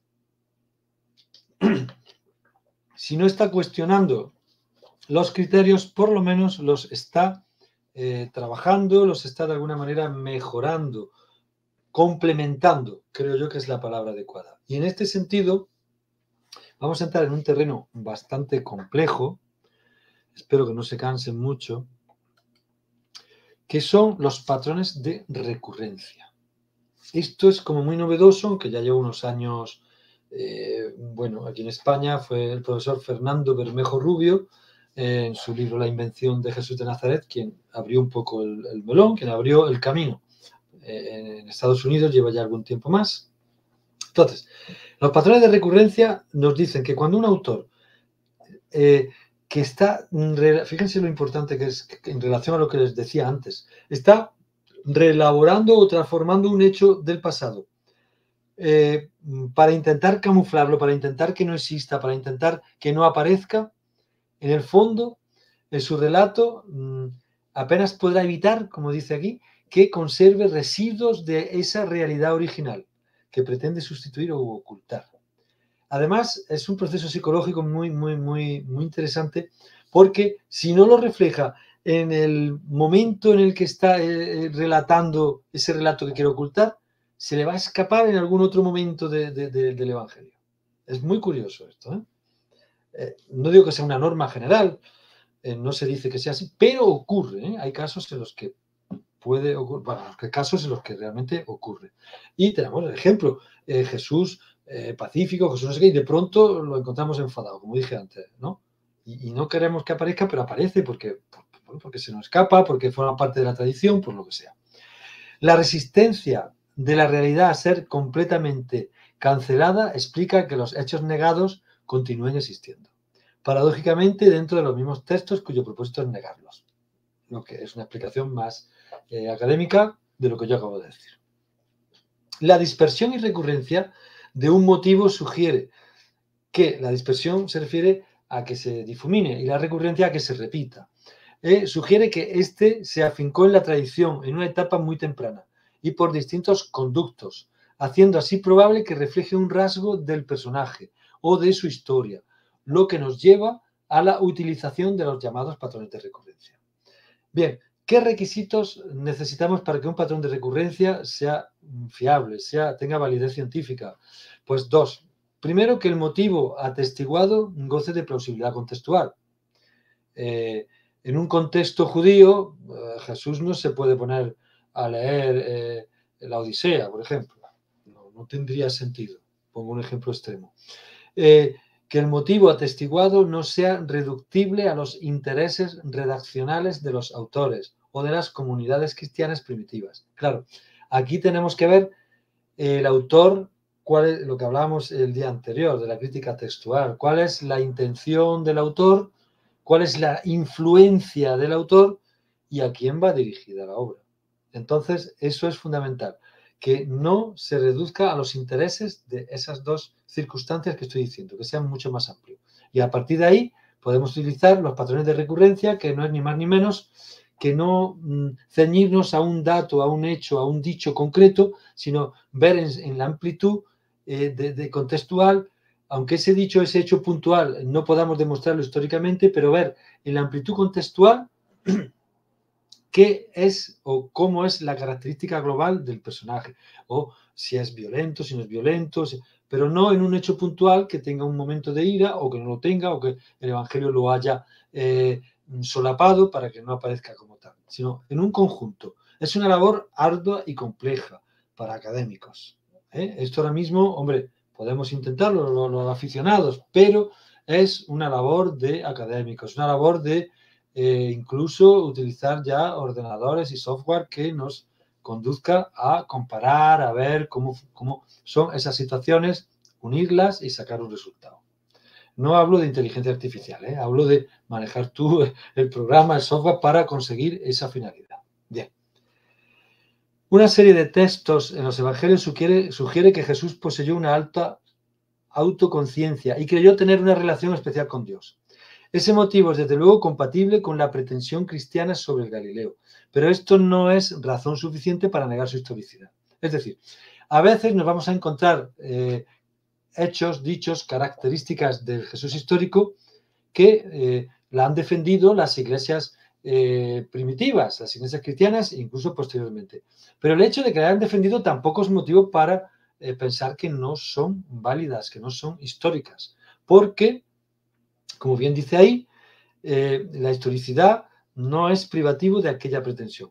si no está cuestionando los criterios, por lo menos los está eh, trabajando, los está de alguna manera mejorando, complementando, creo yo que es la palabra adecuada. Y en este sentido, vamos a entrar en un terreno bastante complejo, espero que no se cansen mucho, que son los patrones de recurrencia. Esto es como muy novedoso, aunque ya lleva unos años, eh, bueno, aquí en España fue el profesor Fernando Bermejo Rubio, eh, en su libro La invención de Jesús de Nazaret, quien abrió un poco el, el melón, quien abrió el camino. Eh, en Estados Unidos lleva ya algún tiempo más. Entonces, los patrones de recurrencia nos dicen que cuando un autor eh, que está, fíjense lo importante que es en relación a lo que les decía antes, está reelaborando o transformando un hecho del pasado eh, para intentar camuflarlo, para intentar que no exista, para intentar que no aparezca, en el fondo, en su relato mmm, apenas podrá evitar, como dice aquí, que conserve residuos de esa realidad original que pretende sustituir o ocultar. Además, es un proceso psicológico muy, muy, muy, muy interesante porque si no lo refleja en el momento en el que está eh, relatando ese relato que quiere ocultar, se le va a escapar en algún otro momento de, de, de, del Evangelio. Es muy curioso esto, ¿eh? Eh, no digo que sea una norma general, eh, no se dice que sea así, pero ocurre, ¿eh? Hay casos en los que puede ocurrir, bueno, hay casos en los que realmente ocurre. Y tenemos el ejemplo, eh, Jesús eh, pacífico, Jesús no sé qué, y de pronto lo encontramos enfadado, como dije antes, ¿no? Y, y no queremos que aparezca, pero aparece porque, por, porque se nos escapa, porque forma parte de la tradición, por lo que sea. La resistencia de la realidad a ser completamente cancelada explica que los hechos negados continúen existiendo. Paradójicamente, dentro de los mismos textos cuyo propósito es negarlos. Lo que es una explicación más eh, académica de lo que yo acabo de decir. La dispersión y recurrencia de un motivo sugiere que la dispersión se refiere a que se difumine y la recurrencia a que se repita. Eh, sugiere que éste se afincó en la tradición en una etapa muy temprana y por distintos conductos, haciendo así probable que refleje un rasgo del personaje o de su historia, lo que nos lleva a la utilización de los llamados patrones de recurrencia. Bien, ¿qué requisitos necesitamos para que un patrón de recurrencia sea fiable, sea, tenga validez científica? Pues dos. Primero, que el motivo atestiguado goce de plausibilidad contextual. Eh, en un contexto judío, eh, Jesús no se puede poner a leer eh, la Odisea, por ejemplo. No, no tendría sentido. Pongo un ejemplo extremo. Eh, que el motivo atestiguado no sea reductible a los intereses redaccionales de los autores o de las comunidades cristianas primitivas. Claro, aquí tenemos que ver el autor, cuál es lo que hablábamos el día anterior de la crítica textual, cuál es la intención del autor, cuál es la influencia del autor y a quién va dirigida la obra. Entonces, eso es fundamental, que no se reduzca a los intereses de esas dos circunstancias que estoy diciendo, que sean mucho más amplios. Y a partir de ahí podemos utilizar los patrones de recurrencia, que no es ni más ni menos que no mmm, ceñirnos a un dato, a un hecho, a un dicho concreto, sino ver en, en la amplitud eh, de, de contextual, aunque ese dicho, ese hecho puntual, no podamos demostrarlo históricamente, pero ver en la amplitud contextual qué es o cómo es la característica global del personaje, o si es violento, si no es violento, si, pero no en un hecho puntual que tenga un momento de ira o que no lo tenga o que el Evangelio lo haya eh, solapado para que no aparezca como tal, sino en un conjunto. Es una labor ardua y compleja para académicos. ¿eh? Esto ahora mismo, hombre, podemos intentarlo los, los aficionados, pero es una labor de académicos, una labor de Eh, incluso utilizar ya ordenadores y software que nos conduzca a comparar, a ver cómo, cómo son esas situaciones, unirlas y sacar un resultado. No hablo de inteligencia artificial, ¿eh? Hablo de manejar tú el programa, el software para conseguir esa finalidad. Bien. Una serie de textos en los evangelios sugiere, sugiere que Jesús poseyó una alta autoconciencia y creyó tener una relación especial con Dios. Ese motivo es desde luego compatible con la pretensión cristiana sobre el Galileo, pero esto no es razón suficiente para negar su historicidad. Es decir, a veces nos vamos a encontrar eh, hechos, dichos, características del Jesús histórico que eh, la han defendido las iglesias eh, primitivas, las iglesias cristianas e incluso posteriormente. Pero el hecho de que la hayan defendido tampoco es motivo para eh, pensar que no son válidas, que no son históricas, porque como bien dice ahí, eh, la historicidad no es privativo de aquella pretensión.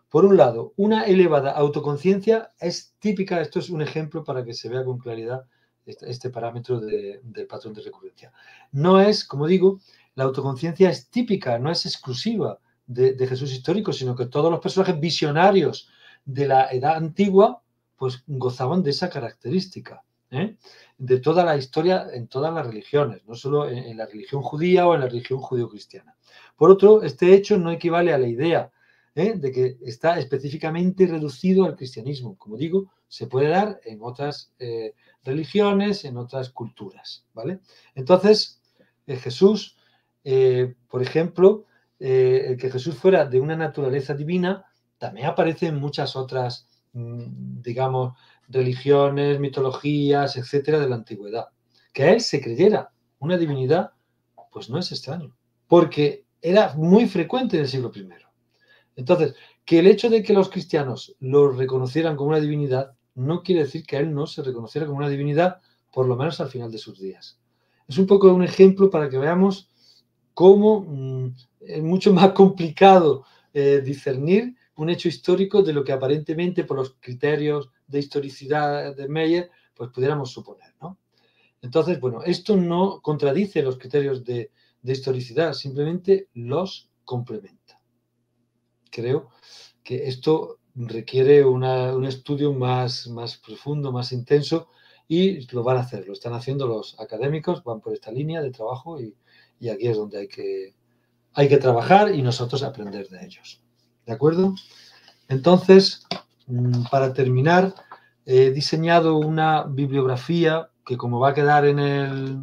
Por un lado, una elevada autoconciencia es típica, esto es un ejemplo para que se vea con claridad este, este parámetro de, del patrón de recurrencia. No es, como digo, la autoconciencia es típica, no es exclusiva de, de Jesús histórico, sino que todos los personajes visionarios de la edad antigua pues gozaban de esa característica, ¿eh? De toda la historia en todas las religiones, no solo en, en la religión judía o en la religión judio-cristiana. Por otro, este hecho no equivale a la idea ¿eh? de que está específicamente reducido al cristianismo. Como digo, se puede dar en otras eh, religiones, en otras culturas, ¿vale? Entonces, eh, Jesús, eh, por ejemplo, eh, el que Jesús fuera de una naturaleza divina, también aparece en muchas otras, mmm, digamos, religiones, mitologías, etcétera, de la antigüedad. Que a él se creyera una divinidad, pues no es extraño, porque era muy frecuente en el siglo primero. Entonces, que el hecho de que los cristianos lo reconocieran como una divinidad no quiere decir que a él no se reconociera como una divinidad, por lo menos al final de sus días. Es un poco un ejemplo para que veamos cómo mmm, es mucho más complicado eh, discernir un hecho histórico de lo que aparentemente por los criterios de historicidad de Meyer pues pudiéramos suponer, ¿no? Entonces, bueno, esto no contradice los criterios de, de historicidad, simplemente los complementa. Creo que esto requiere una, un estudio más, más profundo, más intenso, y lo van a hacer, lo están haciendo los académicos, van por esta línea de trabajo y, y aquí es donde hay que, hay que trabajar y nosotros aprender de ellos. ¿De acuerdo? Entonces, para terminar, he diseñado una bibliografía que, como va a quedar en el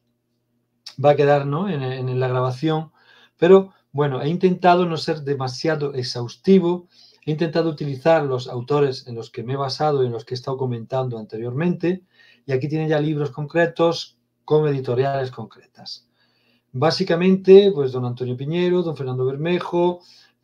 va a quedar, ¿no? en, en la grabación, pero bueno, he intentado no ser demasiado exhaustivo, he intentado utilizar los autores en los que me he basado y en los que he estado comentando anteriormente, y aquí tienen ya libros concretos con editoriales concretas. Básicamente, pues don Antonio Piñero, don Fernando Bermejo,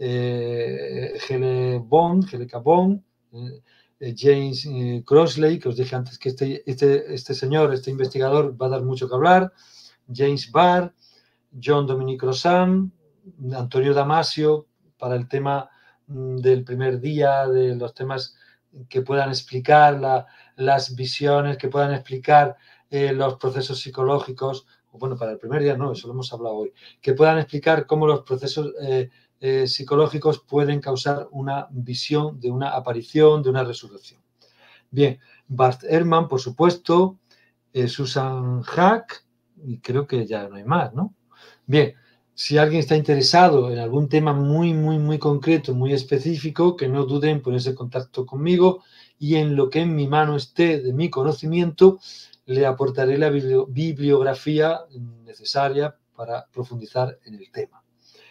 eh, Gele Bon, Gele Cabón, eh, James eh, Crossley, que os dije antes que este, este, este señor, este investigador, va a dar mucho que hablar, James Barr, John Dominic Crossan, Antonio Damasio, para el tema del primer día, de los temas que puedan explicar la, las visiones, que puedan explicar eh, los procesos psicológicos, o bueno, para el primer día no, eso lo hemos hablado hoy, que puedan explicar cómo los procesos eh, eh, psicológicos pueden causar una visión de una aparición, de una resurrección. Bien, Bart Ehrman, por supuesto, eh, Susan Hack, y creo que ya no hay más, ¿no? Bien, si alguien está interesado en algún tema muy, muy, muy concreto, muy específico, que no duden en ponerse en contacto conmigo y en lo que en mi mano esté de mi conocimiento, le aportaré la bibliografía necesaria para profundizar en el tema.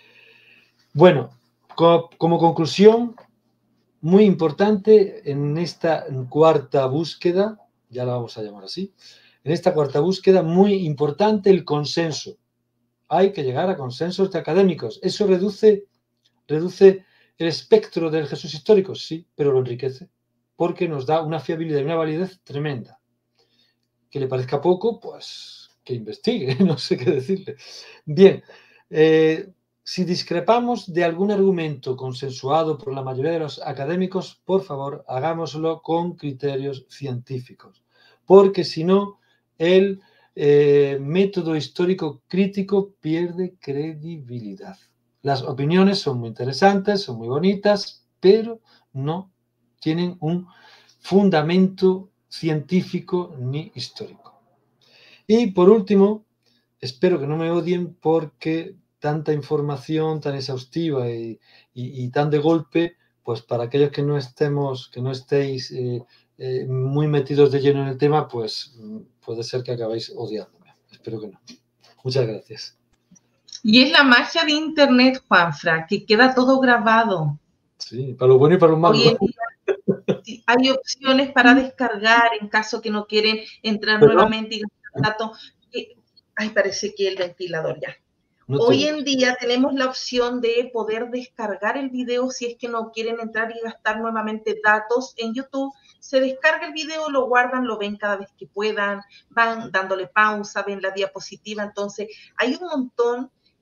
Bueno, como, como conclusión, muy importante en esta cuarta búsqueda, ya la vamos a llamar así, en esta cuarta búsqueda, muy importante el consenso. Hay que llegar a consensos de académicos. ¿Eso reduce, reduce el espectro del Jesús histórico? Sí, pero lo enriquece, porque nos da una fiabilidad y una validez tremenda. Que le parezca poco, pues que investigue, no sé qué decirle. Bien, eh, si discrepamos de algún argumento consensuado por la mayoría de los académicos, por favor, hagámoslo con criterios científicos, porque si no, el eh, método histórico crítico pierde credibilidad. Las opiniones son muy interesantes, son muy bonitas, pero no tienen un fundamento científico ni histórico. Y por último, espero que no me odien porque tanta información tan exhaustiva y, y, y tan de golpe, pues para aquellos que no estemos, que no estéis eh, eh, muy metidos de lleno en el tema, pues puede ser que acabéis odiándome. Espero que no. Muchas gracias. Y es la magia de Internet, Juanfra, que queda todo grabado. Sí, para lo bueno y para lo malo. Hoy en día hay opciones para descargar en caso que no quieren entrar ¿Pero? nuevamente y gastar datos. Ay, parece que el ventilador ya. No Hoy en día tenemos la opción de poder descargar el video si es que no quieren entrar y gastar nuevamente datos en YouTube. Se descarga el video, lo guardan, lo ven cada vez que puedan, van dándole pausa, ven la diapositiva. Entonces, hay un montón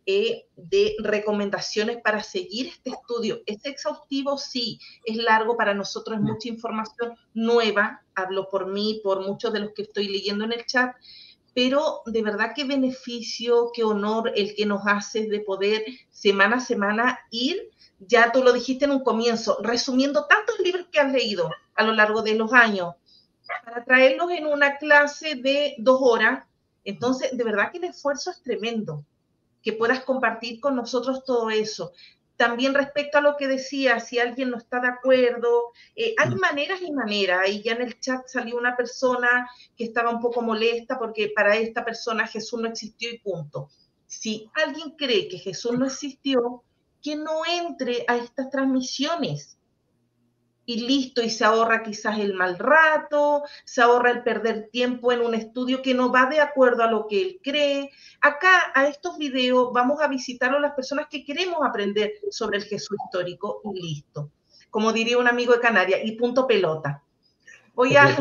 eh, de recomendaciones para seguir este estudio. ¿Es exhaustivo? Sí. ¿Es largo? Para nosotros es mucha información nueva. Hablo por mí, por muchos de los que estoy leyendo en el chat, pero de verdad qué beneficio, qué honor el que nos hace de poder semana a semana ir, ya tú lo dijiste en un comienzo, resumiendo tantos libros que has leído a lo largo de los años, para traerlos en una clase de dos horas. Entonces, de verdad que el esfuerzo es tremendo, que puedas compartir con nosotros todo eso. También respecto a lo que decía, si alguien no está de acuerdo, eh, hay maneras y maneras. Y ya en el chat salió una persona que estaba un poco molesta porque para esta persona Jesús no existió y punto. Si alguien cree que Jesús no existió, que no entre a estas transmisiones. Y listo, y se ahorra quizás el mal rato, se ahorra el perder tiempo en un estudio que no va de acuerdo a lo que él cree. Acá, a estos videos, vamos a visitar a las personas que queremos aprender sobre el Jesús histórico y listo. Como diría un amigo de Canarias, y punto pelota. Voy a,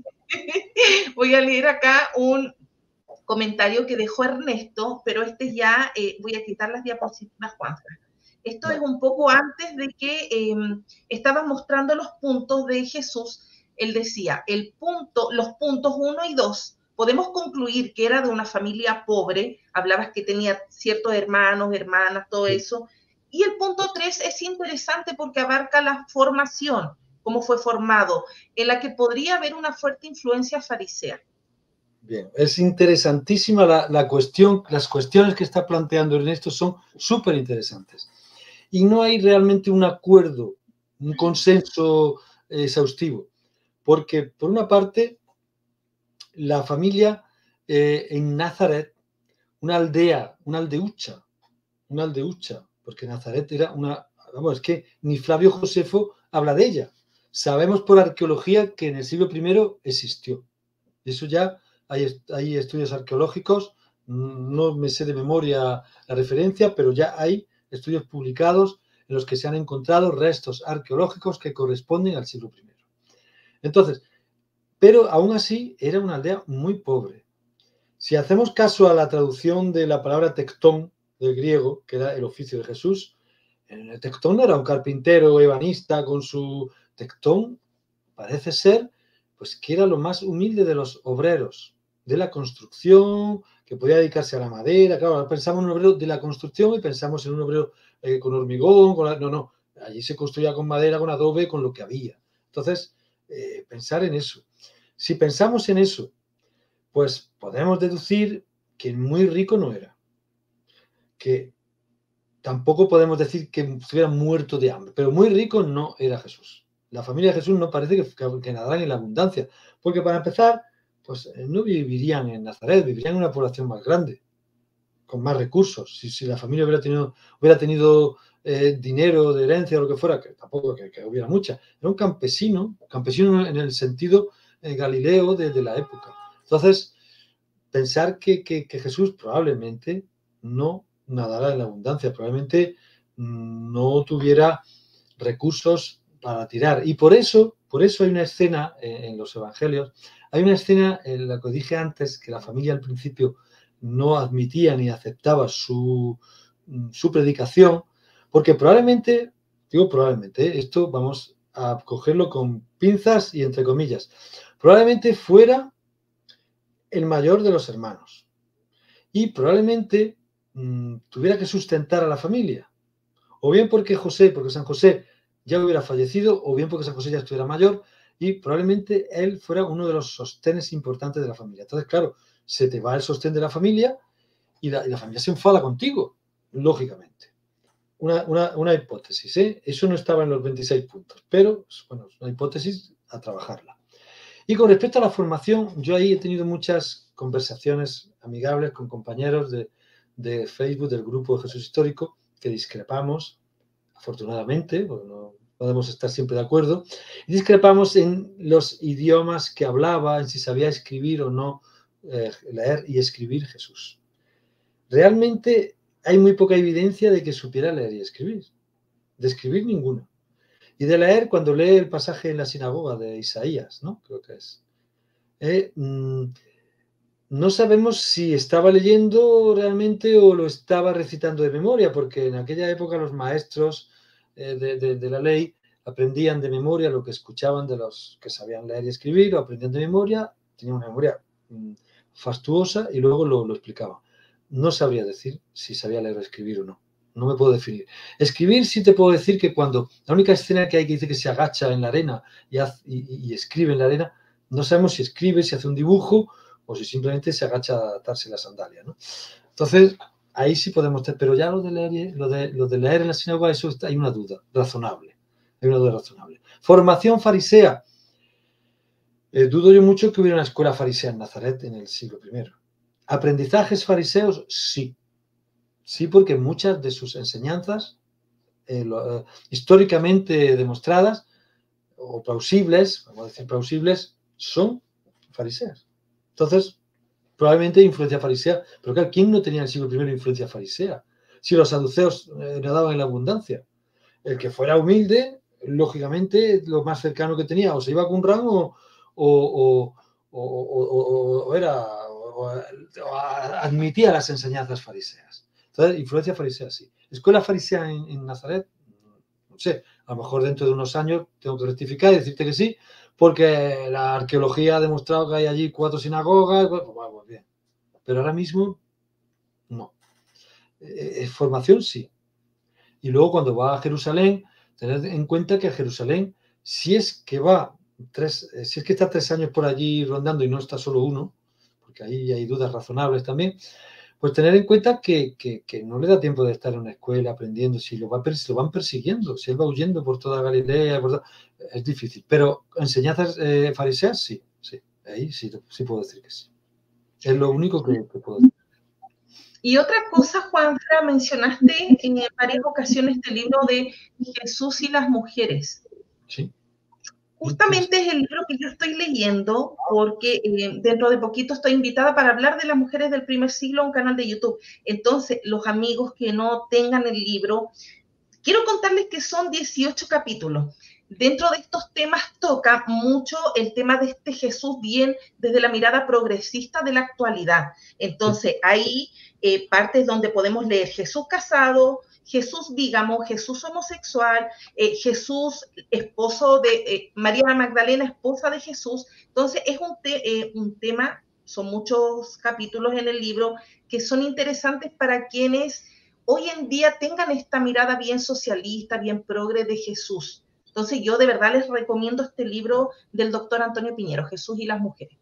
voy a leer acá un comentario que dejó Ernesto, pero este ya, eh, voy a quitar las diapositivas, Juanza. Esto vale. Es un poco antes de que eh, estaba mostrando los puntos de Jesús. Él decía, el punto, los puntos uno y dos, podemos concluir que era de una familia pobre, hablabas que tenía ciertos hermanos, hermanas, todo sí. Eso. Y el punto tres es interesante porque abarca la formación, cómo fue formado, en la que podría haber una fuerte influencia farisea. Bien, es interesantísima la, la cuestión, las cuestiones que está planteando Ernesto son súper interesantes. Y no hay realmente un acuerdo, un consenso exhaustivo, porque por una parte, la familia eh, en Nazaret, una aldea, una aldeucha, una aldeucha, porque Nazaret era una, vamos, es que ni Flavio Josefo habla de ella. Sabemos por arqueología que en el siglo primero existió. Eso ya hay, hay estudios arqueológicos, no me sé de memoria la referencia, pero ya hay estudios publicados en los que se han encontrado restos arqueológicos que corresponden al siglo primero. Entonces, pero aún así era una aldea muy pobre. Si hacemos caso a la traducción de la palabra tectón del griego, que era el oficio de Jesús, el tectón no era un carpintero ebanista con su tectón, parece ser pues que era lo más humilde de los obreros de la construcción, que podía dedicarse a la madera. Claro, pensamos en un obrero de la construcción y pensamos en un obrero eh, con hormigón, con la, no, no, allí se construía con madera, con adobe, con lo que había. Entonces, eh, pensar en eso. Si pensamos en eso, pues podemos deducir que muy rico no era, que tampoco podemos decir que estuviera muerto de hambre, pero muy rico no era Jesús. La familia de Jesús no parece que, que, que nadaran en la abundancia, porque para empezar, pues no vivirían en Nazaret, vivirían en una población más grande, con más recursos. Si, si la familia hubiera tenido, hubiera tenido eh, dinero de herencia o lo que fuera, que tampoco que, que hubiera mucha, era un campesino, campesino en el sentido eh, galileo de, de la época. Entonces, pensar que, que, que Jesús probablemente no nadara en la abundancia, probablemente no tuviera recursos para tirar. Y por eso, por eso hay una escena en, en los evangelios, hay una escena en la que dije antes que la familia al principio no admitía ni aceptaba su, su predicación, porque probablemente, digo probablemente, esto vamos a cogerlo con pinzas y entre comillas, probablemente fuera el mayor de los hermanos y probablemente mmm, tuviera que sustentar a la familia, o bien porque José, porque San José ya hubiera fallecido, o bien porque San José ya estuviera mayor y probablemente él fuera uno de los sostenes importantes de la familia. Entonces, claro, se te va el sostén de la familia y la, y la familia se enfada contigo, lógicamente. Una, una, una hipótesis, ¿eh? Eso no estaba en los veintiséis puntos, pero, bueno, es una hipótesis a trabajarla. Y con respecto a la formación, yo ahí he tenido muchas conversaciones amigables con compañeros de, de Facebook, del grupo de Jesús Histórico, que discrepamos, afortunadamente, porque no podemos estar siempre de acuerdo, y discrepamos en los idiomas que hablaba, en si sabía escribir o no, eh, leer y escribir Jesús. Realmente hay muy poca evidencia de que supiera leer y escribir, de escribir ninguna. Y de leer, cuando lee el pasaje en la sinagoga de Isaías, ¿no? Creo que es. Eh, mmm, no sabemos si estaba leyendo realmente o lo estaba recitando de memoria, porque en aquella época los maestros eh, de, de, de la ley aprendían de memoria lo que escuchaban de los que sabían leer y escribir, lo aprendían de memoria, tenían una memoria mmm, fastuosa y luego lo, lo explicaban. No sabría decir si sabía leer o escribir o no. No me puedo definir. Escribir sí te puedo decir que cuando la única escena que hay que dice que se agacha en la arena y, hace, y, y escribe en la arena, no sabemos si escribe, si hace un dibujo o si simplemente se agacha a atarse la sandalia, ¿no? Entonces, ahí sí podemos tener, pero ya lo de leer, lo de, lo de leer en la sinagoga, eso está, hay una duda razonable. Hay una duda razonable. Formación farisea. Eh, dudo yo mucho que hubiera una escuela farisea en Nazaret en el siglo primero. ¿Aprendizajes fariseos? Sí. Sí, porque muchas de sus enseñanzas eh, lo, eh, históricamente demostradas o plausibles, vamos a decir plausibles, son fariseas. Entonces, probablemente influencia farisea, pero claro, ¿quién no tenía en el siglo primero influencia farisea? Si los saduceos eh, nadaban en la abundancia. El que fuera humilde, lógicamente, lo más cercano que tenía, o se iba a Qumran o, o, o, o, o era, o, o admitía las enseñanzas fariseas. Entonces, influencia farisea, sí. Escuela farisea en, en Nazaret, no sé, a lo mejor dentro de unos años tengo que rectificar y decirte que sí, porque la arqueología ha demostrado que hay allí cuatro sinagogas, pues, pues, pues bien. Pero ahora mismo, no. Eh, formación, sí. Y luego cuando va a Jerusalén, tened en cuenta que a Jerusalén, si es que va tres, si es que está tres años por allí rondando y no está solo uno, porque ahí hay dudas razonables también, pues tener en cuenta que, que, que no le da tiempo de estar en una escuela aprendiendo, si lo, va, si lo van persiguiendo, si él va huyendo por toda Galilea, por toda, es difícil. Pero enseñanzas eh, fariseas, sí, sí, ahí sí, sí puedo decir que sí. Es lo único que, que puedo decir. Y otra cosa, Juanfra, mencionaste en varias ocasiones el libro de Jesús y las mujeres. Sí. Justamente es el libro que yo estoy leyendo porque eh, dentro de poquito estoy invitada para hablar de las mujeres del primer siglo en un canal de YouTube. Entonces, los amigos que no tengan el libro, quiero contarles que son dieciocho capítulos. Dentro de estos temas toca mucho el tema de este Jesús bien desde la mirada progresista de la actualidad. Entonces, ahí eh, partes donde podemos leer Jesús casado, Jesús bígamo, Jesús homosexual, eh, Jesús esposo de eh, María Magdalena, esposa de Jesús. Entonces, es un, te eh, un tema, son muchos capítulos en el libro que son interesantes para quienes hoy en día tengan esta mirada bien socialista, bien progre de Jesús. Entonces yo de verdad les recomiendo este libro del doctor Antonio Piñero, Jesús y las mujeres.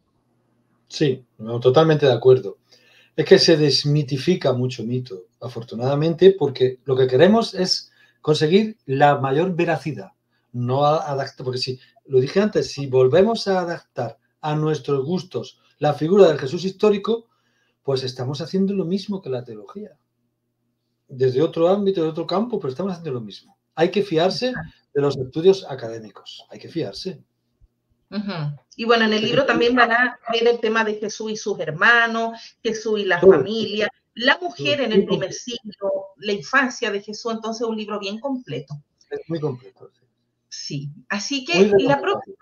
Sí, no, totalmente de acuerdo. Es que se desmitifica mucho mito, afortunadamente, porque lo que queremos es conseguir la mayor veracidad, no adaptar, porque si, lo dije antes, si volvemos a adaptar a nuestros gustos la figura del Jesús histórico, pues estamos haciendo lo mismo que la teología. Desde otro ámbito, de otro campo, pero estamos haciendo lo mismo. Hay que fiarse de los estudios académicos, hay que fiarse. Uh-huh. Y bueno, en el libro también van a ver el tema de Jesús y sus hermanos, Jesús y la familia, la mujer en el primer siglo, la infancia de Jesús, entonces un libro bien completo. Es muy completo. Sí, sí. Así que la próxima,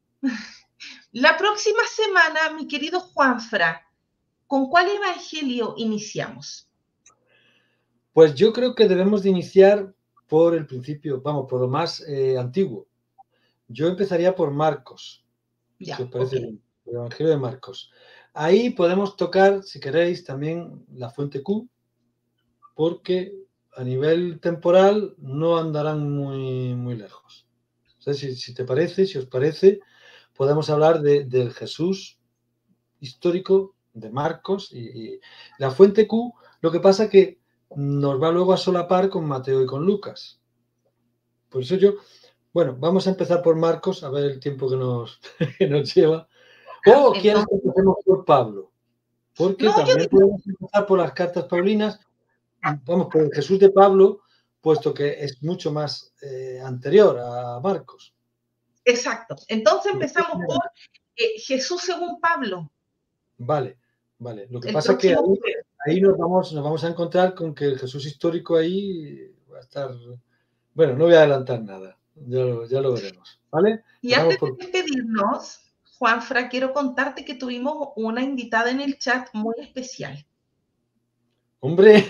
la próxima semana, mi querido Juanfra, ¿con cuál evangelio iniciamos? Pues yo creo que debemos de iniciar por el principio, vamos, por lo más eh, antiguo. Yo empezaría por Marcos, ya, si os parece okay. bien, el Evangelio de Marcos. Ahí podemos tocar, si queréis, también la fuente Q, porque a nivel temporal no andarán muy, muy lejos. O sea, si, si te parece, si os parece, podemos hablar de, del Jesús histórico de Marcos y, y la fuente Q. Lo que pasa que nos va luego a solapar con Mateo y con Lucas. Por eso yo, bueno, vamos a empezar por Marcos, a ver el tiempo que nos, que nos lleva. ¿O oh, quieres que empecemos por Pablo? Porque no, también yo... podemos empezar por las cartas paulinas, vamos, por el Jesús de Pablo, puesto que es mucho más eh, anterior a Marcos. Exacto. Entonces empezamos por eh, Jesús según Pablo. Vale, vale. Lo que el pasa es que ahí, ahí nos, vamos, nos vamos a encontrar con que el Jesús histórico ahí va a estar... Bueno, no voy a adelantar nada, ya lo, ya lo veremos, ¿vale? Y antes de despedirnos, Juanfra, quiero contarte que tuvimos una invitada en el chat muy especial. ¡Hombre!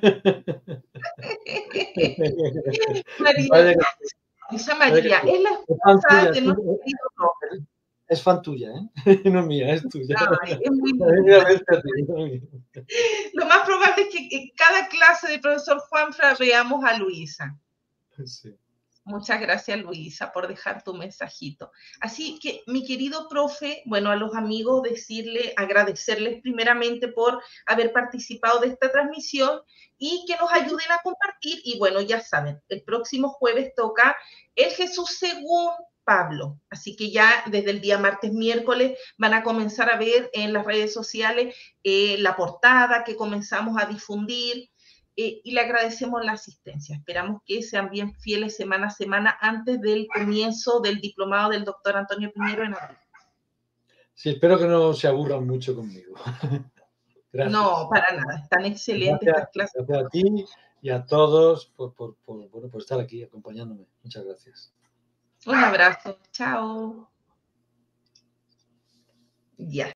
María, esa María es la esposa de nuestro querido Rob. Es fan tuya, ¿eh? No mía, es tuya. Ay, es muy linda. Lo más probable es que en cada clase del profesor Juanfra veamos a Luisa. Sí. Muchas gracias, Luisa, por dejar tu mensajito. Así que, mi querido profe, bueno, a los amigos decirle, agradecerles primeramente por haber participado de esta transmisión y que nos ayuden a compartir. Y bueno, ya saben, el próximo jueves toca el Jesús según Pablo. Así que ya desde el día martes, miércoles, van a comenzar a ver en las redes sociales eh, la portada que comenzamos a difundir. Eh, y le agradecemos la asistencia. Esperamos que sean bien fieles semana a semana antes del comienzo del diplomado del doctor Antonio Piñero en abril. Sí, espero que no se aburran mucho conmigo. Gracias. No, para nada. Están excelentes Gracias, estas clases. gracias a ti y a todos por, por, por, bueno, por estar aquí acompañándome. Muchas gracias. Un abrazo. Chao. Ya.